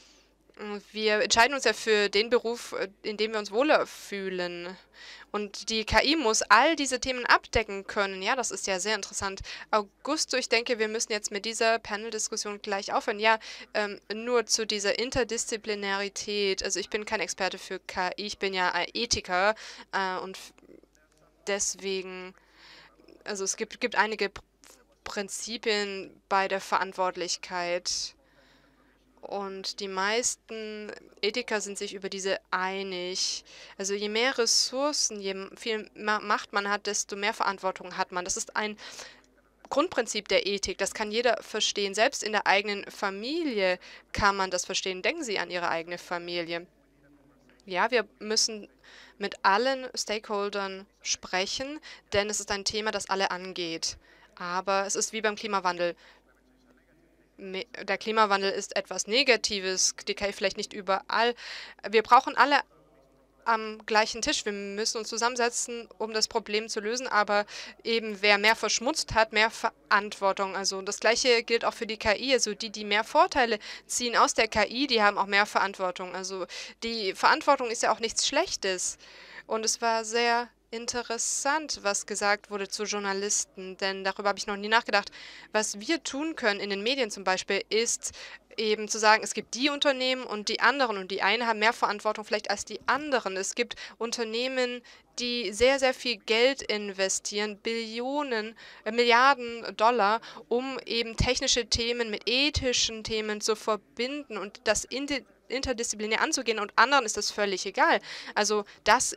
Wir entscheiden uns ja für den Beruf, in dem wir uns wohler fühlen. Und die KI muss all diese Themen abdecken können. Ja, das ist ja sehr interessant. Augusto, ich denke, wir müssen jetzt mit dieser Panel-Diskussion gleich aufhören. Ja, nur zu dieser Interdisziplinarität. Also ich bin kein Experte für KI, ich bin ja Ethiker und deswegen, also es gibt einige Prinzipien bei der Verantwortlichkeit. Und die meisten Ethiker sind sich über diese einig. Also je mehr Ressourcen, je viel Macht man hat, desto mehr Verantwortung hat man. Das ist ein Grundprinzip der Ethik. Das kann jeder verstehen. Selbst in der eigenen Familie kann man das verstehen. Denken Sie an Ihre eigene Familie. Ja, wir müssen mit allen Stakeholdern sprechen, denn es ist ein Thema, das alle angeht. Aber es ist wie beim Klimawandel. Der Klimawandel ist etwas Negatives, die KI vielleicht nicht überall. Wir brauchen alle am gleichen Tisch. Wir müssen uns zusammensetzen, um das Problem zu lösen, aber eben wer mehr verschmutzt hat, mehr Verantwortung. Also das Gleiche gilt auch für die KI. Also die mehr Vorteile ziehen aus der KI, die haben auch mehr Verantwortung. Also die Verantwortung ist ja auch nichts Schlechtes. Und es war sehr interessant, was gesagt wurde zu Journalisten, denn darüber habe ich noch nie nachgedacht. Was wir tun können in den Medien zum Beispiel, ist eben zu sagen, es gibt die Unternehmen und die anderen und die einen haben mehr Verantwortung vielleicht als die anderen. Es gibt Unternehmen, die sehr, sehr viel Geld investieren, Milliarden Dollar, um eben technische Themen mit ethischen Themen zu verbinden und das interdisziplinär anzugehen und anderen ist das völlig egal. Also das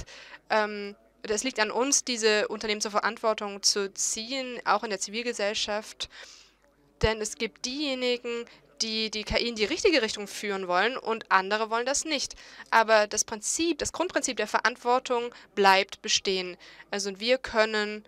liegt an uns, diese Unternehmen zur Verantwortung zu ziehen, auch in der Zivilgesellschaft. Denn es gibt diejenigen, die die KI in die richtige Richtung führen wollen und andere wollen das nicht. Aber das Grundprinzip der Verantwortung bleibt bestehen. Also wir können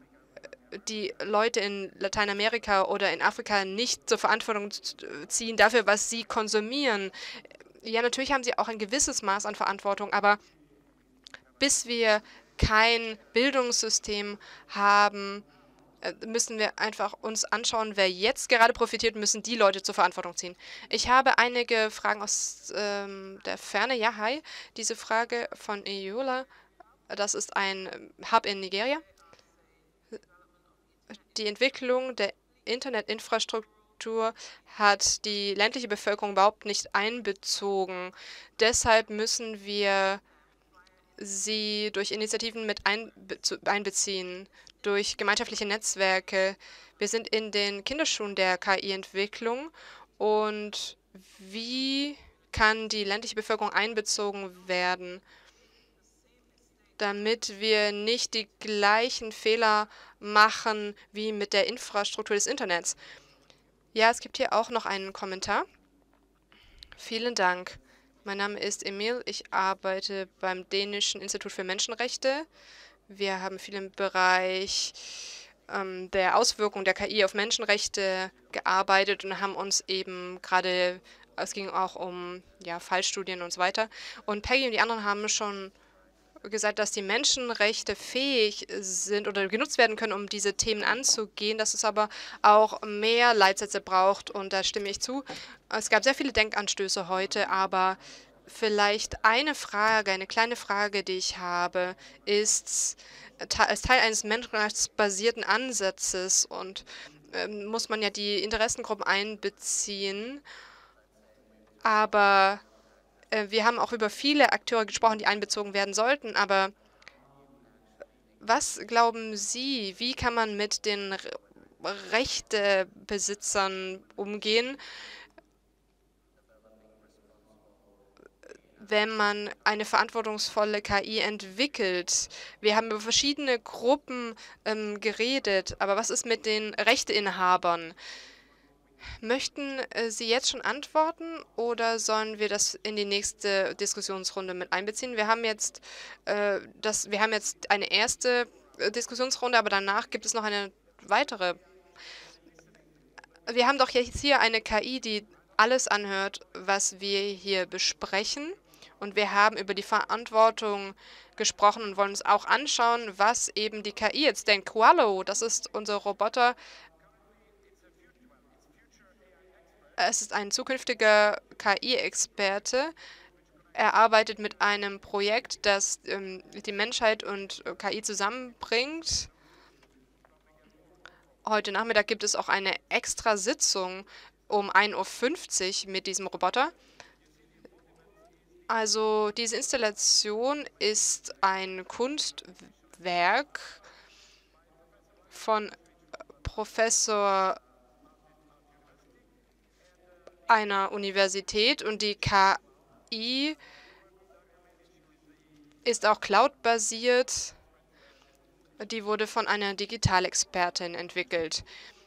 die Leute in Lateinamerika oder in Afrika nicht zur Verantwortung ziehen dafür, was sie konsumieren. Ja, natürlich haben sie auch ein gewisses Maß an Verantwortung, aber bis wir kein Bildungssystem haben, müssen wir einfach uns anschauen, wer jetzt gerade profitiert, müssen die Leute zur Verantwortung ziehen. Ich habe einige Fragen aus der Ferne. Ja, hi. Diese Frage von Eola Das ist ein Hub in Nigeria. Die Entwicklung der Internetinfrastruktur hat die ländliche Bevölkerung überhaupt nicht einbezogen. Deshalb müssen wir sie durch Initiativen mit einbeziehen, durch gemeinschaftliche Netzwerke. Wir sind in den Kinderschuhen der KI-Entwicklung. Und wie kann die ländliche Bevölkerung einbezogen werden, damit wir nicht die gleichen Fehler machen wie mit der Infrastruktur des Internets? Ja, es gibt hier auch noch einen Kommentar. Vielen Dank. Mein Name ist Emil. Ich arbeite beim Dänischen Institut für Menschenrechte. Wir haben viel im Bereich der Auswirkungen der KI auf Menschenrechte gearbeitet und haben uns eben gerade, es ging auch um Fallstudien und so weiter. Und Peggy und die anderen haben schon gesagt, dass die Menschenrechte fähig sind oder genutzt werden können, um diese Themen anzugehen, dass es aber auch mehr Leitsätze braucht, und da stimme ich zu. Es gab sehr viele Denkanstöße heute, aber vielleicht eine kleine Frage, die ich habe, ist, als Teil eines menschenrechtsbasierten Ansatzes und muss man ja die Interessengruppen einbeziehen, aber wir haben auch über viele Akteure gesprochen, die einbezogen werden sollten, aber was glauben Sie, wie kann man mit den Rechtebesitzern umgehen, wenn man eine verantwortungsvolle KI entwickelt? Wir haben über verschiedene Gruppen geredet, aber was ist mit den Rechteinhabern? Möchten Sie jetzt schon antworten oder sollen wir das in die nächste Diskussionsrunde mit einbeziehen? Wir haben jetzt eine erste Diskussionsrunde, aber danach gibt es noch eine weitere. Wir haben doch jetzt hier eine KI, die alles anhört, was wir hier besprechen. Und wir haben über die Verantwortung gesprochen und wollen uns auch anschauen, was eben die KI jetzt denkt. Koalo, das ist unser Roboter. Es ist ein zukünftiger KI-Experte. Er arbeitet mit einem Projekt, das die Menschheit und KI zusammenbringt. Heute Nachmittag gibt es auch eine extra Sitzung um 1:50 Uhr mit diesem Roboter. Also diese Installation ist ein Kunstwerk von Professor einer Universität, und die KI ist auch cloud-basiert. Die wurde von einer Digitalexpertin entwickelt.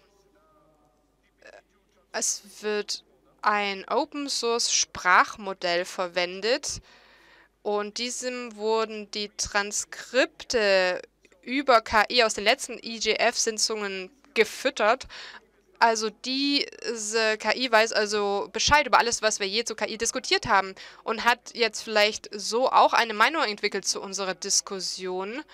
Es wird ein Open-Source-Sprachmodell verwendet, und diesem wurden die Transkripte über KI aus den letzten IGF-Sitzungen gefüttert. Also diese KI weiß also Bescheid über alles, was wir je zu KI diskutiert haben, und hat jetzt vielleicht so auch eine Meinung entwickelt zu unserer Diskussion.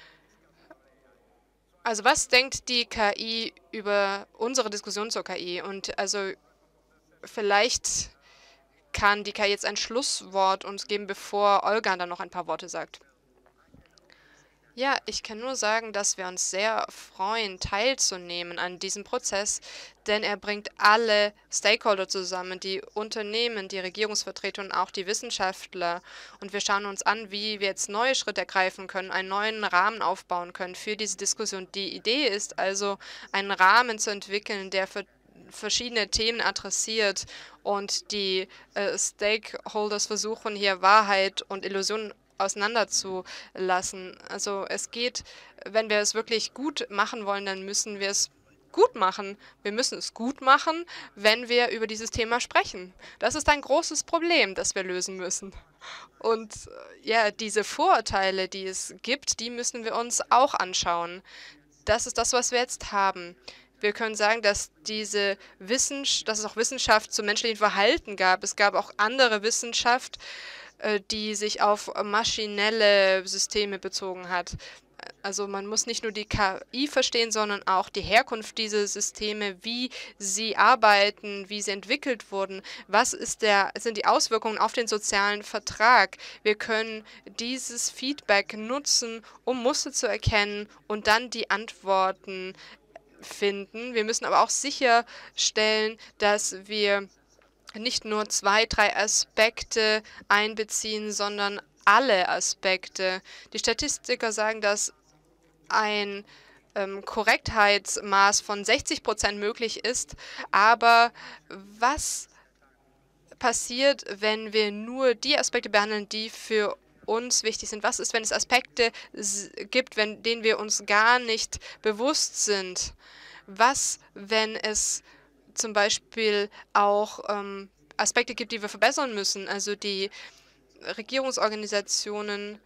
Also was denkt die KI über unsere Diskussion zur KI? Und also vielleicht kann die KI jetzt ein Schlusswort uns geben, bevor Olga dann noch ein paar Worte sagt. Ja, ich kann nur sagen, dass wir uns sehr freuen, teilzunehmen an diesem Prozess, denn er bringt alle Stakeholder zusammen, die Unternehmen, die Regierungsvertreter und auch die Wissenschaftler. Und wir schauen uns an, wie wir jetzt neue Schritte ergreifen können, einen neuen Rahmen aufbauen können für diese Diskussion. Die Idee ist also, einen Rahmen zu entwickeln, der für verschiedene Themen adressiert, und die Stakeholders versuchen hier Wahrheit und Illusionen auseinanderzulassen. Also es geht, wenn wir es wirklich gut machen wollen, dann müssen wir es gut machen. Wir müssen es gut machen, wenn wir über dieses Thema sprechen. Das ist ein großes Problem, das wir lösen müssen. Und ja, diese Vorurteile, die es gibt, die müssen wir uns auch anschauen. Das ist das, was wir jetzt haben. Wir können sagen, dass dass es auch Wissenschaft zum menschlichen Verhalten gab. Es gab auch andere Wissenschaft, die sich auf maschinelle Systeme bezogen hat. Also man muss nicht nur die KI verstehen, sondern auch die Herkunft dieser Systeme, wie sie arbeiten, wie sie entwickelt wurden, was sind die Auswirkungen auf den sozialen Vertrag. Wir können dieses Feedback nutzen, um Muster zu erkennen und dann die Antworten finden. Wir müssen aber auch sicherstellen, dass wir nicht nur 2, 3 Aspekte einbeziehen, sondern alle Aspekte. Die Statistiker sagen, dass ein Korrektheitsmaß von 60% möglich ist, aber was passiert, wenn wir nur die Aspekte behandeln, die für uns wichtig sind? Was ist, wenn es Aspekte gibt, denen wir uns gar nicht bewusst sind? Was, wenn es zum Beispiel auch Aspekte gibt, die wir verbessern müssen? Also die Regierungsorganisationen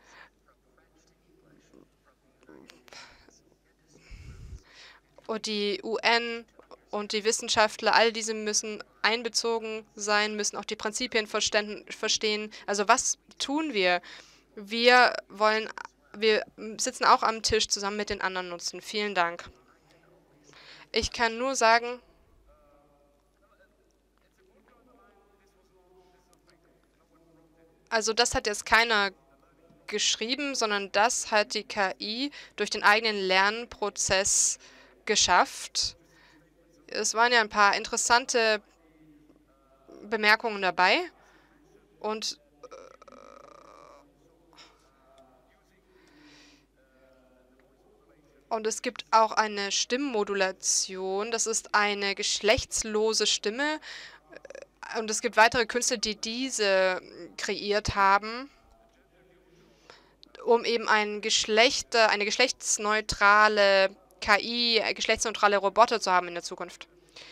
und die UN und die Wissenschaftler, all diese müssen einbezogen sein, müssen auch die Prinzipien verstehen. Also was tun wir? Wir sitzen auch am Tisch zusammen mit den anderen Nutzen. Vielen Dank. Ich kann nur sagen, also das hat jetzt keiner geschrieben, sondern das hat die KI durch den eigenen Lernprozess geschafft. Es waren ja ein paar interessante Bemerkungen dabei und es gibt auch eine Stimmmodulation. Das ist eine geschlechtslose Stimme. Und es gibt weitere Künstler, die diese kreiert haben, um eben eine geschlechtsneutrale KI, geschlechtsneutrale Roboter zu haben in der Zukunft.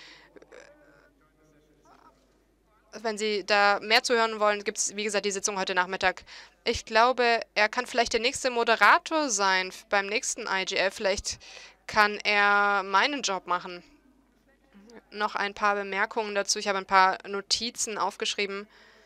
Wenn Sie da mehr zu hören wollen, gibt es, wie gesagt, die Sitzung heute Nachmittag. Ich glaube, er kann vielleicht der nächste Moderator sein beim nächsten IGF. Vielleicht kann er meinen Job machen. Noch ein paar Bemerkungen dazu. Ich habe ein paar Notizen aufgeschrieben.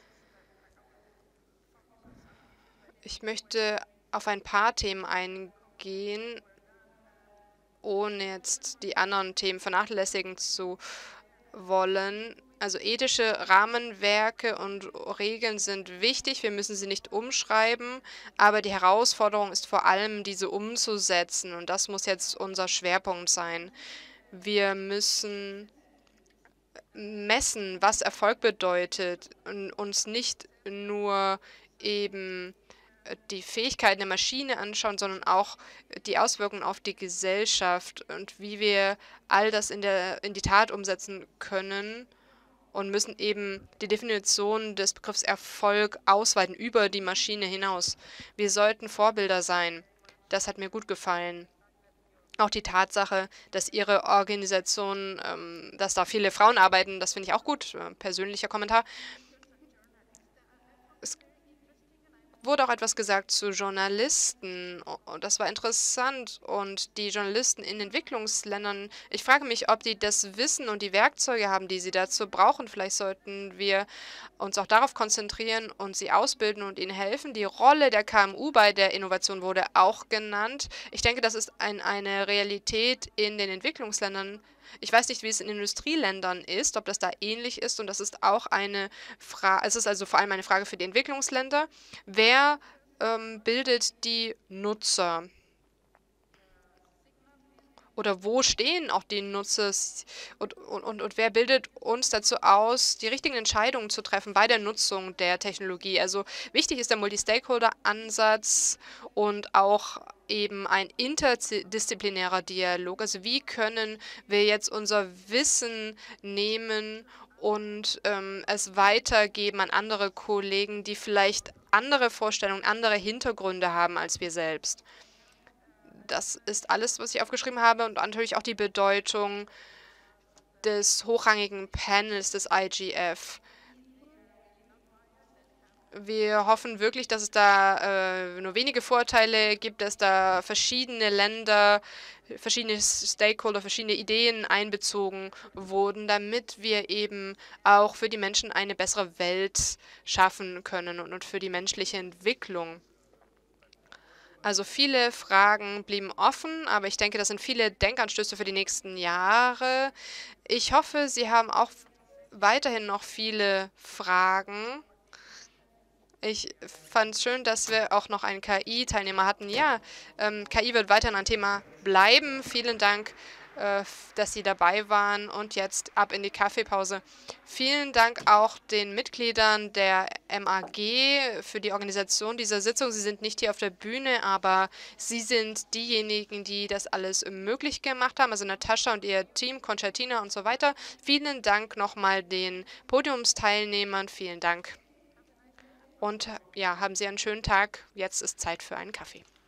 Ich möchte auf ein paar Themen eingehen, ohne jetzt die anderen Themen vernachlässigen zu wollen. Also ethische Rahmenwerke und Regeln sind wichtig. Wir müssen sie nicht umschreiben, aber die Herausforderung ist vor allem, diese umzusetzen. Und das muss jetzt unser Schwerpunkt sein. Wir müssen messen, was Erfolg bedeutet und uns nicht nur eben die Fähigkeiten der Maschine anschauen, sondern auch die Auswirkungen auf die Gesellschaft und wie wir all das in die Tat umsetzen können und müssen eben die Definition des Begriffs Erfolg ausweiten über die Maschine hinaus. Wir sollten Vorbilder sein. Das hat mir gut gefallen. Auch die Tatsache, dass Ihre Organisation, dass da viele Frauen arbeiten, das finde ich auch gut. Persönlicher Kommentar. Es wurde auch etwas gesagt zu Journalisten. Und das war interessant. Und die Journalisten in Entwicklungsländern, ich frage mich, ob die das Wissen und die Werkzeuge haben, die sie dazu brauchen. Vielleicht sollten wir uns auch darauf konzentrieren und sie ausbilden und ihnen helfen. Die Rolle der KMU bei der Innovation wurde auch genannt. Ich denke, das ist eine Realität in den Entwicklungsländern. Ich weiß nicht, wie es in Industrieländern ist, ob das da ähnlich ist. Und das ist auch eine Frage, es ist also vor allem eine Frage für die Entwicklungsländer. Wer bildet die Nutzer? Oder wo stehen auch die Nutzer und wer bildet uns dazu aus, die richtigen Entscheidungen zu treffen bei der Nutzung der Technologie? Also wichtig ist der Multi-Stakeholder-Ansatz und auch eben ein interdisziplinärer Dialog. Also wie können wir jetzt unser Wissen nehmen und es weitergeben an andere Kollegen, die vielleicht andere Vorstellungen, andere Hintergründe haben als wir selbst? Das ist alles, was ich aufgeschrieben habe und natürlich auch die Bedeutung des hochrangigen Panels des IGF. Wir hoffen wirklich, dass es da nur wenige Vorteile gibt, dass da verschiedene Länder, verschiedene Stakeholder, verschiedene Ideen einbezogen wurden, damit wir eben auch für die Menschen eine bessere Welt schaffen können und für die menschliche Entwicklung. Also viele Fragen blieben offen, aber ich denke, das sind viele Denkanstöße für die nächsten Jahre. Ich hoffe, Sie haben auch weiterhin noch viele Fragen. Ich fand es schön, dass wir auch noch einen KI-Teilnehmer hatten. Ja, KI wird weiterhin ein Thema bleiben. Vielen Dank, dass Sie dabei waren. Und jetzt ab in die Kaffeepause. Vielen Dank auch den Mitgliedern der MAG für die Organisation dieser Sitzung. Sie sind nicht hier auf der Bühne, aber Sie sind diejenigen, die das alles möglich gemacht haben. Also Natascha und ihr Team, Concertina und so weiter. Vielen Dank nochmal den Podiumsteilnehmern. Vielen Dank. Und ja, haben Sie einen schönen Tag. Jetzt ist Zeit für einen Kaffee.